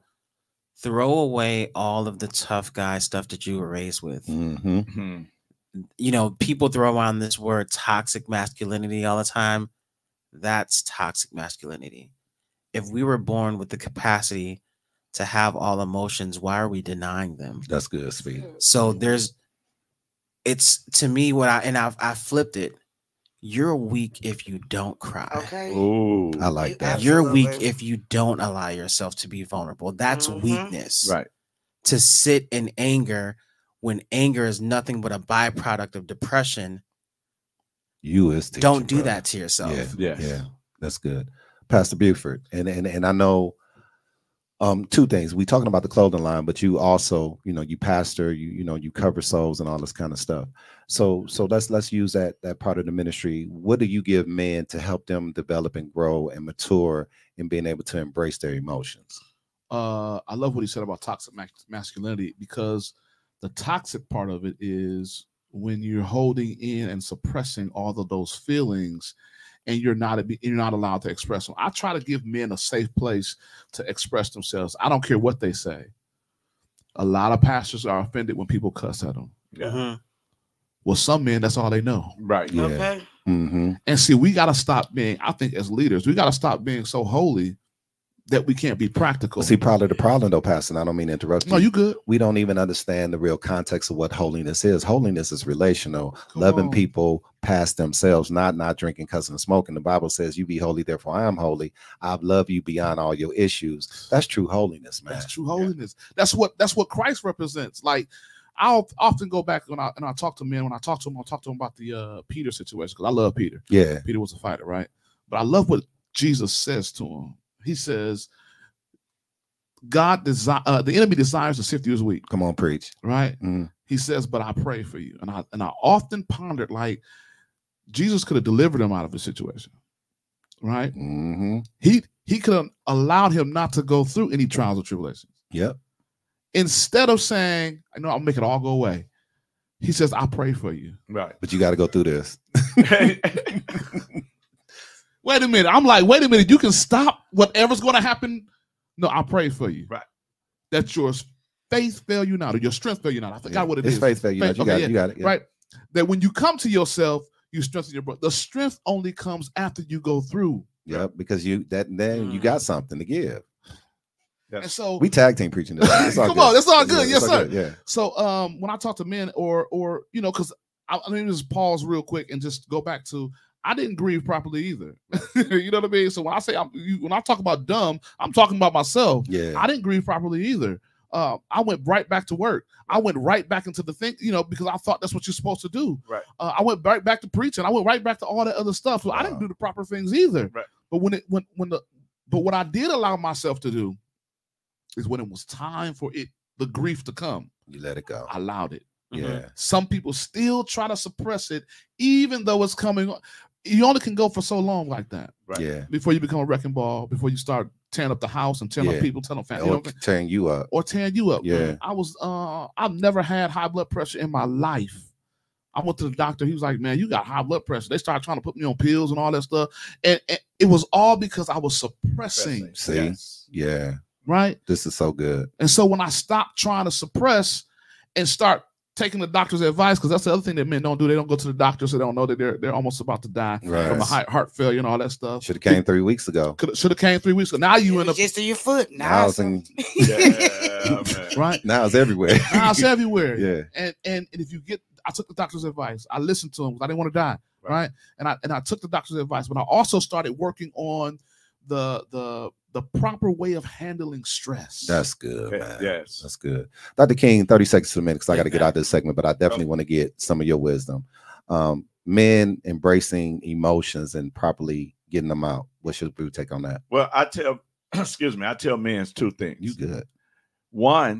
throw away all of the tough guy stuff that you were raised with. Mm-hmm. You know, people throw around this word toxic masculinity all the time. that's toxic masculinity. If we were born with the capacity to have all emotions, why are we denying them? That's good, Speed. So there's, it's to me what I, and I've, I flipped it. You're weak if you don't cry. Okay. Ooh, I like that. You're Absolutely. weak if you don't allow yourself to be vulnerable. That's Mhm. weakness. Right. To sit in anger when anger is nothing but a byproduct of depression. You is teaching, Don't do brother. that to yourself. Yeah, yeah, that's good, Pastor Buford. And and and I know um two things. We talking about the clothing line, but you also, you know, you pastor, you you know, you cover souls and all this kind of stuff. So so let's let's use that that part of the ministry. What do you give men to help them develop and grow and mature in being able to embrace their emotions? Uh, I love what he said about toxic masculinity, because the toxic part of it is when you're holding in and suppressing all of those feelings, and you're not you're not allowed to express them. I try to give men a safe place to express themselves. I don't care what they say. A lot of pastors are offended when people cuss at them. Yeah. Mm-hmm. Well, some men, that's all they know. Right. Yeah. Okay. Mm-hmm. And see, we got to stop being, I think as leaders, we got to stop being so holy that we can't be practical. See, part of the problem though, Pastor, and I don't mean to interrupt you. No, you good. We don't even understand the real context of what holiness is. Holiness is relational, Come loving on. people past themselves, not not drinking, cussing, and smoking. The Bible says, you be holy, therefore I am holy. I love you beyond all your issues. That's true holiness, man. That's true holiness. Yeah. That's what that's what Christ represents. Like, I'll often go back when I and I talk to men, when I talk to them, I'll talk to them about the uh, Peter situation, because I love Peter. Yeah. Peter was a fighter, right? But I love what Jesus says to him. He says, God desire uh, the enemy desires to sift you as wheat. Come on, preach. Right? Mm. He says, but I pray for you. And I and I often pondered, like, Jesus could have delivered him out of the situation. Right? Mm-hmm. He he could have allowed him not to go through any trials or tribulations. Yep. Instead of saying, I know I'll make it all go away, he says, I pray for you. Right. But you got to go through this. Wait a minute. I'm like, wait a minute. You can stop whatever's going to happen. No, I pray for you. Right. That your faith fail you not, or your strength fail you not. I forgot yeah. what it it's is. faith fail you not. You, okay, got, yeah. you got it. Yeah. Right. That when you come to yourself, you strengthen your brother. The strength only comes after you go through. Yep. Because you that then mm. you got something to give. Yes. And so we tag team preaching this. Come good. on, that's all good. Yes, all sir. Good. Yeah. So um, when I talk to men, or or you know, because I, I mean, just pause real quick and just go back to, I didn't grieve properly either. You know what I mean? So when I say I'm, you, when I talk about dumb, I'm talking about myself. Yeah. I didn't grieve properly either. Uh, I went right back to work. I went right back into the thing, you know, because I thought that's what you're supposed to do. Right. Uh, I went right back to preaching. I went right back to all that other stuff. So wow. I didn't do the proper things either. Right. But when it when when the but what I did allow myself to do is when it was time for it, the grief to come, you let it go. I allowed it. Yeah. Some people still try to suppress it, even though it's coming. You only can go for so long like that. Right. Yeah. Before you become a wrecking ball, before you start tearing up the house and tearing yeah. up people, tearing up family, or you know, tearing you up, or tearing you up. Yeah. I was. Uh, I've never had high blood pressure in my life. I went to the doctor. He was like, "Man, you got high blood pressure." They started trying to put me on pills and all that stuff, and, and it was all because I was suppressing. See, yes. yeah, right. This is so good. And so when I stopped trying to suppress and start taking the doctor's advice, because that's the other thing that men don't do. They don't go to the doctor, so they don't know that they're they're almost about to die right. from a heart, heart failure and all that stuff. Should have came three weeks ago. Should have came three weeks ago. Now you end up just to your foot. Now, now it's in, yeah, right. Now it's everywhere. Now it's everywhere. Yeah. And and and if you get, I took the doctor's advice. I listened to him because I didn't want to die. Right. right. And I and I took the doctor's advice, but I also started working on the the the proper way of handling stress. That's good, okay. man. Yes. That's good. Doctor King, thirty seconds to a minute, because I got to get out of this segment, but I definitely want to get some of your wisdom. Um, men embracing emotions and properly getting them out. What's your take on that? Well, I tell, excuse me, I tell men two things. You good. One,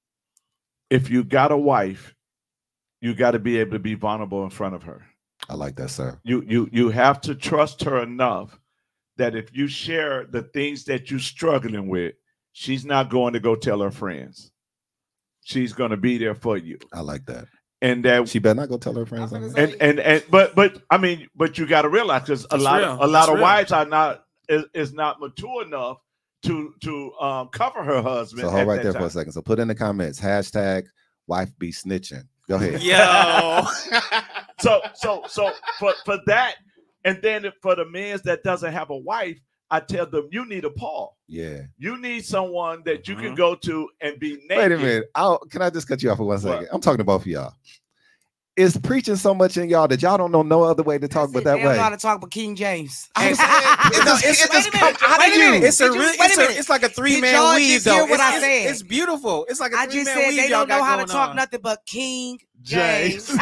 if you got a wife, you got to be able to be vulnerable in front of her. I like that, sir. You you you have to trust her enough that if you share the things that you're struggling with, she's not going to go tell her friends. She's going to be there for you. I like that. And that she better not go tell her friends. And and and, and but but I mean, but you got to realize, because a lot real. of, a lot That's of real. wives are not is, is not mature enough to to um, cover her husband. So hold right there time. for a second. So put in the comments hashtag wife be snitching. Go ahead. Yo. so so so for for that. And then for the men that doesn't have a wife, I tell them, you need a Paul. Yeah. You need someone that you Mhm. can go to and be naked. Wait a minute. I'll, can I just cut you off for one second? I'm talking to both of y'all. Is preaching so much in y'all that y'all don't know no other way to talk but that They don't way? know how to talk but King James. It's, it's, it's, just come out of you. It's a really, it's, a, it's like a three man y'all weave just though. hear what it's, I it's, said? it's beautiful. It's like a I three just man said weave. they y'all don't know got how to going talk on. nothing but King James. James.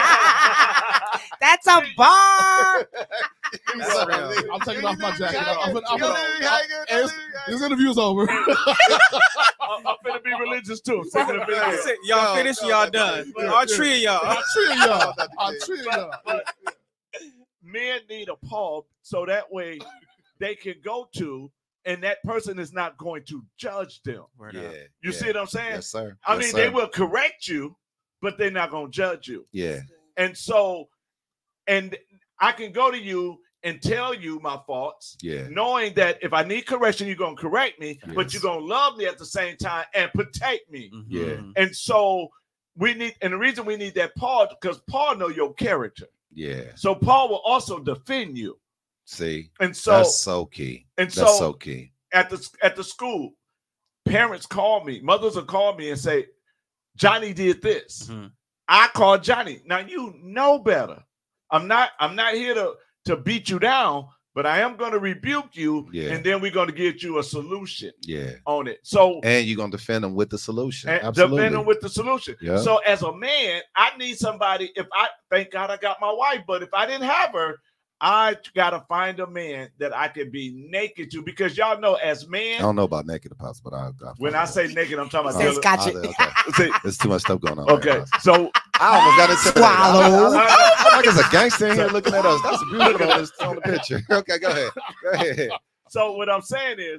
That's a bar. I'm taking off my jacket. I'm gonna, I'm gonna, I'm, this interview's over. I'm, I'm gonna be religious too. So I'm gonna be That's it. Y'all finished. Y'all done. All three of y'all. All three of y'all. All three of y'all. But men need a Paul so that way they can go to, and that person is not going to judge them. Yeah. You yeah. see what I'm saying? Yes, sir. I Yes, mean, sir. they will correct you, but they're not going to judge you. Yeah. And so, and I can go to you and tell you my faults, Yeah. knowing that if I need correction, you're going to correct me, but Yes. you're going to love me at the same time and protect me. Yeah. And so we need, and the reason we need that Paul, because Paul know your character. Yeah. So Paul will also defend you. See, And so that's so key. And that's so, so key. At the at the school, parents call me, mothers will call me and say, Johnny did this. Mm-hmm. I call Johnny. Now you know better. I'm not, I'm not here to, to beat you down, but I am going to rebuke you, Yeah. and then we're going to get you a solution Yeah. on it. So And you're gonna defend them with the solution. and Absolutely. defend them with the solution. Yeah. So as a man, I need somebody. If I thank God I got my wife, but if I didn't have her, I gotta find a man that I can be naked to, because y'all know as I men, don't know about naked apostle, but I, I when I say naked, I'm talking about Oh, dealing- oh, okay. There's too much stuff going on. Okay, there, so I almost got to Swallow. I'm like it's a gangster in here looking at us. That's beautiful on, this, on the picture. Okay, go ahead. Go ahead. So what I'm saying is,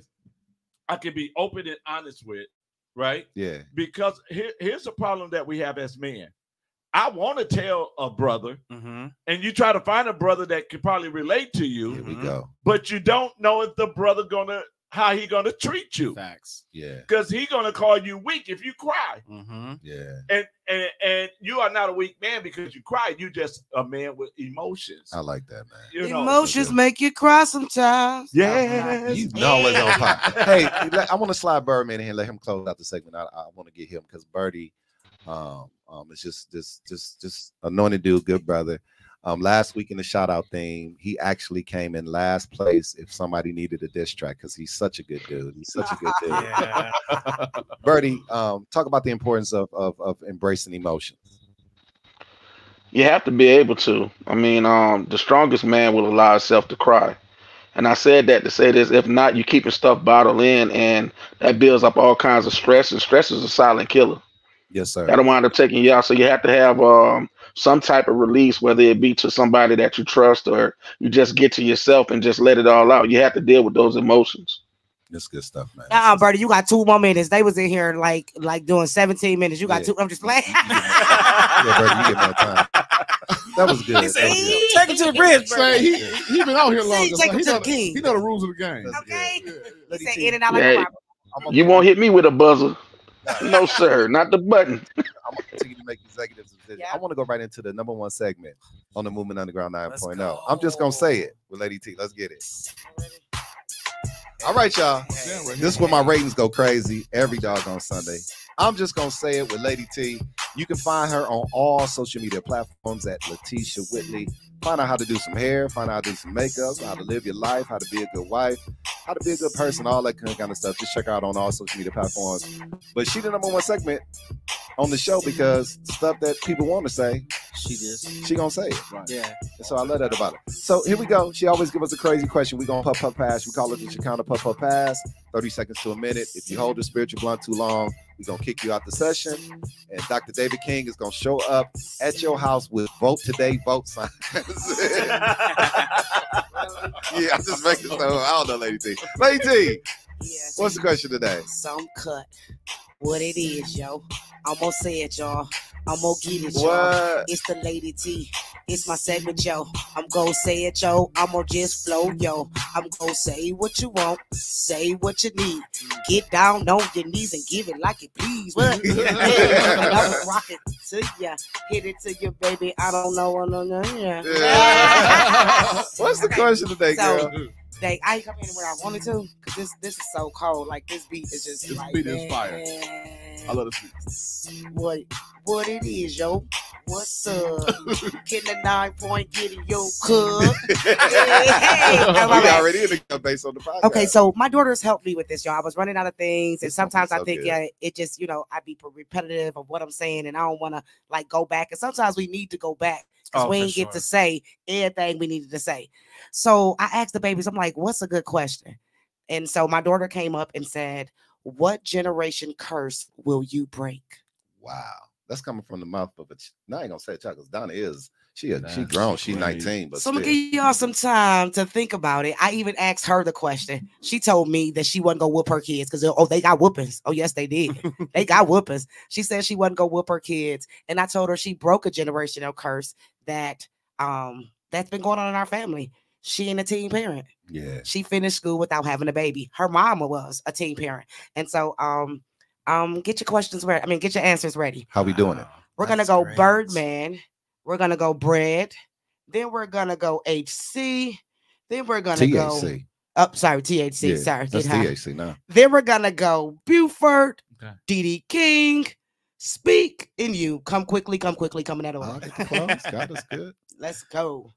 I can be open and honest with, right? Yeah. Because here, here's the problem that we have as men. I want to tell a brother, Mm-hmm. and you try to find a brother that can probably relate to you. Here we go. But you don't know if the brother gonna how he gonna treat you. Facts. Yeah. Because he gonna call you weak if you cry. Mm-hmm. Yeah. And, and and you are not a weak man because you cry. You just a man with emotions. I like that, man. You know, Emotions make you cry sometimes. yes. You know it's on fire. Hey, let- I want to slide Birdman in here and let him close out the segment. I, I want to get him because Birdie, um, um, is just just just just anointed dude, good brother. Um, last week in the shout out thing, he actually came in last place if somebody needed a diss track because he's such a good dude. He's such a good dude. Yeah. Birdie, um, talk about the importance of, of of embracing emotions. You have to be able to. I mean, um, the strongest man will allow himself to cry. And I said that to say this. If not, you're keeping stuff bottled in, and that builds up all kinds of stress. And stress is a silent killer. Yes, sir. That'll wind up taking you out. So you have to have um, some type of release, whether it be to somebody that you trust or you just get to yourself and just let it all out. You have to deal with those emotions. That's good stuff, man. Uh-uh, Bertie, you got two more minutes. They was in here like like doing seventeen minutes. You got Yeah. two. I'm just playing. Yeah, Birdie, you get more time. That was good. That was good. Take it to the bridge, bro. Say he he been out here See, longer. take so him he, to know the the, king. he know the rules of the game. That's Okay. good. He Lady said T, in and out like a Yeah, robber. I'm you won't hit me with a buzzer. No, sir, not the button. I'm gonna continue to make executive decisions. Yeah. I want to go right into the number one segment on the Movement Underground nine Let's point go. oh. I'm just gonna say it with Lady T. Let's get it. All right, y'all. This is where my ratings go crazy every doggone Sunday. I'm just gonna say it with Lady T. You can find her on all social media platforms at Latesha Whitley. Find out how to do some hair, find out how to do some makeup, how to live your life, how to be a good wife, how to be a good person, all that kind of stuff. Just check her out on all social media platforms. But she the number one segment on the show because stuff that people want to say, She just. she gonna say it. Right. Yeah. And so I let her about it. So here we go. She always give us a crazy question. We gonna puff puff pass. We call it the Chicana puff puff pass. thirty seconds to a minute. If you hold the spiritual blunt too long, we gonna kick you out the session. And Doctor David King is gonna show up at your house with vote today, vote signs. Yeah, I'm just making so I don't know, Lady T. Lady T, Yeah, what's the question today? some cut. What it is, yo. I'm gonna say it, y'all. I'm gonna get it, y'all. What? It's the Lady T. It's my segment, yo. I'm gonna say it, yo. I'm gonna just flow, yo. I'm gonna say what you want, say what you need. Get down on your knees and give it like it please. What? Yeah. Rock it to ya, hit it to you, baby. I don't know what no no yeah. Yeah. What's the Okay. question today, So, girl? They, I ain't come in where I wanted to, cause this this is so cold. Like this beat is just This like beat is fire. I love this beat. what what it is, yo. What's up? Getting a nine point, getting your cub. Hey, hey. We All right. already in the based on the podcast. Okay, so my daughters helped me with this, y'all. I was running out of things, and It's gonna be sometimes I so think good. yeah, it just you know I'd be repetitive of what I'm saying, and I don't want to like go back. And sometimes we need to go back because Oh, we for ain't get sure. to say everything we needed to say. So I asked the babies, I'm like, "What's a good question?" And so my daughter came up and said, "What generation curse will you break?" Wow, that's coming from the mouth of a. Ch- now I ain't gonna say a child because Donna is she a, she That's grown, she crazy. nineteen, but So I'm still. gonna give y'all some time to think about it. I even asked her the question. She told me that she wasn't gonna whoop her kids because oh, they got whoopings. Oh, yes, they did. They got whoopings. She said she wasn't gonna whoop her kids. And I told her she broke a generational curse that um that's been going on in our family. She ain't a teen parent. Yeah. She finished school without having a baby. Her mama was a teen parent. And so um um get your questions ready. I mean get your answers ready. How we doing it? We're gonna That's go great. Birdman. We're gonna go Bread. Then we're gonna go H C. Then we're gonna T H go. C. Oh, sorry, T H C. Yeah, sorry, that's get high. T H C now. Then we're gonna go Buford, Okay. D D King, Speak, and you. Come quickly, come quickly, coming out of I'll order. get the clothes. God is good. Let's go.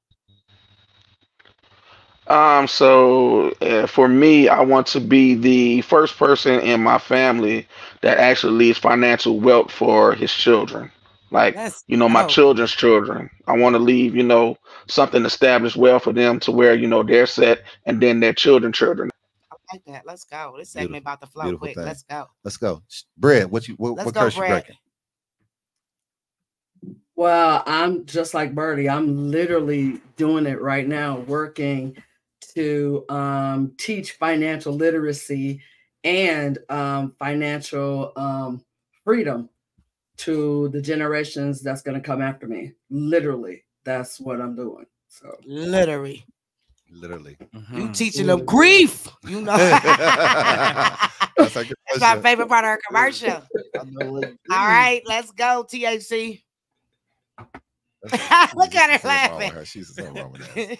Um, so uh, for me, I want to be the first person in my family that actually leaves financial wealth for his children. Like, Let's you know, my go. children's children. I want to leave, you know, something established well for them to where, you know, they're set and then their children, children. I like that. Let's go. This Beautiful, segment about to flow beautiful quick. thing. Let's go. Let's go. Sh- Bread, what you what, Let's what go, curse you Brad. breaking? Well, I'm just like Birdie. I'm literally doing it right now, working to um, teach financial literacy and um, financial um, freedom to the generations that's going to come after me. Literally, that's what I'm doing. So Literally. Literally. You teaching them grief. You know. That's a good That's my question. favorite part of her commercial. I know it. All right, let's go, T H C. That's- Look at her She's something wrong with laughing. her. She's something wrong with that.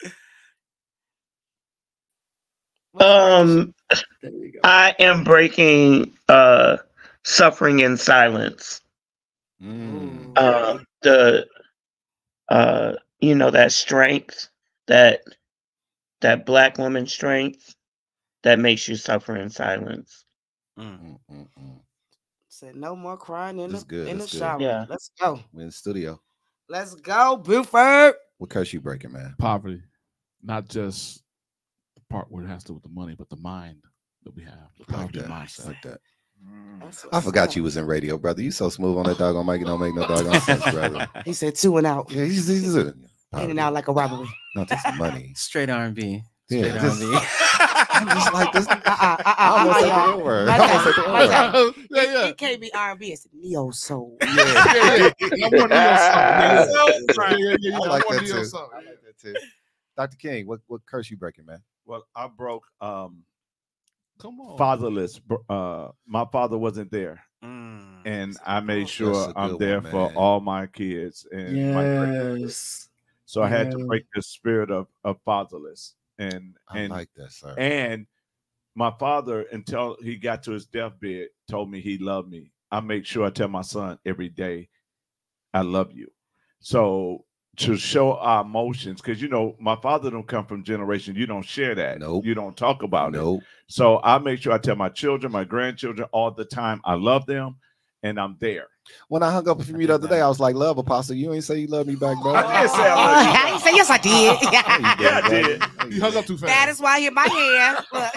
Um, there you go. I am breaking uh suffering in silence. Mm. Uh, the uh, you know, that strength, that that black woman strength that makes you suffer in silence. Mm, mm, mm. Said no more crying in That's the good, in the that's good. shower. Yeah. Let's go. We're in the studio. Let's go, Buford. What curse you breaking, man? Poverty, not just the part where it has to do with the money, but the mind that we have, the Like poverty that. mindset. Like that. That's I what's forgot up. you was in radio, brother. You so smooth on that doggone mic. It don't make no doggone sense, brother. He said two and out. Yeah, he's, he's a, In and out like a robbery. not just money. Straight R and B. Yeah, Straight just- R and B. I'm just like this. Uh-uh, uh-uh, I almost uh-uh, said the y'all. N-word. My I almost said bad, the my bad. N-word. Yeah, It, yeah. it can't be R and B. It's neo soul. Yeah. Yeah, yeah. I want neo soul. Yeah, yeah, yeah, yeah, yeah. I I like want that neo too. soul. I like that too. Doctor King, what, what curse you breaking, man? Well, I broke um Come on. fatherless. br- Uh, my father wasn't there, Mm. and I made That's sure a I'm good there one, for man. all my kids and my great. Yes. So I had to Yeah. break the spirit of, of fatherless, and I and like that, sir. and my father, until he got to his deathbed, told me he loved me. I make sure I tell my son every day, I love you. So to show our emotions, because you know, my father don't come from generation. You don't share that. Nope. You don't talk about it. Nope. So I make sure I tell my children, my grandchildren all the time, I love them and I'm there. When I hung up from you the other day, I was like, love, Apostle, you ain't say you love me back, bro. I did say I love you. I didn't say yes, I did. Yeah, I did. You hung up too fast. That is why you're my hand. Look.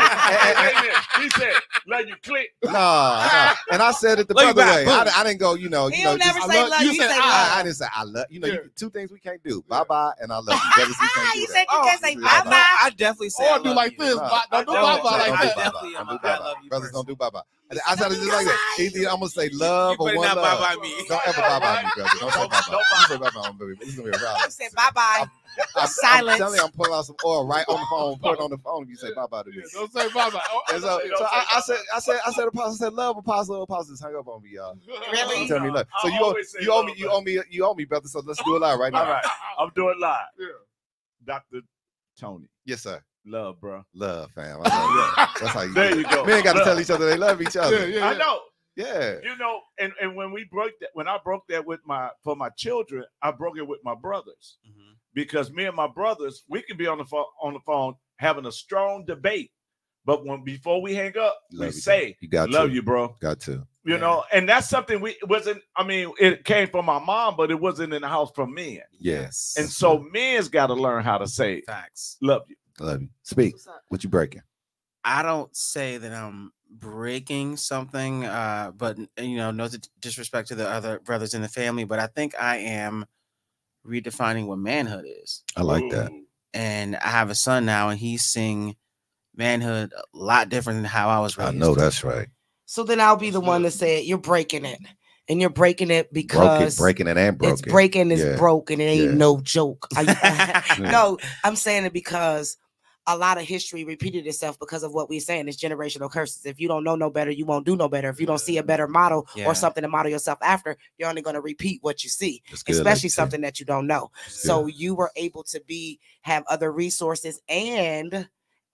He said, "Let you click." No, no. And I said it the Look brother back, way. I, boom. I didn't go, you know, you He'll know. never just, say I love, love, you you said say I, love. I didn't say I love. You know, you, two things we can't do: bye bye and I love you. Brothers, we can't do You that. said you can't say bye No, bye. I definitely say I Or do love like you. this. No, Bye- Don't do I bye don't- bye I like don't I do that. bye-bye. definitely I am don't a- do I bye-bye. love you Brothers don't person. do bye bye. I said it just like that. Either I'm gonna say love or better one not love. bye-bye me. Don't ever bye bye me, brother. Don't say bye bye. You say bye bye on baby. This is gonna be a problem. You said bye bye. I'm, Silence. I'm telling you, I'm pulling out some oil right on the phone. Put it on the phone. If you say bye bye to me. Don't say bye bye. And so, so I, I said, I said, I said, apostle said love, apostle, apostle, just hung up on me, y'all. Really? You tell me love. So I you owe, always say you owe love, me, you owe me, you owe me, brother. So let's do it live right now. All right, I'm doing live. Yeah. Doctor Tony, Yes, sir. love, bro. Love, fam. I love you. That's how you. There do you it. go. Men got to Love. tell each other they love each other. Yeah, yeah. I know. Yeah. You know, and, and when we broke that, when I broke that with my for my children, I broke it with my brothers Mhm. because me and my brothers, we can be on the phone on the phone having a strong debate, but when before we hang up, Love we you, say, You got "Love to. you, bro." Got to. You Yeah. know, and that's something we it wasn't. I mean, it came from my mom, but it wasn't in the house from men. Yes. And so men's got to learn how to say, Facts. "Love you." Love you. Speak. What you breaking? I don't say that I'm breaking something, uh, but you know, no disrespect to the other brothers in the family, but I think I am redefining what manhood is. I like that. And I have a son now, and he's seeing manhood a lot different than how I was raised. I know that's right. So then I'll be the one to say it. You're breaking it. And you're breaking it Broke it, because breaking it and broke it's it. breaking, it's Yeah. broke, and it ain't Yeah. no joke. I- Yeah. No, I'm saying it because a lot of history repeated itself because of what we're saying. It's generational curses. If you don't know no better, you won't do no better. If you don't see a better model Yeah. or something to model yourself after, you're only going to repeat what you see, That's good, especially Lady T. something that you don't know. So you were able to be have other resources and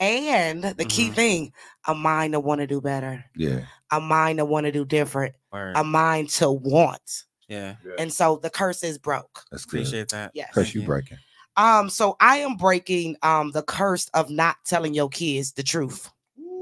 and the key Mhm. thing, a mind to want to do better, Yeah. a mind to want to do different, Word. a mind to want. Yeah. And so the curse is broke. That's good. Appreciate that. Yes. Curse Thank you you. breaking. Um, so I am breaking um the curse of not telling your kids the truth.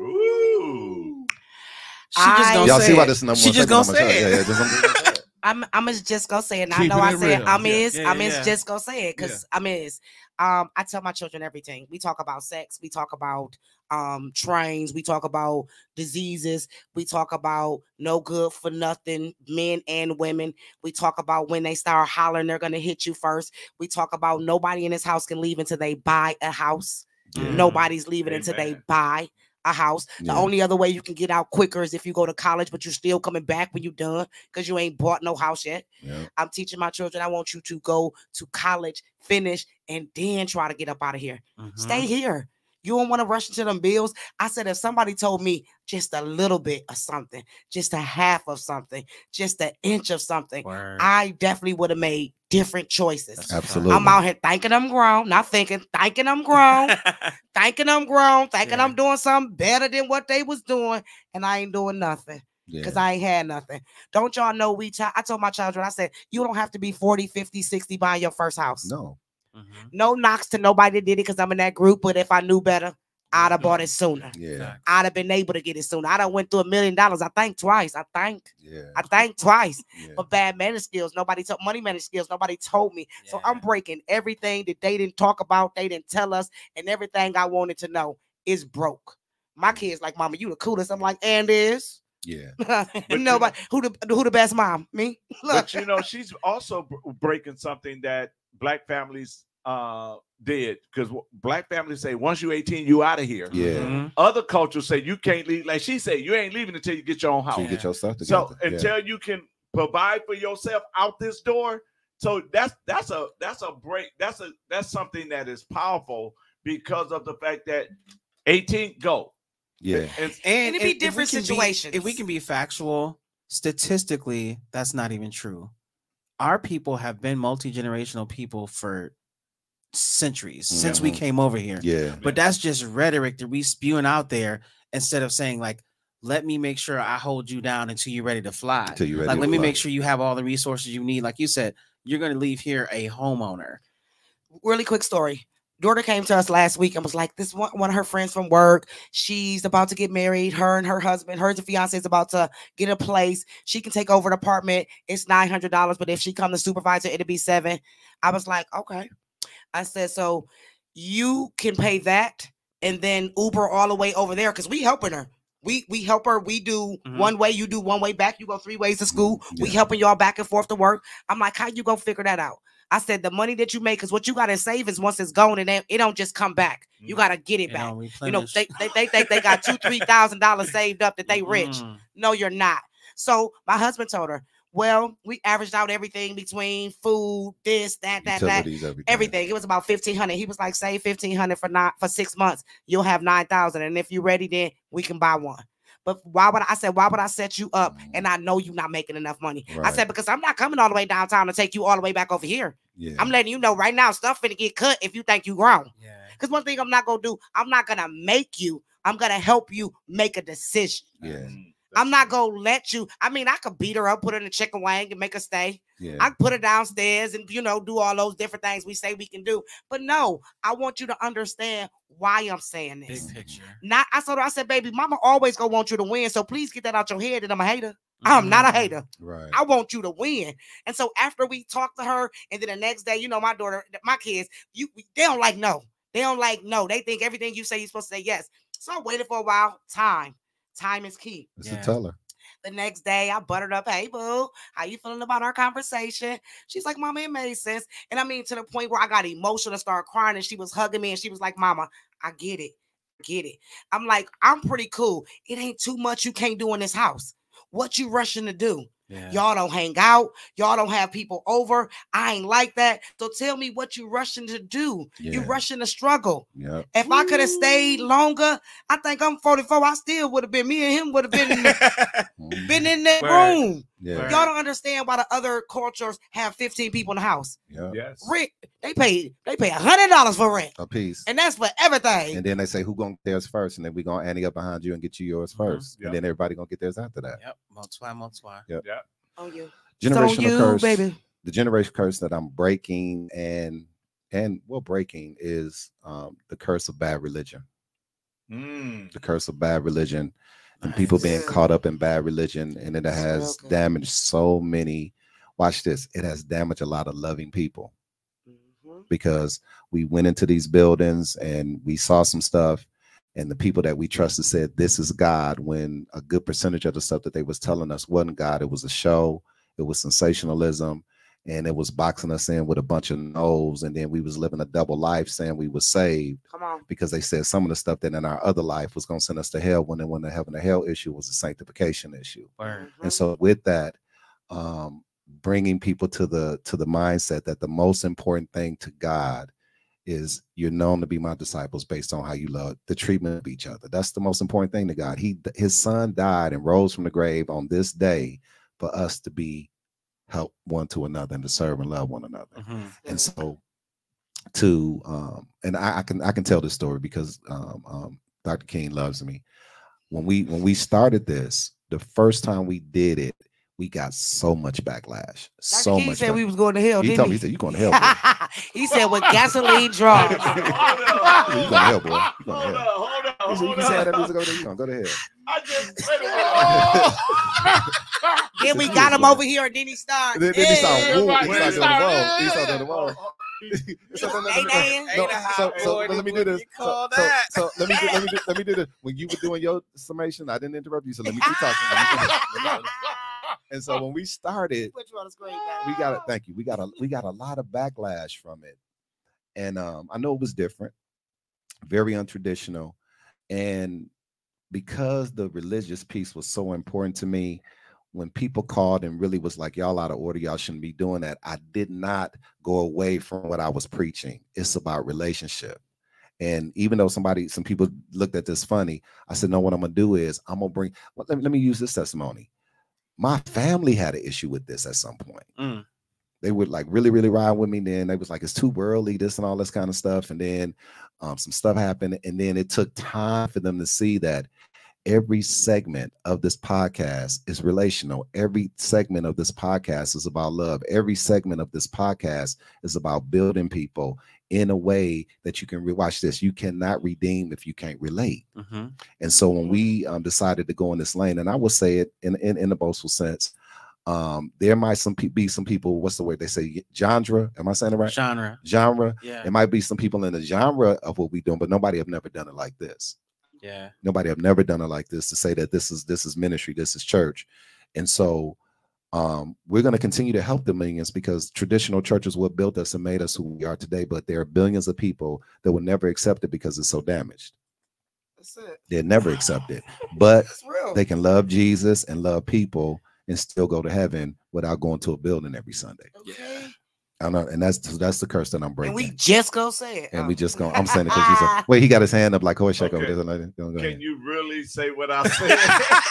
Ooh. She just I- gonna Y'all say see why it. this is number She one just segment gonna on my say show. it. Yeah, yeah, just, I'm just gonna say it. I'm I'm just gonna say it. And I Keeping know I it said real. I'm Yeah. is Yeah, I'm is yeah. just gonna say it because I'm is. Um, I tell my children everything. We talk about sex. We talk about um trains. We talk about diseases. We talk about no good for nothing, men and women. We talk about when they start hollering, they're gonna hit you first. We talk about nobody in this house can leave until they buy a house. Yeah. Nobody's leaving until they Amen. buy a house. The Yeah. only other way you can get out quicker is if you go to college, but you're still coming back when you're done because you ain't bought no house yet. Yeah. I'm teaching my children, I want you to go to college, finish, and then try to get up out of here. Mhm. Stay here. You don't want to rush into them bills. I said, if somebody told me just a little bit of something, just a half of something, just an inch of something, Word. I definitely would have made different choices. That's a fact. Absolutely. I'm out here thinking I'm grown, not thinking, thinking I'm grown, thinking I'm grown, thinking Yeah. I'm doing something better than what they was doing, and I ain't doing nothing Yeah. because I ain't had nothing. Don't y'all know we, ch- I told my children, I said, you don't have to be forty, fifty, sixty buying your first house. No. Mhm. No knocks to nobody that did it because I'm in that group, but if I knew better, I'd have bought it sooner. Yeah. Facts. I'd have been able to get it sooner. I done went through a million dollars. I think twice. I think. Yeah. I think twice. Yeah. But bad management skills, nobody told money management skills, nobody told me. So I'm Yeah. breaking everything that they didn't talk about, they didn't tell us, and everything I wanted to know is broke. My kids like, Mama, you the coolest. I'm like, and is Yeah. nobody who the who the best mom? Me. Look. But you know, she's also b- breaking something that black families uh did, because black families say once you're eighteen, you out of here. Yeah. Mhm. Other cultures say you can't leave. Like she said, you ain't leaving until you get your own house. So you get your stuff together. So Yeah. until you can provide for yourself out this door, so that's that's a that's a break. That's a that's something that is powerful because of the fact that eighteen go. Yeah. And, And And, it be if we different can be- situations. if we can be factual, statistically, that's not even true. Our people have been multi-generational people for centuries since we Mhm. came over here. Yeah. But that's just rhetoric that we spewing out there instead of saying like, let me make sure I hold you down until you're ready to fly. Until you're ready like, to let me fly. make sure you have all the resources you need. Like you said, you're going to leave here a homeowner. Really quick story. Daughter came to us last week and was like, this one, one of her friends from work, she's about to get married. Her and her husband, her and the fiance is about to get a place. She can take over the apartment. It's nine hundred dollars, but if she come to supervisor, it'll be seven. I was like, okay. I said, so you can pay that and then Uber all the way over there because we helping her. We we help her. We do Mhm. one way, you do one way back. You go three ways to school. We Yeah. helping y'all back and forth to work. I'm like, how you go figure that out? I said the money that you make, because what you gotta save is once it's gone, and then it don't just come back. You gotta get it It back. don't You know, replenish. they they they think they got two three thousand dollars saved up that they rich. Mm. No, you're not. So my husband told her, well, we averaged out everything between food, this, that, that, that, Utilities, everything. everything. It was about fifteen hundred. He was like, save fifteen hundred for nine for six months. You'll have nine thousand, and if you're ready, then we can buy one. But why would I, I said, why would I set you up and I know you're not making enough money? I Right. said, because I'm not coming all the way downtown to take you all the way back over here. Yeah. I'm letting you know right now, stuff finna get cut if you think you grown. Yeah. Because one thing I'm not gonna do, I'm not gonna make you, I'm gonna help you make a decision. Yeah. I'm not gonna let you. I mean, I could beat her up, put her in a chicken wing and make her stay. Yeah. I could put her downstairs and, you know, do all those different things we say we can do. But no, I want you to understand why I'm saying this. Big picture. Not, I told her, I said, baby, mama always gonna want you to win. So please get that out your head that I'm a hater. I'm not a hater. Right. I want you to win. And so after we talked to her, and then the next day, you know, my daughter, my kids, you they don't like no. They don't like no. They think everything you say, you're supposed to say yes. So I waited for a while. Time. Time is key. It's a teller. The next day, I buttered up, hey, boo, how you feeling about our conversation? She's like, Mama, it made sense. And I mean, to the point where I got emotional and started crying, and she was hugging me, and she was like, Mama, I get it. I get it. I'm like, I'm pretty cool. It ain't too much you can't do in this house. What you rushing to do? Yeah. Y'all don't hang out. Y'all don't have people over. I ain't like that. So tell me what you rushing to do. You Yeah. rushing to struggle. Yeah. If I could have stayed longer, I think I'm forty-four. I still would have been, me and him would have been in the, been in that Word. room. Yeah. Y'all don't understand why the other cultures have fifteen people in the house. Yeah. Yes. Rent, they pay they pay a hundred dollars for rent, A piece. and that's for everything. And then they say who gonna get theirs first, and then we gonna ante up behind you and get you yours first, Yep. and then everybody gonna get theirs after that. Yep. Multiply, multiply. Yep. Yeah. On you. Generational So you, curse, baby. the generational curse that I'm breaking and and well breaking is um, the curse of bad religion. Mm. The curse of bad religion, and people being caught up in bad religion, and it has good. damaged so many. Watch this. It has damaged a lot of loving people Mhm. because we went into these buildings and we saw some stuff, and the people that we trusted said this is God, when a good percentage of the stuff that they was telling us wasn't God. It was a show. It was sensationalism, and it was boxing us in with a bunch of no's, and then we was living a double life saying we were saved Come on. because they said some of the stuff that in our other life was going to send us to hell, when, when the heaven to hell issue was a sanctification issue. Word. And so with that, um, bringing people to the to the mindset that the most important thing to God is you're known to be my disciples based on how you love the treatment of each other. That's the most important thing to God. He his son died and rose from the grave on this day for us to be help one to another and to serve and love one another. Mhm. And so to um and I, I can I can tell this story because um, um Doctor King loves me. When we when we started this, the first time we did it, we got so much backlash. So King much. said back- we was going to hell, He didn't told he? me, he said, you going to hell, boy. He said with gasoline draws. You going to hell, boy. You going Hold to on, hell. hold on, He said, you hold can say on. that music over there, you gonna go to hell. I just wait a minute. Then we got him over here, and then he started. Then, then he started Yeah. woo, he Everybody started doing the roll. started- He started doing the roll. So, no, no, no, no, Hey, no, Ain't a hot so, so boy let me that do would this. get So, called so, that. so let me do, let me do, let me do this. When you were doing your summation, I didn't interrupt you, so let me keep talking. Let me finish. Let me- And so when we started, Put you on the screen, we got it. Thank you. We got a we got a lot of backlash from it, and um, I know it was different, very untraditional, and because the religious piece was so important to me, when people called and really was like, y'all out of order, y'all shouldn't be doing that, I did not go away from what I was preaching. It's about relationship. And even though somebody, some people looked at this funny, I said, no, what I'm gonna do is I'm gonna bring, well, let, me, let me use this testimony. My family had an issue with this at some point. Mm. They would like really, really ride with me. Then they was like, it's too early, this and all this kind of stuff. And then um, some stuff happened. And then it took time for them to see that every segment of this podcast is relational. Every segment of this podcast is about love. Every segment of this podcast is about building people in a way that you can rewatch this. You cannot redeem if you can't relate. Mm-hmm. And so when we um, decided to go in this lane, and I will say it in, in, in a boastful sense, Um, there might some pe- be some people. What's the word they say? Genre. Am I saying it right? Genre. Genre. Yeah. It might be some people in the genre of what we doing, but nobody have never done it like this. Yeah. Nobody have never done it like this to say that this is this is ministry, this is church. And so um, we're going to continue to help the millions because traditional churches what built us and made us who we are today. But there are billions of people that will never accept it because it's so damaged. That's it. They'll never accept it. But That's real. they can love Jesus and love people and still go to heaven without going to a building every Sunday. Okay. I know, and that's that's the curse that I'm breaking. And we just gonna say it. And Oh. we just go. I'm saying it because he's a, wait. He got his hand up like horse check Okay. over there. Go, go Can ahead. you really say what I said?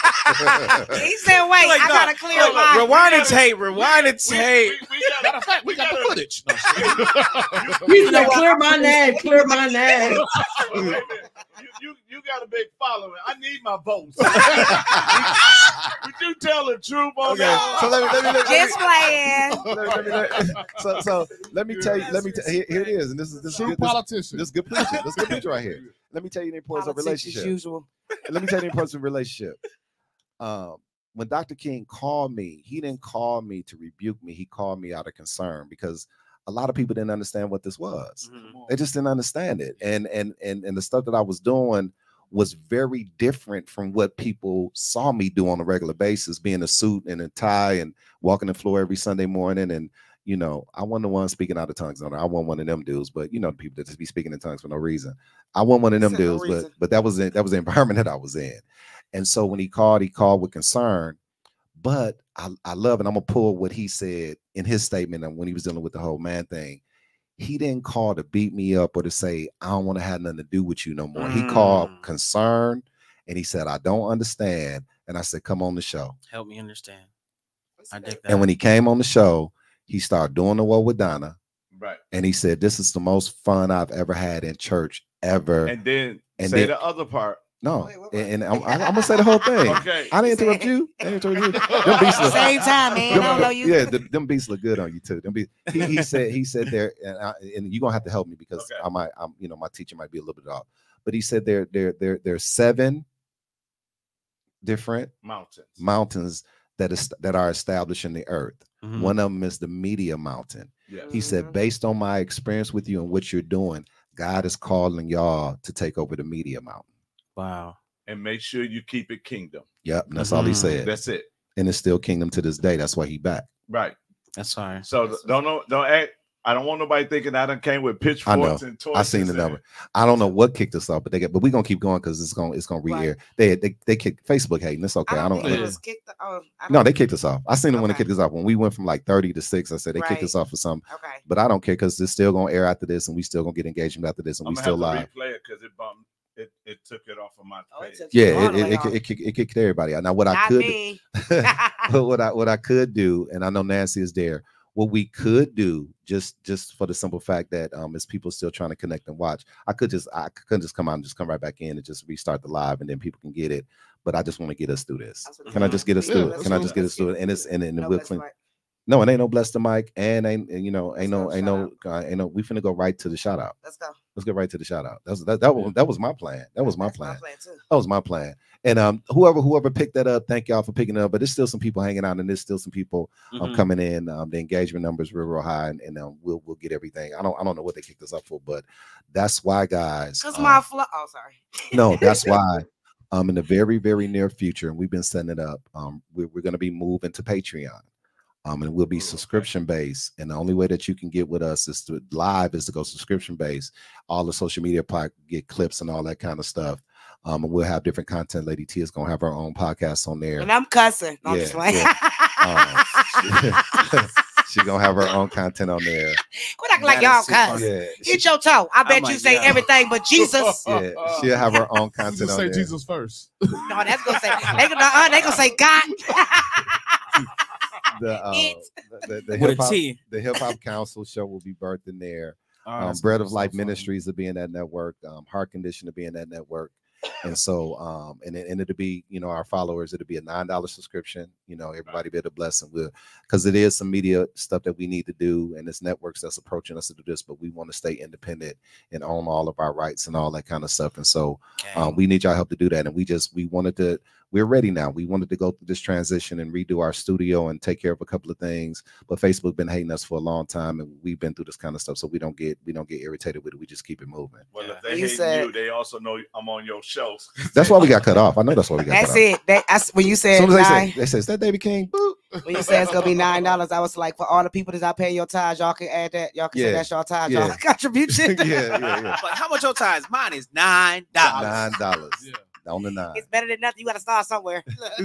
He said, "Wait, Like, I no, gotta clear look, my." rewind the tape. Rewind the tape. Matter of fact, we got the footage. He's like, clear my name, clear my name. Wait a minute. You, you, you got a big following. I need my votes. Would you tell the truth on Okay, that? so let me let me let me, Just playing. let me, let me, let me so so let me tell you. Let me tell here, here it is, and this is this is True good, this, politician. this is good preaching. This is good preaching right here. Let me tell you the importance of Politics as relationship. usual. Let me tell you the importance of relationship. Um, when Doctor King called me, he didn't call me to rebuke me. He called me out of concern because a lot of people didn't understand what this was. Mm-hmm. They just didn't understand it, and and and and the stuff that I was doing was very different from what people saw me do on a regular basis, being a suit and a tie and walking the floor every Sunday morning. And, you know, I wasn't the one speaking out of tongues. I wasn't one of them dudes, but you know, the people that just be speaking in tongues for no reason. I wasn't one of them For no dudes, but reason. but that was it. That was the environment that I was in. And so when he called, he called with concern. But I, I love it. I'm gonna pull what he said in his statement and when he was dealing with the whole man thing. He didn't call to beat me up or to say, I don't want to have nothing to do with you no more. Mm. He called concern and he said, I don't understand. And I said, come on the show. Help me understand. I dig that. And when he came on the show, he started doing the woe with Donna. Right. And he said, this is the most fun I've ever had in church ever. And then And say then- the other part. No, and, and I'm, I'm gonna say the whole thing. Okay. I didn't interrupt you. I didn't interrupt you. Them beats look, Same time, man. I them- don't know you. Yeah, the, them beats look good on you too. Them beats, he, he said he said there, and, I, and you're gonna have to help me because Okay. I might, I'm, you know, my teacher might be a little bit off. But he said there, there, there, there's seven different Mountains. mountains that is that are established in the earth. Mhm. One of them is the media mountain. Yes. He said, based on my experience with you and what you're doing, God is calling y'all to take over the media mountain. Wow. And make sure you keep it kingdom. Yep, and that's all he Mhm. said. That's it. And it's still kingdom to this day. That's why he back. Right. That's fine. So th- don't know, don't act. I don't want nobody thinking I done came with I pitchforks know. and torches. I seen the and- number. I don't know what kicked us off, but they get. But we're gonna keep going because it's gonna it's gonna re-air. They they they kicked Facebook hating. It's okay. I don't. think I it don't was kicked. Oh, I no, don't- they kicked us off. I seen them when they Okay. kicked us off. When we went from like thirty to six, I said they kicked Right. us off for something. Okay. But I don't care because it's still gonna air after this, and we still gonna get engagement after this, and I'm we gonna still have live. to replay it because it bumped. It, it took it off of my Oh, it page. took you Yeah, all it the it, way it, off. it, kick- it kicked everybody out. Now what I Not could me. but what I what I could do, and I know Nancy is there. What we could do, just just for the simple fact that um, is people still trying to connect and watch. I could just I couldn't just come out and just come right back in and just restart the live, and then people can get it. But I just want to get us through this. That's what Can I I'm just get us Yeah, through it? let's Can I go. just get us Let's through get it? And it's and, and No, we'll that's clean. right. No, it ain't no bless the mic, and ain't and, you know ain't no Let's ain't go, no uh, ain't no. We finna go right to the shout out. Let's go. Let's get right to the shout out. That's that that was that was my plan. That was my That's plan. my plan too. That was my plan. And um, whoever whoever picked that up, thank y'all for picking it up. But there's still some people hanging out, and there's still some people um, Mhm. coming in. Um, the engagement numbers real real high, and, and um, we'll we'll get everything. I don't I don't know what they kicked us up for, but that's why, guys. Cause um, my flow. Oh, sorry. no, that's why. Um, in the very very near future, and we've been setting it up. Um, we're we're going to be moving to Patreon. Um, and we'll be subscription based, and the only way that you can get with us is to live is to go subscription based. All the social media pod, get clips and all that kind of stuff. Um, and we'll have different content. Lady T is gonna have her own podcast on there. And I'm cussing. No, I'm Yeah, just like, yeah. Um, she gonna have her own content on there. quit acting like That y'all is too cuss. funny. Yeah, Hit your toe. I bet my you say God. everything but Jesus. yeah, she'll have her own content Jesus on say there. Jesus first. No, that's gonna say they gonna uh, they gonna say God. The, uh, It. the, the, the With hip a hop T. the hip hop council show will be birthed in there. Oh, Um, that's Bread gonna of be so Life funny. Ministries will be in that network. Um, Heart Condition will be in that network. And so, um, and, it, and it'll be, you know, our followers, it'll be a nine dollar subscription, you know, everybody be able to bless and we'll, because it is some media stuff that we need to do, and it's networks that's approaching us to do this, but we want to stay independent and own all of our rights and all that kind of stuff. And so, um, we need y'all help to do that. And we just, we wanted to, we're ready now. We wanted to go through this transition and redo our studio and take care of a couple of things, but Facebook been hating us for a long time, and we've been through this kind of stuff, so we don't get we don't get irritated with it. We just keep it moving. Well, if You they hate said- you, they also know I'm on your show. That's why we got cut off. I know that's why we got That's cut off. it. That, I, when you As said soon as they nine, say, they say, is that David King? Boop. when you said it's gonna be nine dollars, I was like, for all the people that's not paying your tithes, y'all can add that. Y'all can Yeah. say that's your tithes, Yeah. y'all contribution. yeah, yeah, yeah. Like, how much your tithes? Mine is nine dollars. Nine dollars on the nine. It's better than nothing. You got to start somewhere.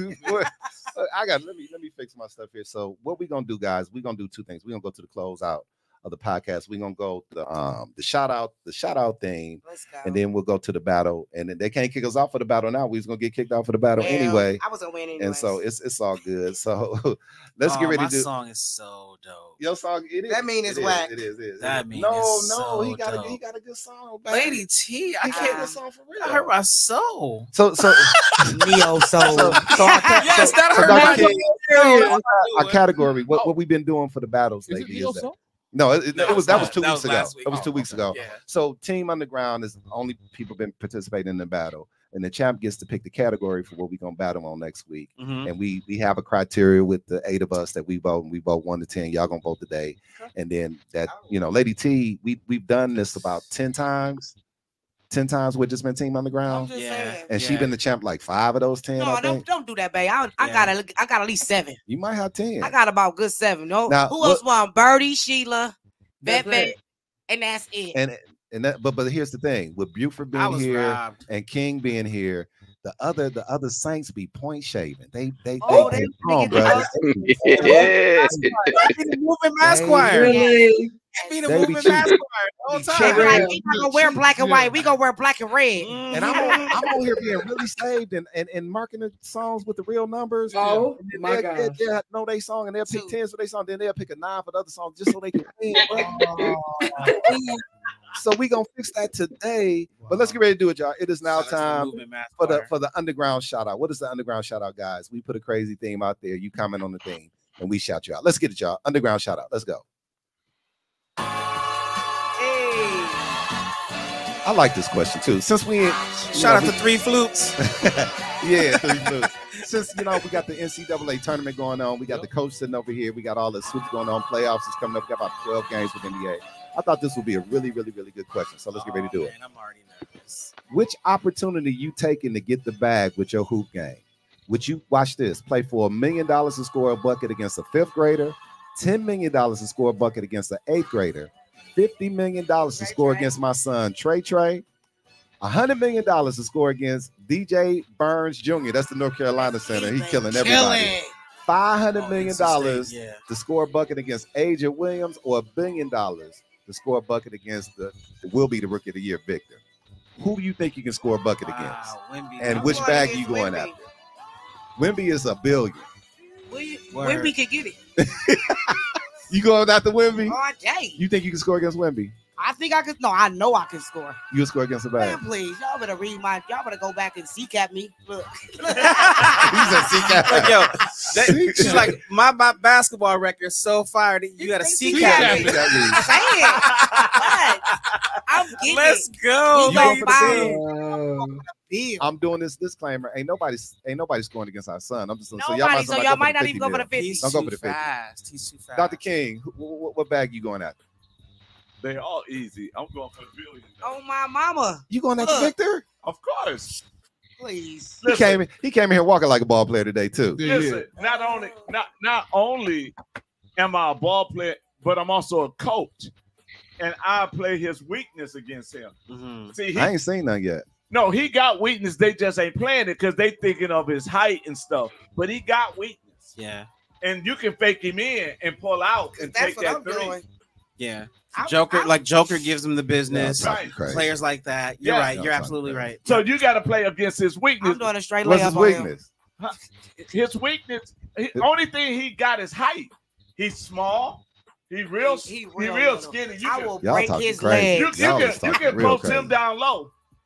I got let me let me fix my stuff here. So what we're gonna do, guys, we're gonna do two things. We're gonna go to the close out of the podcast. We're gonna go to the um the shout out, the shout out theme, Let's go. and then we'll go to the battle. And then they can't kick us off for the battle now. We was gonna get kicked off for the battle Well, anyway. I was gonna win anyway. And so it's it's all good. So let's Oh, get ready my to do song is so dope. your song. It is. That mean it's it is, whack. It is. It is. That it is. mean no, it's no. so he got a dope. he got a good song. Baby. Lady T, I He got a can't. good song for real. I hurt my soul. So so Neo soul. so, so our, ca- Yes, so, that so hurt Doctor my King, soul. our category, what, what we've been doing for the battles Is it lately Neo is that. Soul? No, it, it- No, it was it's that was not. two That weeks was ago. last week. It was two Oh, weeks okay. ago. Yeah. So Team Underground is only people been participating in the battle, and the champ gets to pick the category for what we're gonna battle on next week. Mhm. And we we have a criteria with the eight of us that we vote, and we vote one to ten. Y'all gonna vote today, and then that you know, Lady T, we we've done this about ten times. Ten times with just been Team I'm Underground, just Yeah. saying. and she Yeah. been the champ like five of those ten. No, I don't think don't do that, babe. I, I Yeah. got a, I got at least seven. you might have ten. I got about good seven. No, Now, who else won? Birdie, Sheila, That's Bebe, it. and that's it. and and that, but but here's the thing: with Buford I being was here robbed. and King being here, the other the other Saints be point shaving. They they Oh, they, they- they they wrong, get the brother. Yeah. Be the moving mass They choir. Really? Be the They be moving cheating. mass choir the whole Be They time. be like, real. we not gonna wear black and white. We gonna wear black and red. And I'm on, I'm on here being really saved and, and, and marking the songs with the real numbers. Oh, And then my they'll, they'll, gosh. they'll know they song and they'll pick Two. tens for their song. Then they'll pick a nine for the other song just so they can win. Oh. So we gonna fix that today. But let's get ready to do it, y'all. It is now Shout out to the time moving mass for the choir. for the underground shout out. What is the underground shout out, guys? We put a crazy theme out there. You comment on the theme and we shout you out. Let's get it, y'all. Underground shout out. Let's go. Hey. I like this question too. Since we ain't- you Shout out know, to Three Flutes. yeah, three flutes. Since you know we got the N C double A tournament going on, we got the coach sitting over here, we got all the switch going on, playoffs is coming up, we got about twelve games with N B A. I thought this would be a really, really, really good question. So let's get ready to do Oh, it. man, I'm already nervous. Which opportunity you taking to get the bag with your hoop game? Would you watch this? Play for a million dollars to score a bucket against a fifth grader, ten million dollars to score a bucket against an eighth grader, fifty million dollars to score against my son Trey Trey, one hundred million dollars to score against D J Burns Junior That's the North Carolina center. He killing everybody. Killing. Five hundred million dollars State, yeah. to score a bucket against Aja Williams, or a billion dollars to score a bucket against the will be the rookie of the year, Victor. Who do you think you can score a bucket against? Wow, Wemby. And I'm which going bag against you going Wemby. after? Wemby is a billion. We, Word. when we can get it. You going after Wemby? Oh, dang. You think you can score against Wemby? I think I could. No, I know I can score. You can score against a bag. Man, please, y'all better read my. Y'all better go back and C cap me. Look. He's a C cap. Like, yo, that, she's like, my, my basketball record so fire that you got to see cap me. Say it. But I'm getting Let's it. go. We gonna lady. buy Wow. it. I'm doing this disclaimer. Ain't nobody's ain't nobody scoring against our son. I'm just so y'all Nobody, might, so somebody y'all go for might the not even go for the mil. fifty. He's Don't go too for the fifty. fast. He's too fast. Doctor King, wh- wh- what bag you going after? They all easy. I'm going for the billion. Oh my mama, You going after Look. Victor? Of course. please. He came in, he came in here walking like a ball player today too. Yeah, Listen, not only not not only am I a ball player, but I'm also a coach, and I play his weakness against him. Mm-hmm. See, he, I ain't seen none yet. no, he got weakness. They just ain't playing it because they thinking of his height and stuff. But he got weakness, Yeah. and you can fake him in and pull out and That's take what that I'm three. doing. Yeah. I'm- Joker, I'm- like Joker gives him the business. Yeah, I'm Right. talking crazy. Players like that. You're Yeah. right. Yeah, You're I'm absolutely talking right. So you got to play against his weakness. I'm doing a straight What's layup his on him. weakness? His weakness. The only thing he got is height. He's small. He real. He- He, he real real little. skinny. You I can, will Y'all break talking his crazy. legs. you, you Y'all can, is you talking can real post crazy. him down low.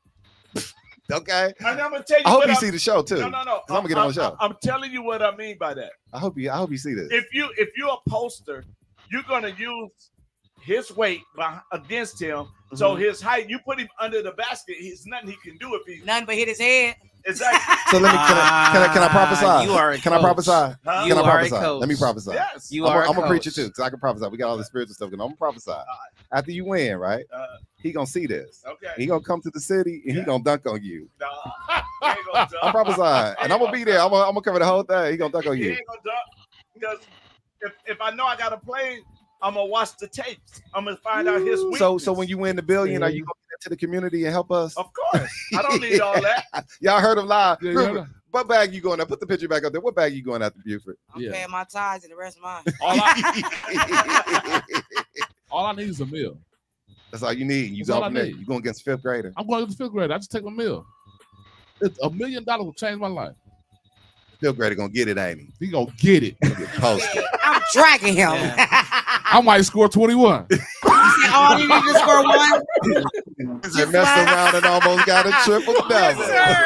Okay. And I'm gonna tell you. I hope what you I'm- see the show too. No, no, no. I'm gonna get on the show. I'm telling you what I mean by that. I hope you I hope you see this. If you if you're a poster, you're gonna use his weight beh- against him. Mm-hmm. So his height, you put him under the basket, he's nothing he can do if he nothing but hit his head. Exactly. So let me can I can I, can I prophesy? You are a can I coach. prophesy? Huh? Can You I are a prophesy? coach. Let me prophesy. Yes. You I'm are a, a I'm a preacher coach. too, because I can prophesy. We got all the spiritual stuff. I'm gonna prophesy. After you win, right? Uh, he gonna see this. Okay. He gonna come to the city and he gonna dunk on you. Nah, he ain't gonna dunk. I'm prophesying, and I'm gonna be there. I'm gonna, I'm gonna cover the whole thing. He gonna dunk on He you. ain't gonna dunk because if, if I know I gotta play, I'm gonna watch the tapes. I'm gonna find out his weakness. So, so when you win the billion, are you gonna get to the community and help us? Of course. I don't need all that. Y'all heard him live. Yeah, Remember, yeah. What bag you going at? Put the picture back up there. What bag you going after Buford? I'm paying my tithes and the rest of mine. All I, all I need is a meal. That's all you need. You That's all go I from there. need. You going against fifth grader. I'm going to the fifth grade. I just take my meal. It's a million dollars will change my life. Fifth grader gonna get it, ain't he? He gonna get it. Gonna get posted. I'm dragging him. I might score twenty-one. You said, oh, you need to score one. They messed around and almost got a triple double.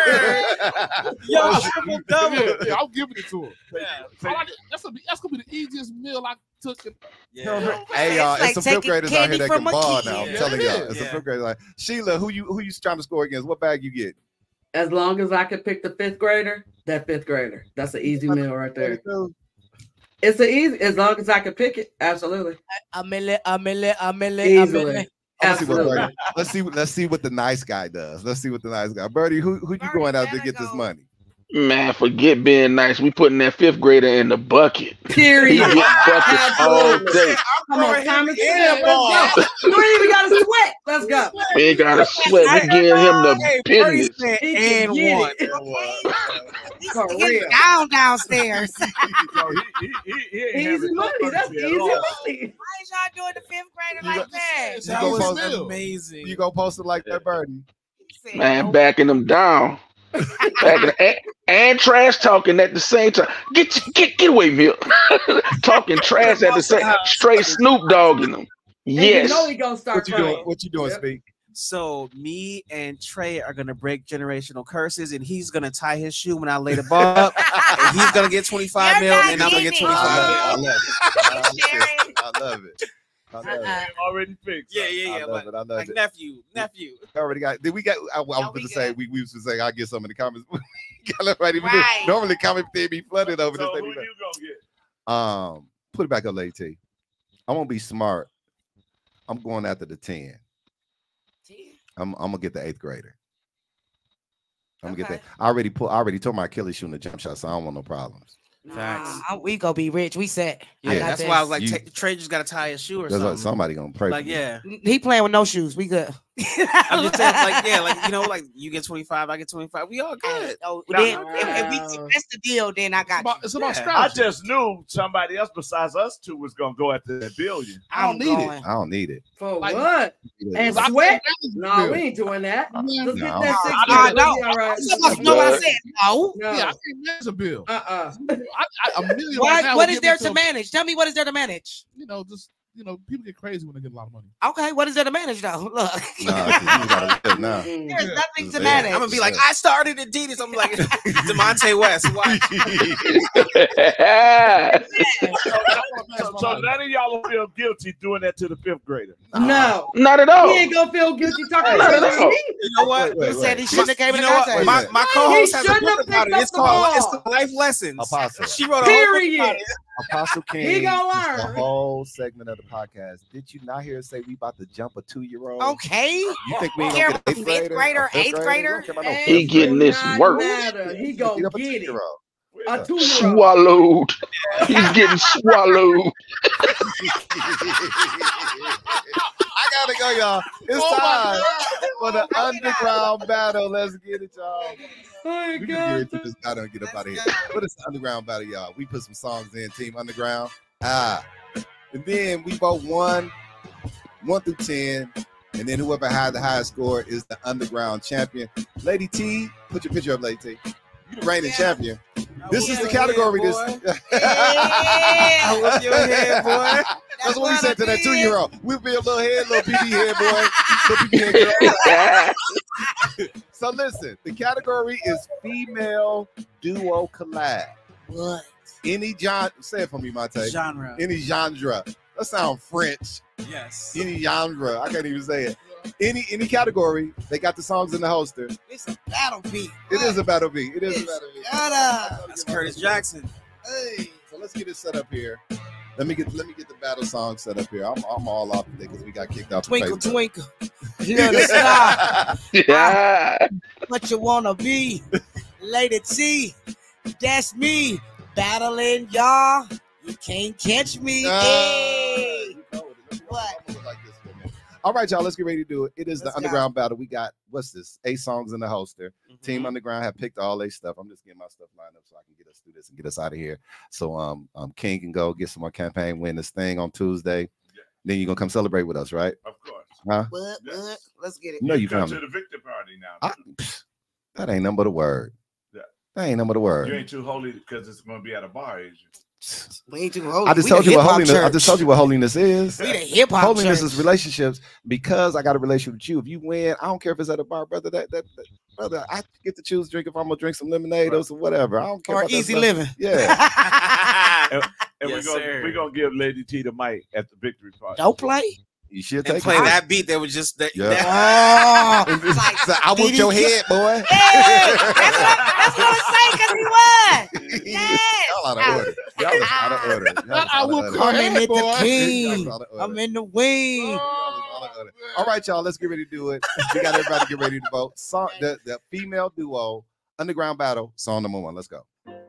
Yo, triple double. Yeah, yeah, I'm giving it to him. Yeah. All I need- that's, gonna be, that's gonna be the easiest meal I took. In, Yeah. Hey y'all, It's like it's some fifth taking graders out here candy that from can a ball kid. now. I'm Yeah, telling it y'all, is. it's a Yeah. fifth grader. Like Sheila, who you who you trying to score against? What bag you get? As long as I could pick the fifth grader, that fifth grader. That's an easy meal right there. It's an easy, as long as I can pick it. Absolutely. A million, a million, a million, a Easily. million. Let's see, what Absolutely. Birdie, let's see. Let's see what the nice guy does. Let's see what the nice guy. Birdie, who who you Birdie going out to gotta get this go. money? Man, forget being nice. We putting that fifth grader in the bucket. He Period. get buckets all Absolutely. day. Come on, Thomas. Yeah, Let's go. You ain't even got to sweat. Let's go. We ain't gotta sweat. We giving him the Hey, Birdie business. said, He can and get one. it. For Get real. down downstairs. So he, he, he, he ain't Easy having no money. That's mercy at easy all. money. Why is y'all doing the fifth grader You like that? You That gonna was post it? amazing. You gonna post it like that, Birdie? He said, Man, backing them down. Backing, and, and trash talking at the same time. Get get get away, Mill. Talking trash at the same straight Snoop Dogging them. And Yes. you know he gonna start What you doing? crying. What you doing, Yep. Speak? So me and Trey are gonna break generational curses, and he's gonna tie his shoe when I lay the ball up. And he's gonna get twenty-five You're mil, not and I'm gonna get getting I twenty-five love mil. it. I love it. Sharon. I love it. I love it. Uh-uh. Already fixed. Yeah, yeah, I yeah. love But it. I love like it. nephew, nephew. Already got. Did we get? I, I was No, going we to say good. we, we used to say I get some in the comments. Got everybody. Right. Normally comment they be flooded over So this. who Thing. you gonna get? Um, put it back up, Lady T. I'm gonna be smart. I'm going after the ten. I'm I'm gonna get the eighth grader. I'm gonna Okay. get that. I already put. I already told my Achilles shooting the jump shot, so I don't want no problems. Facts. Nah, we gonna be rich. We set. I Yeah, got That's this. why I was like, You- Ta- Trey just gotta tie his shoe or There's like something. somebody gonna pray. Like, for me. yeah. He playing with no shoes. We good. I'm just saying, like, yeah, like you know, like you get twenty-five, I get twenty-five. We all good. Oh, Nah. then, if, if we if that's the deal, then I it's got about, you. it's about Yeah. I strategy. just knew somebody else besides us two was gonna go after that billion. I don't I'm need going. it. I don't need it. For Like- what? And I sweat? think that is No, real. we ain't doing that. Let's No. get that six Uh, grader. no. Be all right. You must know what I said. No. No. Yeah, I think that's a bill. Uh-uh. I, I, a million What, right now what would is give there me to some- manage? Tell me what is there to manage? You know, just you know, people get crazy when they get a lot of money. Okay, what is there to manage though? Look, Nah, 'cause you gotta live now. Mm-mm. there's Yeah. nothing to Yeah. manage. I'm gonna be like, I started Adidas. I'm like Demonte West. Watch. So, so none of y'all will feel guilty doing that to the fifth grader. No. Not at all. He ain't gonna feel guilty talking Not about at all. me. You know what? Wait, wait, Who said he wait. shouldn't have came You in know what? contact? My, Wait a my He co-host has a shouldn't book have about picked it. It's up the called ball. It's the Life Lessons. Apostle. She wrote a whole book about Period. it. Apostle King. He gonna is the learn. whole segment of the podcast. Did you not hear us say we about to jump a two year old? Okay. You think we ain't Care gonna get an about eighth fifth grader, grader, a fifth eighth grader? grader? We don't care about no It He fifth getting do this not work. matter. He grader. gonna Get up a get it. two-year-old. A two-year-old. Swallowed. He's getting swallowed. I gotta go, y'all. It's Oh my time God. for the underground battle. Let's get it, y'all. Oh my We can get God. into this battle and get up out of here. What is the underground battle, y'all? We put some songs in, Team Underground. Ah. And then we vote one, one through ten. And then whoever had the highest score is the underground champion. Lady T, put your picture up, Lady T. You the reigning champion. This is the category. This. I whip your head, boy. That's what we said to that two-year-old. We'll be a little head, little P P head, boy. Little P P head girl. So listen, the category is female duo collab. What? Any genre, say it for me, Monte. Genre. Any genre. That sound French. Yes. Any genre. I can't even say it. Any any category, they got the songs in the holster. It's a battle beat. It is a battle beat. It is a battle beat. That's Curtis Jackson. Hey, so let's get it set up here. Let me get let me get the battle song set up here. I'm, I'm all off today because we got kicked out. Twinkle, twinkle. You're the star. Yeah. What you wanna be? Lady T. That's me. Battling y'all. You can't catch me. Uh, Hey. What? All right, y'all, let's get ready to do it. It is Let's the underground battle. We got, what's this? Eight songs in the holster. Mm-hmm. Team Underground have picked all their stuff. I'm just getting my stuff lined up so I can get us through this and get us out of here. So um, um King can go get some more campaign, win this thing on Tuesday. Yeah. Then you're going to come celebrate with us, right? Of course. Huh? What? What? Let's get it. No, you come coming. to the victor party now. I, psh, that ain't number the word. Yeah. That ain't number the word. You ain't too holy because it's going to be at a bar, is you? We ain't too holy. I just We told the you what hip-hop holiness. I church. just told you what holiness is. We the hip hop Holiness church. is relationships. Because I got a relationship with you. If you win, I don't care if it's at a bar, brother. That that, that brother, I get to choose drink if I'm gonna drink some lemonade right. or some whatever. I don't care. Or about easy that living. stuff. Yeah. and and Yes, we're gonna sir. we're gonna give Lady T the mic at the victory party. Don't play. You should And take play it. that beat that was just that. Yeah. that- Oh, it's like, So I whooped your head, boy. hey, that's what, that's what I'm saying because he won. Yes. Y'all out of order. Y'all is out of order. Y'all is I out of whooped order. your I'm head, in it, the boy. Y'all king. is out of order. I'm in the wing. All right, y'all. Let's get ready to do it. We got everybody get ready to vote. Song, the, the female duo underground battle, song number one. Let's go.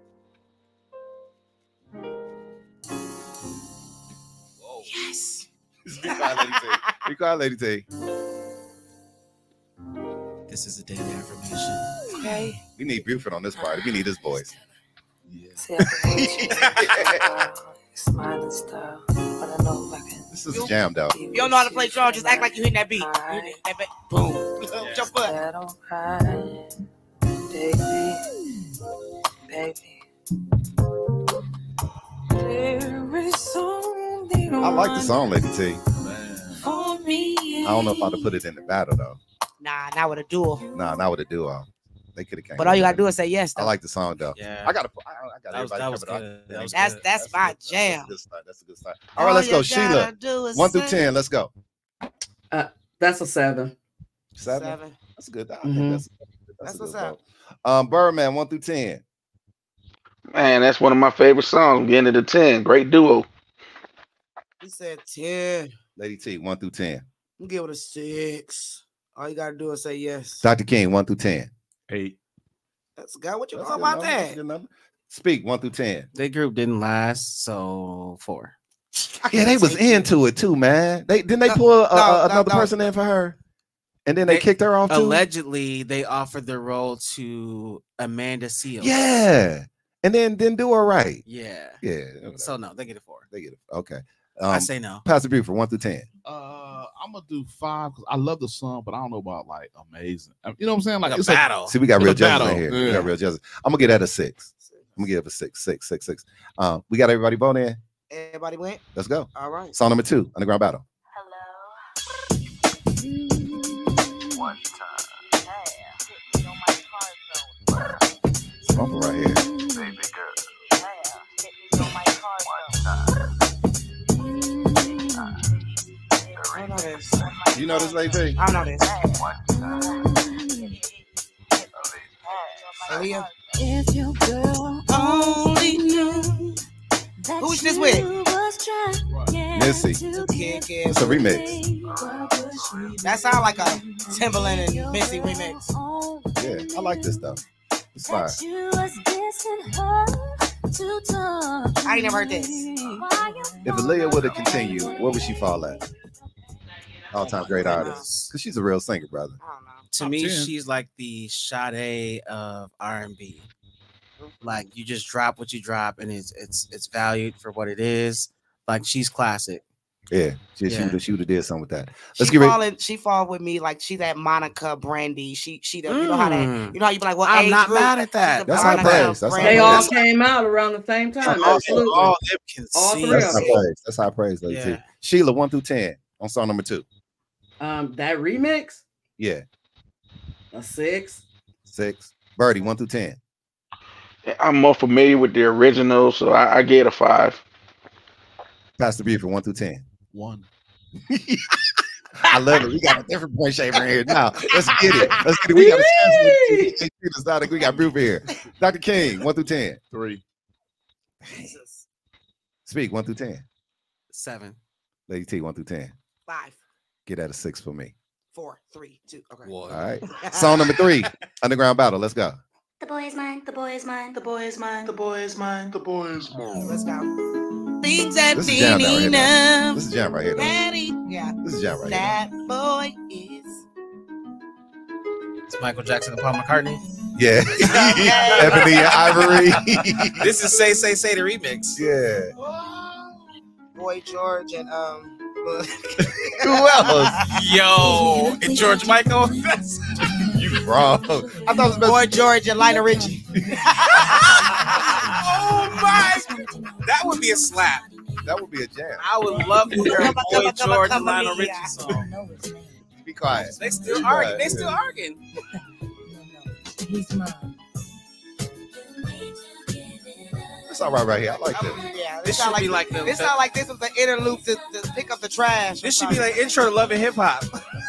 Yes. Be quiet, Lady T. Be quiet, Lady T. This is a daily affirmation. Okay. We need Buford on this party. We need his voice. See, I can hate you. Smiling style, but I know if I can. This is a jam, though. You don't know how to play drums, just act like you hit that beat. You hit that beat. Boom. With your foot. I don't hide, baby, baby. There is something I like the song, Lady T. for me. I don't know if I'd have put it in the battle, though. Nah, not with a duel. Nah, not with a duo. They could have came. But all you gotta do is say yes, I though. like the song, though. Yeah. I got to. I, I got That was- everybody that was covered. good. I- That was That's good. that's a my good- jam. That's a good start. That's a good start. All right, All let's you go. gotta Sheila, do is one through say- ten. Let's go. Uh, that's a seven. Seven. Seven. That's good. I think Mhm. that's, that's, That's a what's good up. vote. Um, Birdman, one through ten. Man, that's one of my favorite songs. I'm getting it to ten. Great duo. He said ten. Lady T, one through ten. I'm give it a six. All you gotta do is say yes. Doctor King, one through ten. Eight. That's God. What you That's know a good about number. That's a that? good number. Speak, one through ten. Their group didn't last, so four. Yeah, they was into it too, man. They didn't they No, pull a, no, a- no, another no. person in for her, and then they, They- kicked her off too. Allegedly, they offered the role to Amanda Seales. Yeah, and then didn't do her right. Yeah. Yeah, So no, they get it four. they get it. Okay, I um, say no. Pastor Buford, one through ten. Uh, I'm gonna do five because I love the song, but I don't know about like amazing. I mean, you know what I'm saying? Like Like a it's like- battle. See, we got It's real a judges in battle. here. We Yeah. got real judges. I'm gonna get that a six. I'm gonna give it a six, six, six, six. Um, we got everybody vote in. Everybody went. Let's go. All right. Song number two, underground battle. One time. Bumper right here. Baby girl. One time. I know this. You know this, Lady T? I know this. One time. Aaliyah. If your girl only knew. Who's this with? Missy. Kid, kid. It's a remix. That sounds like a Timberland and Missy remix. Yeah, I like this stuff. It's fine. I ain't never heard this. If Aaliyah would have continued, where would she fall at? All time great artist. Because she's a real singer, brother. I don't know. To me, she's like the Sade of R and B. Like you just drop what you drop, and it's it's it's valued for what it is. Like she's classic. Yeah, she, she Yeah. would have she would have did something with that. Let's She get ready. fall in, she fall with me like she that Monica Brandy. She she the, you know how that Mm. you know how you be like, well, I'm age not group? mad at that. She's the That's high Monica praise. That's high Brandy. They all praise. came out around the same time. All, Absolutely. all them can All see. three of That's high them. praise. That's high praise, Lady T. Yeah. Sheila, one through ten on song number two. Um, that remix, Yeah, a six. six. Birdie, one through ten. I'm more familiar with the original, so I, I get a five. Pastor Buford, one through ten. One. I love it. We got a different point shaver here now. Let's get it. Let's get it. We got a chance. We got Buford here. Doctor King, one through ten. Three. Speak, one through ten. Seven. Lady T, one through ten. Five. Get at a six for me. Four, three, two. Okay. All right. Song number three, Underground Battle. Let's go. The boy is mine. The boy is mine. The boy is mine. The boy is mine. The boy is mine. Let's go. Things that This is jam right here. though. enough. This is jam right here. though. Daddy. Yeah. This is jam right here. That boy is. It's Michael Jackson and Paul McCartney. Yeah. Ebony and Ivory. This is Say Say Say the remix. Yeah. Boy George and um. Who else? Yo, and George Michael. You wrong. I thought it was Boy George and Lionel Richie. Oh my! That would be a slap. That would be a jam. I would love to hear a Boy George and Lionel Richie song. Be quiet. They still arguing. They still arguing. He's mine. It's all right right here. I like this. Yeah, This sound should be like the- this the- sound like this was the interlude to, to pick up the trash. This should be like intro to Love and Hip Hop.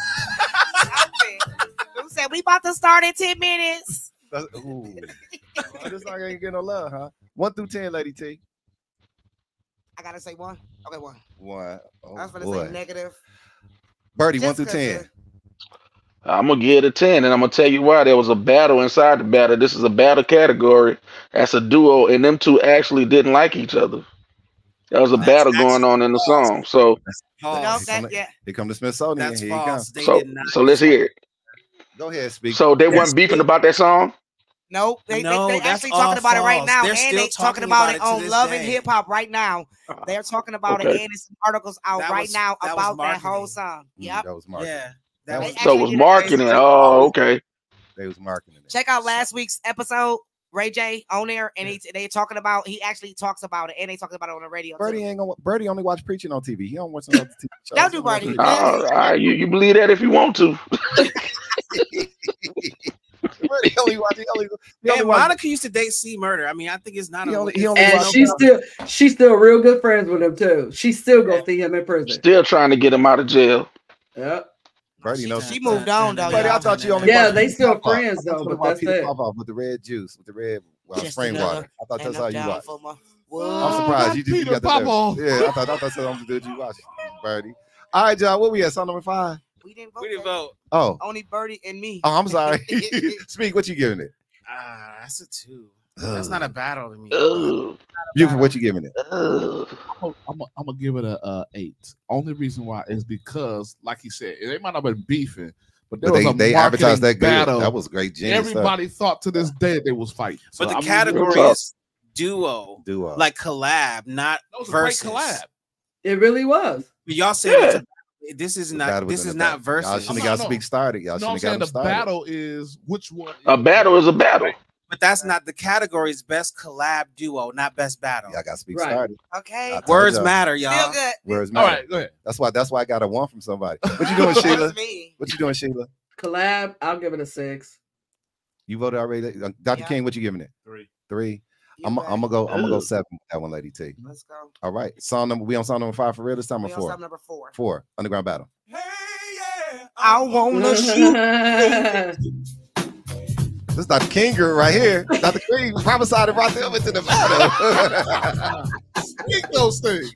Who said we about to start in ten minutes? That's, ooh. Oh, this song ain't getting no love, huh? One through ten, Lady T. I gotta say one. Okay, one. One. Oh, I was gonna boy. say negative. Birdie, one Just through 'cause ten. I'm gonna give it a ten, and I'm gonna tell you why. There was a battle inside the battle. This is a battle category. That's a duo, and them two actually didn't like each other. There was a That's battle going actually on in the false. song. So, No, False. that, yeah. Here come the Smithsonian. That's Here he false. comes. They so, did not. so let's hear it. Go ahead, speak. So they That's weren't beefing it. about that song. No, they, No, they, they that's actually all talking about it right false. now, They're and still they talking talking about about it it to on this Love day. and Hip Hop right now. They're talking about it, Okay. and there's some articles out That right was- now that was about that whole marketing. song. Mm, Yep. That was marketing. Yeah. That They was, So it was marketing. Oh, okay. they was marketing it. Check out last week's episode, Ray J on there, and he, they talking about. He actually talks about it, and they talking about it on the radio. Birdie too. ain't gonna. Birdie only watch preaching on T V. He don't watch no other T V shows. Don't do Birdie. All right, you, you believe that if you want to. Birdie only watch. He only, he only And watch. Monica used to date C Murder. I mean, I think it's not He a. only- he only And watch- she's still she's still real good friends with him too. She still go see him in prison. Still trying to get him out of jail. Yep. Birdie knows. She moved on though. Birdie, I y'all. thought you only. Yeah, watched they Peter still Pop Off. friends, I thought though, you but watched that's Peter it. Pop Off with the red juice, with the red well, Just spring another water. I thought And that's I'm how you down watch. for my- I'm Whoa. surprised you just you Peter got the Pop-Off. Yeah, I thought I thought that's something good you watched, Birdie. All right, y'all. What we at? Song number five. We didn't vote. We didn't that. vote. Oh, Only Birdie and me. oh, I'm sorry. Speak. What you giving it? Ah, that's a two. That's not a battle to me. Ugh. Buford, what you giving it? Ugh. I'm gonna I'm gonna give it a, a eight. Only reason why is because, like he said, they might not have been beefing, but there But was they a they advertised that marketing good. battle. That was great. Genius stuff. Everybody thought to this day that they was fighting. So But the I'm gonna category give it a- is duo, Duo. like collab, not that was a versus. great collab. It really was. But y'all said Yeah. it's a- this is The not. battle was This in is the not battle. Y'all versus. shouldn't No, have got no. speak started. Y'all No, I'm shouldn't have got saying them the started. battle is which one? A battle is a battle. But that's not the category. Is best collab duo, not best battle. Y'all got to speak Right. started. Okay. I told Words y'all. matter, Still y'all. good. Words All matter. right, go ahead. That's why. That's why I got a one from somebody. What you doing, That Sheila? was me. What you doing, Sheila? Collab, I'll give it a six. You voted already, Uh, Doctor Yeah. King. What you giving it? Three. Three. You I'm. bet. I'm gonna go. I'm gonna go Ugh. seven with that one, Lady T. Let's go. All right. Song number. We on song number five for real this time or We on four? song number four. Four. Underground battle. I wanna shoot. This is Doctor King girl right here. Doctor King prophesied and brought them into the battle. Speak those things.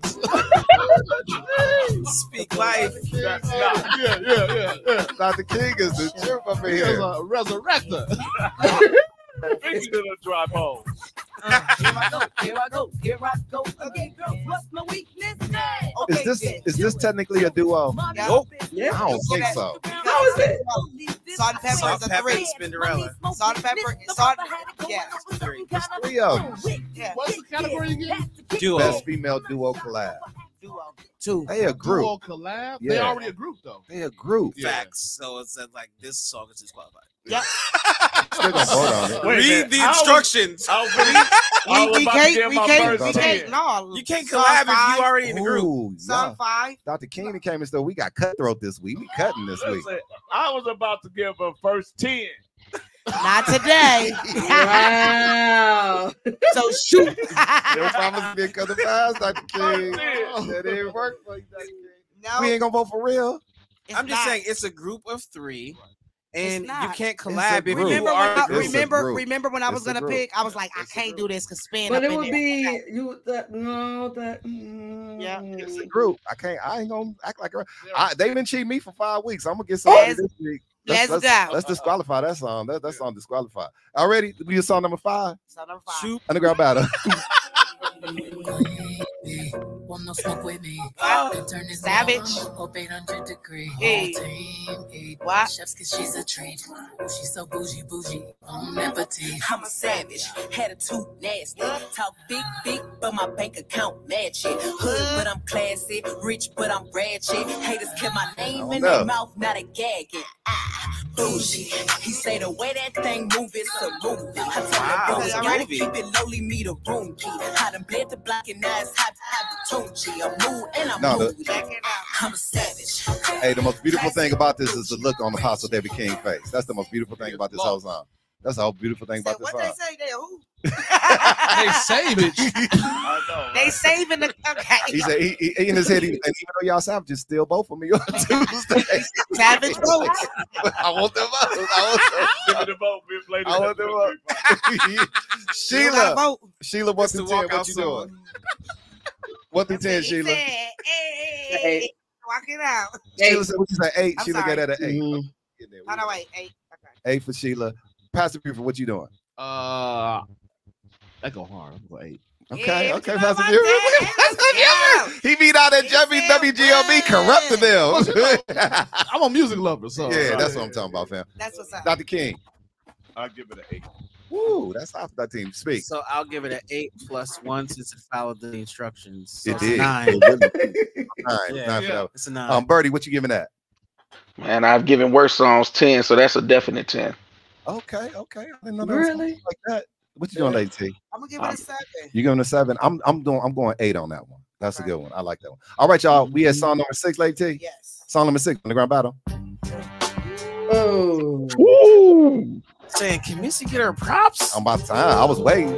Speak life. yeah, yeah, yeah, yeah, yeah. Doctor King is the truth up in He is here. a resurrector. Into the dry bones. Here I go. Here I go. Here I go. Okay, girl, what's my weakness? Is this is this technically a duo? Nope. Yeah. I don't think so. How is it? Salt and pepper Salt, is a pepper, three. and Spinderella. Salt and pepper. Salt. Yeah. Three. It's three of them. Yeah. What's the category again? Duo. Best female duo collab. Duo. Two. They a group. Duo collab. They Yeah. already a group though. They a group. Yeah. Facts. So it said like this song is disqualified. Yep. Still gonna vote on it. Wait a Read minute. the I was- instructions. I was really- I We, was we about to can't. give We my can't. first We ten. can't. No. You can't Song collab if five. you already in the group. Ooh, Song yeah. five. Doctor King came and said we got cutthroat this week. We cutting this week. Listen, I was about to give a first ten. Not today. Wow. So shoot. Your promise didn't come to pass, Doctor King. That didn't work for you, Doctor King. No. We ain't gonna vote for real. It's I'm just not. saying it's a group of three, and you not. can't It's a collab if group. you Remember when are I, the group. It's a remember group. remember when I was It's a gonna group. pick? I was like, I can't do this because spin But up it in would there. be you that no that. Mm, Yeah. It's a group. I can't. I ain't gonna act like a, I, they've been cheating me for five weeks. I'm gonna get somebody Let's- this week. let's let's, go. Let's disqualify that song. That, that song disqualified. Already, we saw number five. So number five. Shoot. Underground battle. Want no smoke with me. Oh, Turn this Savage. up eight hundred degree. Hey. Team, eight What? chefs, cause she's a treat. She's so bougie, bougie. On appetite. I'm a savage, had a tooth nasty. Talk big, big, but my bank account match it. Hood, but I'm classy. Rich, but I'm ratchet. Haters kept my name in know. their mouth, not a gagging. Ah, bougie. He say the way that thing move is a movie. I tell Wow, the bros, it's a gotta movie. keep it lowly, me the room key. I done bled the block and now it's hot, hot the Tunchi. I'm mood and I'm No, the- moody. I'm a savage. Hey, the most beautiful thing about this is the look on Apostle David King's face. That's the most beautiful thing about this whole song. That's the whole beautiful thing about this What they song. say there? Who? They savage. I know. They saving the okay. He said he, he in his head, he, and even though y'all savages, still both of me on Tuesday. Savage votes. I want them votes. I want them. Give me the vote, Bill. Play I want them votes. You gotta Sheila, vote. Sheila, one It's the through ten, what walkout you song. doing? One through ten, He Sheila. said, hey, hey, hey, hey, walk it out. Sheila said, what you say? Eight. I'm Sheila got sorry. that at eight. Mhm. Get there. Oh, no, wait, eight. Okay. Eight for Sheila. Pastor Buford, what you doing? Uh, that go hard. I'm going eight. Okay, Yeah, okay, what you know Pastor about Buford. that? He beat out at W G O B, corrupted them. I'm a music lover, so Yeah, that's what I'm talking about, fam. That's what's up. Doctor King. I'll give it an eight. Woo, that's half that team. Speak. So I'll give it an eight plus one since it followed the instructions. So It it's did. Nine. It really did. Nine. Yeah. Nine for that. It's a nine. Um, Birdie, what you giving that? Man, I've given worse songs ten, so that's a definite ten. Okay, okay. I didn't know that was Really? like that. What you doing, Lady T? I'm gonna give it a seven. You giving a seven? I'm I'm doing I'm going eight on that one. That's a good one. I like that one. All right, y'all. We at song number six, Lady T. Yes. Song number six, Underground Battle. Oh. Woo! Saying, can Missy get her props? I'm about time. I was waiting.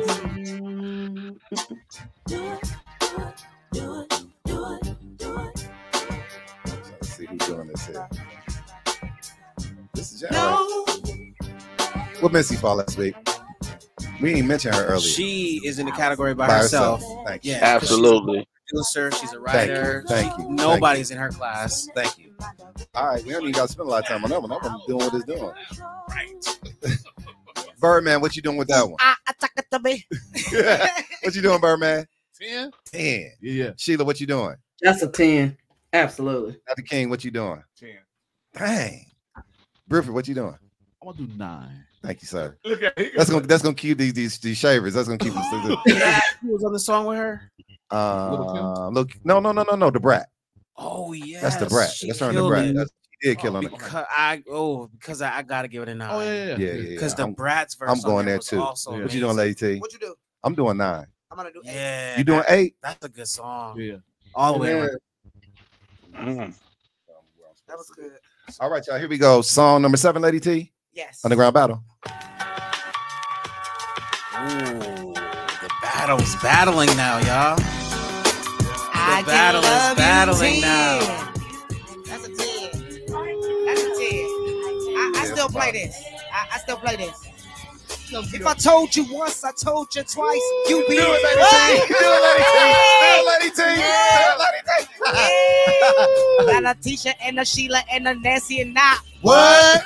Let's see who's doing this here. This is January. What Missy fall last week? We didn't mention her earlier. She is in the category by, By herself. herself. Thank you. Yeah, Absolutely. She's a producer. She's a Thank you. writer. Thank you. Nobody's in her class. Thank you. All right, we don't even got to spend a lot of time on that one. That one doing what it's doing. Right. Birdman, what you doing with that one? I attack it to me. What you doing, Birdman? ten. Ten. Yeah, yeah. Sheila, what you doing? That's a ten. Absolutely. Doctor King, what you doing? ten. Dang. Bruford, what you doing? I'm gonna do nine. Thank you, sir. Look at he That's gonna that's gonna keep these these these shavers. That's gonna keep them. Who was on the song with her? Uh, look, no, no, no, no, no. The Brat. Oh yeah, That's the Brat. That's her and the Brat. That's, she did kill on the. Because I oh because I, I gotta give it a nine. Oh yeah, yeah, Yeah, yeah, yeah. Because the I'm- Brat's verse. I'm on going there was too. also What you doing, Lady T? What you do? I'm doing nine. I'm gonna do eight. Yeah, You doing eight? That's a good song. Yeah. All the way Yeah. around. Mm. That was good. All right, y'all. Here we go. Song number seven, Lady T. Yes. Underground Battle. Ooh, the battle's battling now, y'all. I The battle is love you battling ten. now. That's a ten. That's a ten. I, I still play this. I, I still play this. If I told you once, I told you twice. You be Do it, Lady T. Do it, Lady T. Do it, Lady T. Do it, Lady T. Got a Latesha and a Sheila and a Nancy and not. What?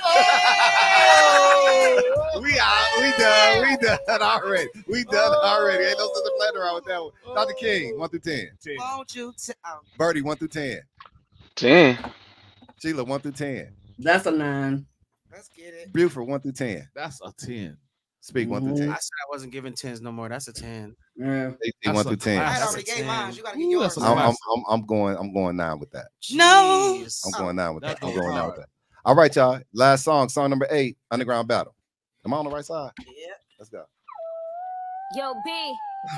We out. We done. We done already. We done already. Ain't no sense of playing around with that one. Doctor King, one through ten. Won't you? T- oh. Birdie, one through ten. ten. Sheila, one through ten. That's a nine. Let's get it. Buford, one through ten. That's a ten. Speak one through I ten. said I wasn't giving tens no more. That's a ten. Yeah. A C, one through ten. I had That's already a gave ten. mine. You gotta get Ooh, yours. that's a I'm, I'm, classic. I'm, I'm going. I'm going nine with that. No. Jeez. I'm going nine with that. That I'm goes going nine hard. with that. All right, y'all. Last song, song number eight, Underground Battle. Am I on the right side? Yeah. Let's go. Yo, B.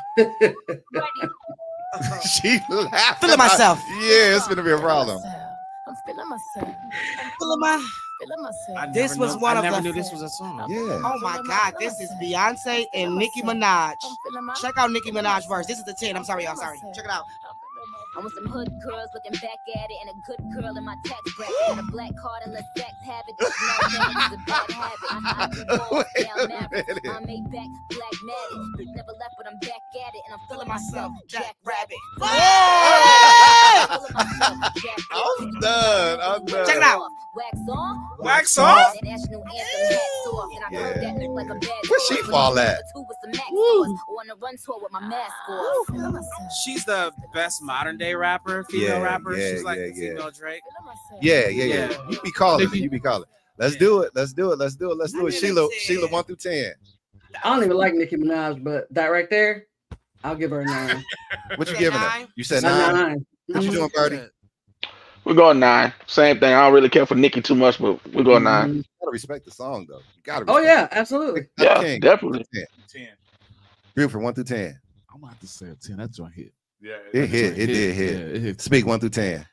She laughing. Feeling myself. Yeah, it's gonna be a problem. I'm feeling myself. Feeling my. This was knew, one I of never the. knew this was a song. Yeah. Oh my God, this is Beyonce and Nicki Minaj. Check out Nicki Minaj verse. This is the ten. I'm sorry, y'all. Sorry. Check it out. I want some hood girls looking back at it, and a good girl in my tax bracket. Got a black card and let sex have it. This is no bad, it's a bad habit. I, I do balls down Mavericks. I'm made back, black matted. Never left, but I'm back at it, and I'm feeling myself, Jack Rabbit. I'm done. I'm done. Check it out. Wax on, Wax off. The national anthem hats off, and I Yeah. heard that look like a bad. Where she fall at? On a run tour with my mask off. She's the best modern day rapper, female Yeah, rapper. yeah, She's like yeah, the yeah. female Drake. Yeah, yeah, yeah. Yeah. You be calling. You be calling. Let's do it. Let's do it. Let's do it. Let's do it. Sheila, Sheila, one through ten. I don't even like Nicki Minaj, but that right there, I'll give her a nine. What you giving her? You said A nine. nine. What you doing, Birdie? We're going nine. Same thing. I don't really care for Nicki too much, but we're going nine. You gotta respect the song, though. You gotta. Oh respect yeah, absolutely. it. Yeah, King, definitely. ten. ten. Buford, one through ten. I'm gonna have to say a ten. That joint hit. Yeah, It hit. It did hit. Yeah, it hit. Speak one through ten.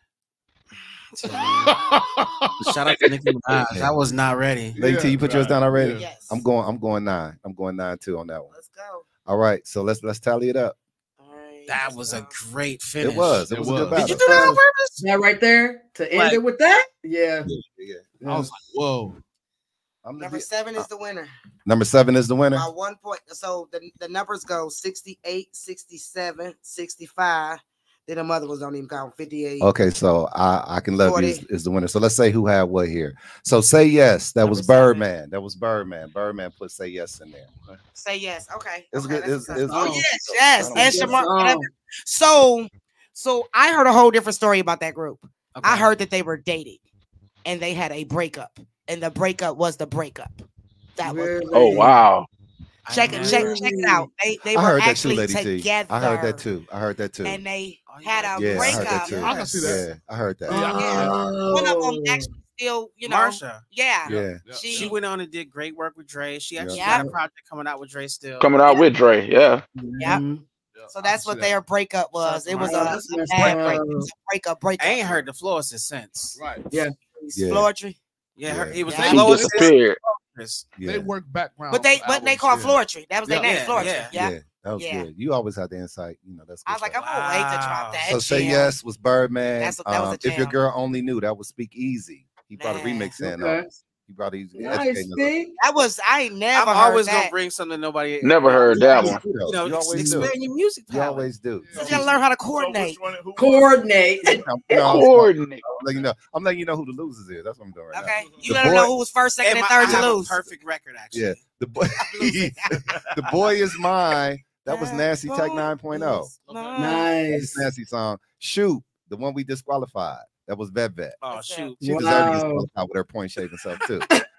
Shout out to Nicki Minaj. I was not ready. Lady T, you put yours down already? Yes. I'm going. I'm going nine. I'm going nine too on that one. Let's go. All right. So let's let's tally it up. That was a great finish. It was. It, It was, a was. good battle. Did you do that on purpose? That right there to end Like- it with that. Yeah. Yeah. I was like, whoa. I'm the, Number seven is the winner. number seven is the winner. By one point. So the, the numbers go sixty-eight, sixty-seven, sixty-five. Then the mother was don't even count fifty-eight. Okay, so I I can love you forty. is, is the winner. So let's say who had what here. So say yes. That was Number seven. Birdman. That was Birdman. Birdman put say yes in there. Say yes. Okay. It's okay, good. that's It's, what's up. it's, oh it's- yes, yes. I That's don't your know. mark. whatever. So, so I heard a whole different story about that group. Okay. I heard that they were dating, and they had a breakup, and the breakup was the breakup. That was. Really? Oh wow. Check it. Check check it out. They they I were heard that too, actually Lady T. together. I heard that too. I heard that too. And they Oh, had a Yeah, I heard that breakup. too. I can see that. Yeah, I heard that. Oh. One of them actually still, you know, Marsha. yeah. Yeah. She, She went on and did great work with Dre. She actually Yeah. got a project coming out with Dre still. Coming out with Dre. Yeah. yeah. Mhm. So that's what their breakup was. It was a, That's a messed bad up. break. It was a breakup. Breakup. I ain't heard the Florist since. Right. Yeah. Yeah. Floetry. Yeah, her, Yeah. it was Yeah. the He Florist. disappeared. Yeah. They work background. But they but they albums, call yeah. Floetry. That was their Yeah. name, Yeah, Floetry. yeah. Yeah. Yeah, that was Yeah. good. You always had the insight. You know, that's good I was like, stuff. I'm gonna wait to drop Wow. that. So say jam. yes was Birdman. That's a- that was a Um, if your jam. girl only knew, that was Speak Easy. He brought a Nah. remix in. Okay. Uh, he brought these Nice, educating us. Steve. That was I ain't never I'm heard always that. gonna bring something nobody. Never heard that You one. do, though. You know, You always do. expand your music You palette. always do. So you gotta learn how to So coordinate. which one- who- Coordinate. No, no, Coordinate. I'm letting you know. I'm letting you know who the losers is. That's what I'm doing right Okay. You The gotta boy- know who was first, second, And and my- third I to have a lose. perfect record, now. actually. Yeah, the boy, the boy is mine. That was Nancy Tech nine point oh. Nice. Nancy song. Shoot, the one we disqualified. That was Vet Vet. Oh shoot. She Wow. deserved to get disqualified with her point shaving self too.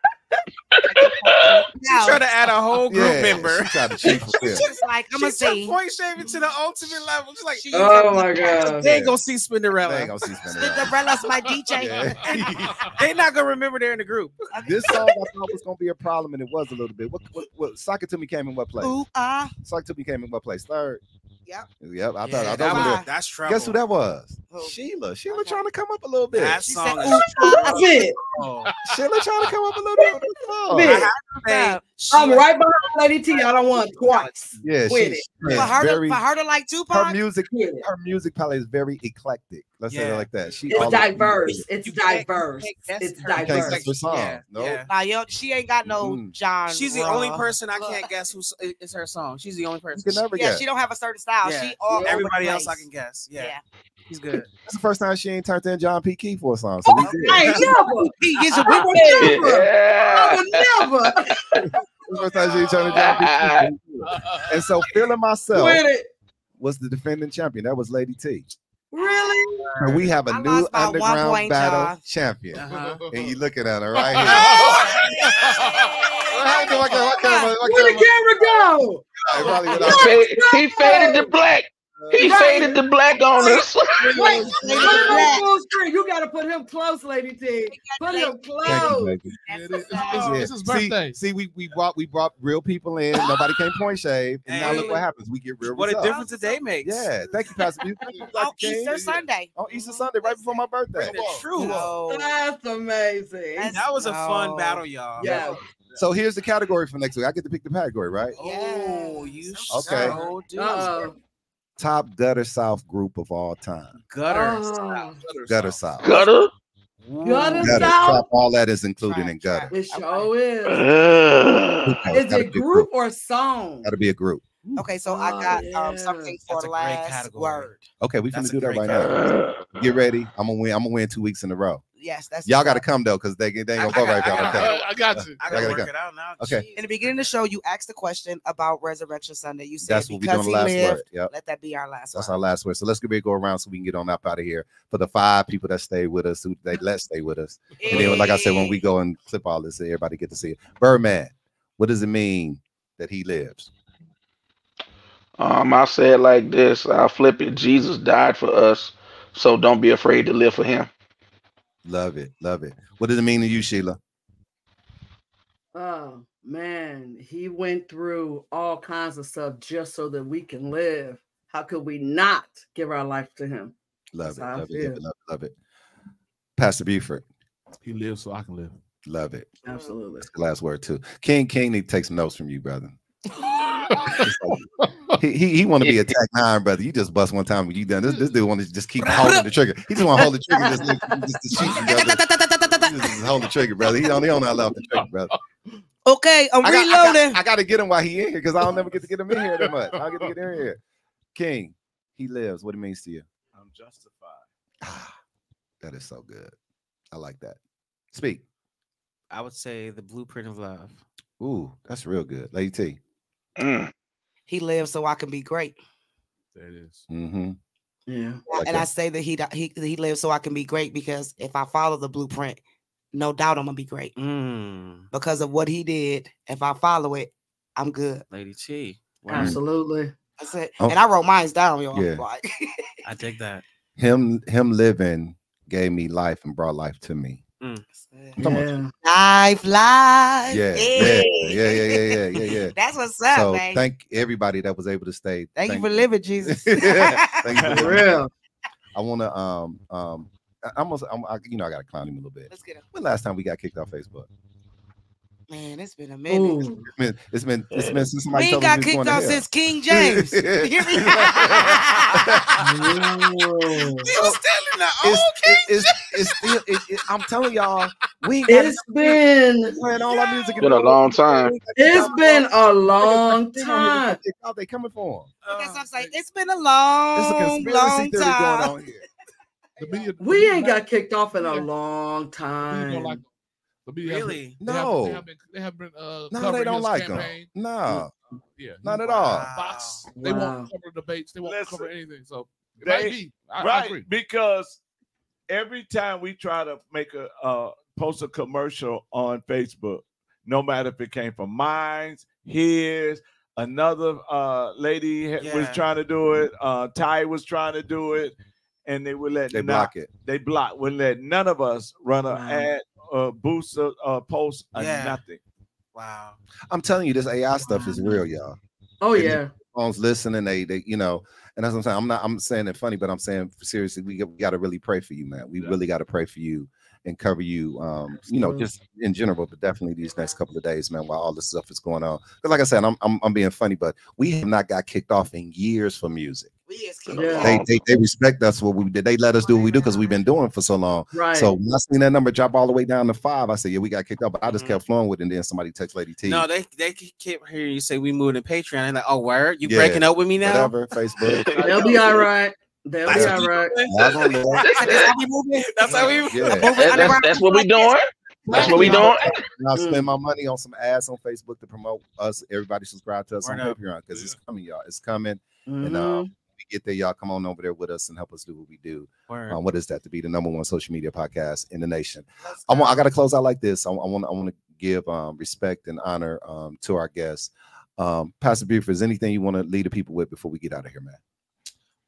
She tried to add a whole group Yeah, member. She tried to cheat for Phil. She's like, I'm She gonna took see. point shaving to the ultimate level. She's like, Oh my God. they ain't gonna see Spinderella. They ain't gonna see Spinderella. Cinderella's my D J. Yeah. They not gonna remember they're in the group. This song I thought was gonna be a problem, and it was a little bit. What? What? what Sock It To Me came in what place? Ooh ah. Sock It To Me came in what place? Third. Yep. Yep. I thought. Yeah, I that thought. was- we were- that's trouble. Guess who that was? Who? Sheila. Sheila Okay. trying to come up a little bit. That She song said, is ooh, ah. That's it. trouble. Sheila trying to come up a little bit. With the song. Big. I have to say, she- I'm right behind Lady T. I don't want twice. Yeah, Quit she, it. she is For her, very. to, for her to like Her Tupac. music. Quit it. Her music palette is very eclectic. Let's say it Yeah. like that. She It's all- diverse. It's You can't- diverse. you can't It's guess her. You can't guess diverse. her song. Yeah, No. yeah. Nah, yo, she ain't got no Mm. John. She's the only person I can't guess who is her song. She's the only You person. can never Yeah, guess. she don't have a certain style. Yeah. She all over Everybody the else I place. can guess. Yeah, Yeah. she's good. That's the first time she ain't turned in John P. Key for a song. So we did. I ain't never. He gets a I whip. would never. I Yeah. would never. The first time she ain't turned in John P. Key. And so feeling myself Quit it. was the defending champion. That was Lady T. Really? And we have a I new lost by one underground point, battle y'all. champion. Uh-huh. And you looking at her right here. Why can't- why can't- why can't- why Where the can't- camera go? Hey, Riley, He without- faded, he faded to black. He Right. faded the black on us. Wait, put him on full screen. You gotta put him close, Lady T. Put him Thank you, close. baby. It is- It's, Yeah. it's, it's his birthday. See, see, we we brought we brought real people in. Nobody came point shave, and now look Hey. what happens. We get real What a results. difference a day makes. Yeah, thank you, Pastor B. Thank you, Doctor On King. Easter Sunday. On Easter Sunday, right before my birthday. True. No. That's amazing. That was a fun No. battle, y'all. Yeah. So here's the category for next week. I get to pick the category, right? Oh, you Okay. so do. Uh-oh. Top gutter south group of all time. Gutter. Oh. Gutter south. Gutter. Gutter Gutter. South. Trap, all that is included in gutter. It sure is. Uh, Is it group or song? Got to be a group. Okay, so I Oh, got yeah. um something for That's a great last category. word. Okay, we That's finna a do that great right uh, now. Get ready. I'm gonna win. I'm gonna win two weeks in a row. Yes, that's Y'all got to come though, because they, they ain't gonna I- go I right got- if y'all I don't got- come. I got you. I I gotta gotta work go. it out now. Okay. Jeez. In the beginning of the show, you asked the question about Resurrection Sunday. You said That's what we because doing he last lived, word. Yep. let that be our last That's word. our last word. So let's get ready to go around so we can get on up out of here. For the five people that stay with us, who they let stay with us. And then, like I said, when we go and clip all this, everybody get to see it. Birdman, what does it mean that he lives? Um, I say it like this. I'll flip it. Jesus died for us, so don't be afraid to live for him. Love it. Love it. What does it mean to you, Sheila? Oh man, he went through all kinds of stuff just so that we can live. How could we not give our life to him? Love That's it. how I Love it. feel. Love it. Love it. Love it. Pastor Buford, He lives so I can live. love it. Absolutely. That's the last word too. King King need to take some notes from you, brother. he he, he want to be a Tech Nine, brother. You just bust one time when you done. This, this dude want to just keep holding the trigger. He just want to hold the trigger, just, just, just to shoot you, brother. He just, just hold the trigger, brother. He don't he don't know how to the trigger, brother. Okay, I'm I got, reloading. I, got, I got to get him while he in here because I don't never get to get him in here that much. I'll get to get him in here. King, he lives. What it means to you? I'm justified. Ah, that is so good. I like that. Speak. I would say the blueprint of love. Ooh, that's real good. Lady T. Mm. He lives so I can be great. There it is. Mm-hmm. Yeah. Like and that. I say that he he he lives so I can be great because if I follow the blueprint, no doubt I'm gonna be great Mm, because of what he did. If I follow it, I'm good. Lady T. Wow. Absolutely. That's it. Oh. And I wrote mine down, y'all. Yeah. Like, I dig that. Him him living gave me life and brought life to me. Mm. Come on. Yeah. life, life. Yeah, yeah, yeah, yeah, yeah, yeah, yeah, yeah, yeah. That's what's up, So man. thank everybody that was able to stay. Thank you for living, Jesus. Thank you For real. I want to um um I almost I'm, I, you know I got to clown him a little bit. Let's get him. When last time we got kicked off Facebook? Man, it's been a minute. Ooh. It's been it's been, it's been since somebody We ain't told us got we was kicked going to off hell. since King James. You hear me? Ooh. He was still in the old It's, King it, it's, it's still it, it, I'm telling y'all we ain't got It's been playing all our music. Been a long time. it's been a long time. They coming for them. That's what I'm saying. It's been a long, It's a conspiracy long theory going time. on here. The media, the We media ain't like- got kicked off in a Yeah. long the media don't like time. them. The media have been- Really? they have- No. they have been, they have been uh, No, covering they don't his like them. campaign. No, Yeah, not he- at all. Wow. Fox, they Wow. won't cover debates. They won't Listen, cover anything. So it they- might be. I, I right, agree. because every time we try to make a uh, post a commercial on Facebook, no matter if it came from mine, his, another uh, lady ha- was Yeah. trying to do it, uh, Ty was trying to do it, and they would let They not- block it. They block. Wouldn't let none of us run an Wow. ad, uh, boost, a uh, post, or Yeah. nothing. Wow. I'm telling you, this A I stuff is real, y'all. Oh And yeah. Phones listening, they they you know, and that's what I'm saying. I'm not I'm saying it funny, but I'm saying seriously, we, got- we got to really pray for you, man. We Yeah. really got to pray for you and cover you, um, you know, Absolutely. just in general, but definitely these next couple of days, man, while all this stuff is going on. Because like I said, I'm, I'm I'm being funny, but we have not got kicked off in years for music. We is kicked Yeah. off. They, they they respect us what we did. They let us do what we do because we've been doing it for so long. Right. So when I seen that number drop all the way down to five, I said, yeah, we got kicked off, but I just kept flowing with it. And then somebody text Lady T. No, they they kept hearing you say we moved to Patreon. And like, oh, word, you Yeah. breaking up with me now? Whatever, Facebook. They'll be all right. They'll be That's all right. Y'all gonna live. That's how we moving. That's how we Yeah. That- that's, that's what we doing. That's what we doing. And I'll spend my money on some ads on Facebook to promote us. Everybody subscribe to us Word on up. Patreon because it's coming, y'all. It's coming. And Mhm. um, we get there, y'all come on over there with us and help us do what we do. Word. Um, what is that? To be the number one social media podcast in the nation. I want. I got to close out like this. I, I want. I want to give um, respect and honor um, to our guests. Um, Pastor Buford, is anything you want to lead the people with before we get out of here, man?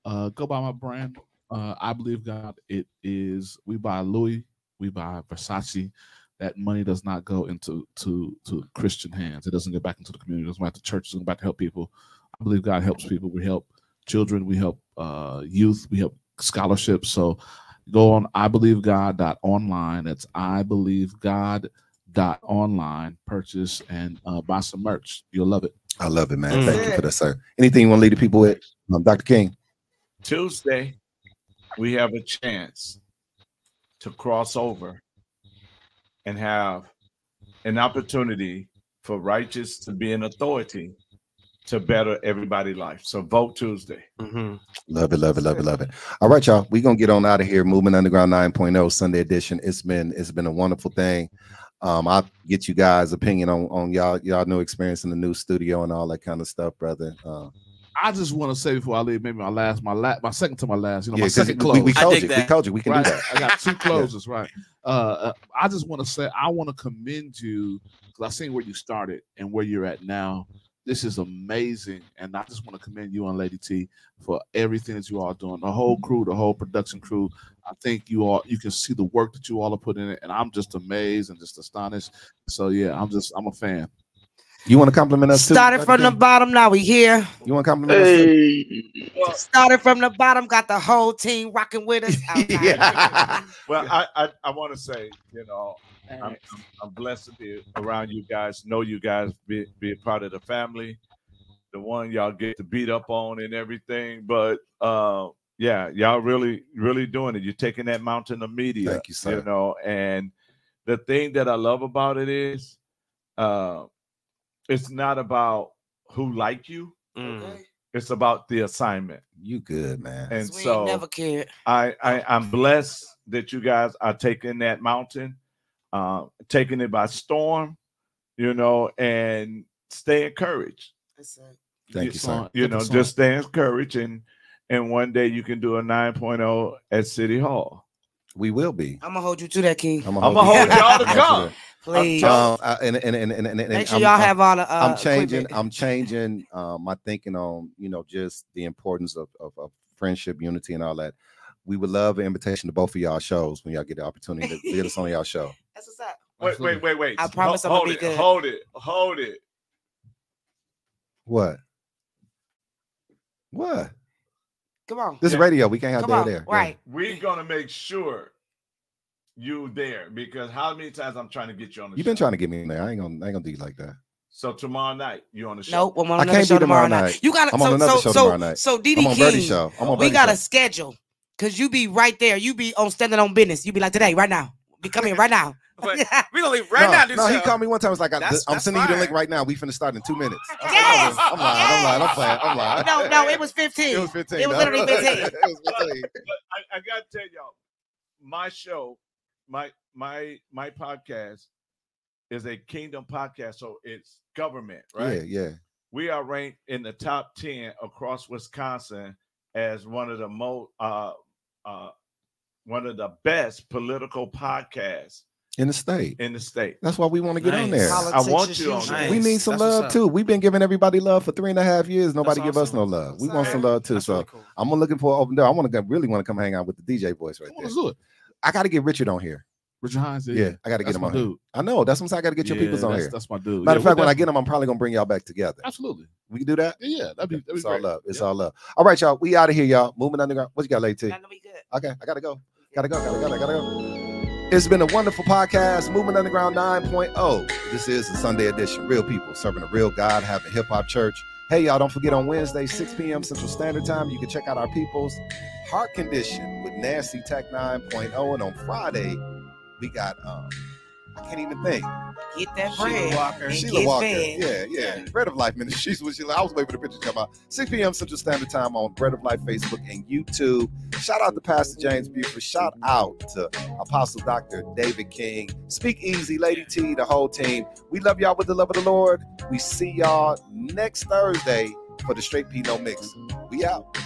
Uh, go buy my brand. Uh, I believe God. It is. We buy Louis. We buy Versace. That money does not go into to to Christian hands. It doesn't go back into the community. It doesn't go back to churches. It doesn't go back to help people. I believe God helps people. We help children. We help uh, youth. We help scholarships. So go on I believe God dot online. That's I believe God dot online. Purchase and uh, buy some merch. You'll love it. I love it, man. Mm. Thank you for that, sir. Anything you want to leave the people with, um, Doctor King? Tuesday, we have a chance to cross over and have an opportunity for righteous to be an authority to better everybody's life. So vote Tuesday. Mm-hmm. Love it, love it, love it, love it. All right, y'all. We're gonna get on out of here. Movement Underground nine point oh Sunday edition. It's been it's been a wonderful thing. Um, I'll get you guys' opinion on on y'all y'all new experience in the new studio and all that kind of stuff, brother. Uh, I just want to say before I leave, maybe my last, my last, my second to my last, you know, yeah, my second close. We, we told you, that. we told you, we can right? do that. I got two closes, right? Uh, uh, I just want to say, I want to commend you because I seen where you started and where you're at now. This is amazing, and I just want to commend you and Lady T for everything that you all are doing. The whole crew, the whole production crew. I think you all, you can see the work that you all are putting in it, and I'm just amazed and just astonished. So yeah, I'm just, I'm a fan. You want to compliment us? Started too, from the bottom, now we here. You want to compliment hey. us? Too? Started from the bottom, got the whole team rocking with us. Okay. yeah. Well, I I, I want to say, you know, I'm, I'm, I'm blessed to be around you guys, know you guys, be, be a part of the family, the one y'all get to beat up on and everything. But uh, yeah, y'all really, really doing it. You're taking that mountain of media. Thank you, sir. You know, and the thing that I love about it is, uh, it's not about who like you. Mm. It's about the assignment. You good, man. And we so never cared. I, I I'm blessed that you guys are taking that mountain, uh, taking it by storm, you know, and stay encouraged. That's it. Thank you, you sir. You know, just stay encouraged, and and one day you can do a nine point oh at City Hall. We will be. I'm gonna hold you to that, King. I'm gonna hold y'all to come. Please. Um, uh, and, and, and, and, and, and make sure I'm, y'all I'm, have all the. Uh, I'm changing. equipment. I'm changing uh, my thinking on you know just the importance of, of, of friendship, unity, and all that. We would love an invitation to both of y'all shows when y'all get the opportunity to get us on y'all show. That's what's up. Wait, wait, wait, wait. I promise hold, I'm gonna hold be it, good. Hold it, hold it. What? What? Come on. This is radio. We can't have Come there on. there. Right. We're gonna make sure you there because how many times I'm trying to get you on the You've show? been trying to get me in there. I ain't gonna, I ain't gonna do you like that. So tomorrow night you on the show? Nope, I'm on I another can't show be tomorrow tomorrow night. night. You got I'm so, on another so, show so, tomorrow night. So D D I'm on King, Birdie's show. I'm on we Birdie's got show. a schedule because you be right there. You be on standing on business. You be like today, right now. Be coming right now. But we gonna leave right no, now. This no, show. he called me one time. It's like I, That's- I'm that's sending you the fine. link right now. We finna start in two minutes. I said, Yes! I'm lying. I'm lying. I'm playing. I'm lying. No, no, it was fifteen. It was fifteen. It was no. literally fifteen. It was fifteen. But I, I gotta tell y'all, my show, my my my podcast is a kingdom podcast, so it's government, right? Yeah, yeah. We are ranked in the top ten across Wisconsin as one of the most uh uh one of the best political podcasts In the state. in the state. That's why we want to get on Nice. there. I want you on there. We need some That's what's love up. too. We've been giving everybody love for three and a half years. Nobody That's give us awesome. no love. We That's want some right. love too. That's so really cool. I'm looking for an open door. I want to really want to come hang out with the D J voice right there. Let's do it. I got to get Richard on here. Richard Hines. Yeah, I got to get That's him my on here. dude. I know. That's what I'm saying. I got to get your Yeah, peoples on that's, here. That's my dude. Matter Yeah, of fact, we'll when I definitely- get them, I'm probably gonna bring y'all back together. absolutely. We can do that. Yeah, yeah, that'd be that'd be It's all great. love. It's Yeah. all love. All right, y'all. We out of here, y'all. Moving underground. What you got, Lady T? Nothing, we good. Okay, I gotta go. Gotta go. Gotta go. Gotta go. It's been a wonderful podcast. Movement Underground nine point oh. This is the Sunday edition. Real people serving a real God, having hip hop church. Hey, y'all, don't forget on Wednesday, six p.m. Central Standard Time, you can check out our people's Heart Condition with Nasty Tech nine point oh. And on Friday, we got, um, I can't even think. Get that Sheila bread. Walker. And Sheila get Walker. fed. Yeah, yeah. Bread of Life Ministries. Was Sheila. I was waiting for the picture to come out. six p.m. Central Standard Time on Bread of Life Facebook and YouTube. Shout out to Pastor James Buford. Shout out to Apostle Doctor David King. Speak Easy, Lady T, the whole team. We love y'all with the love of the Lord. We see y'all next Thursday for the Straight P No Mix. We out.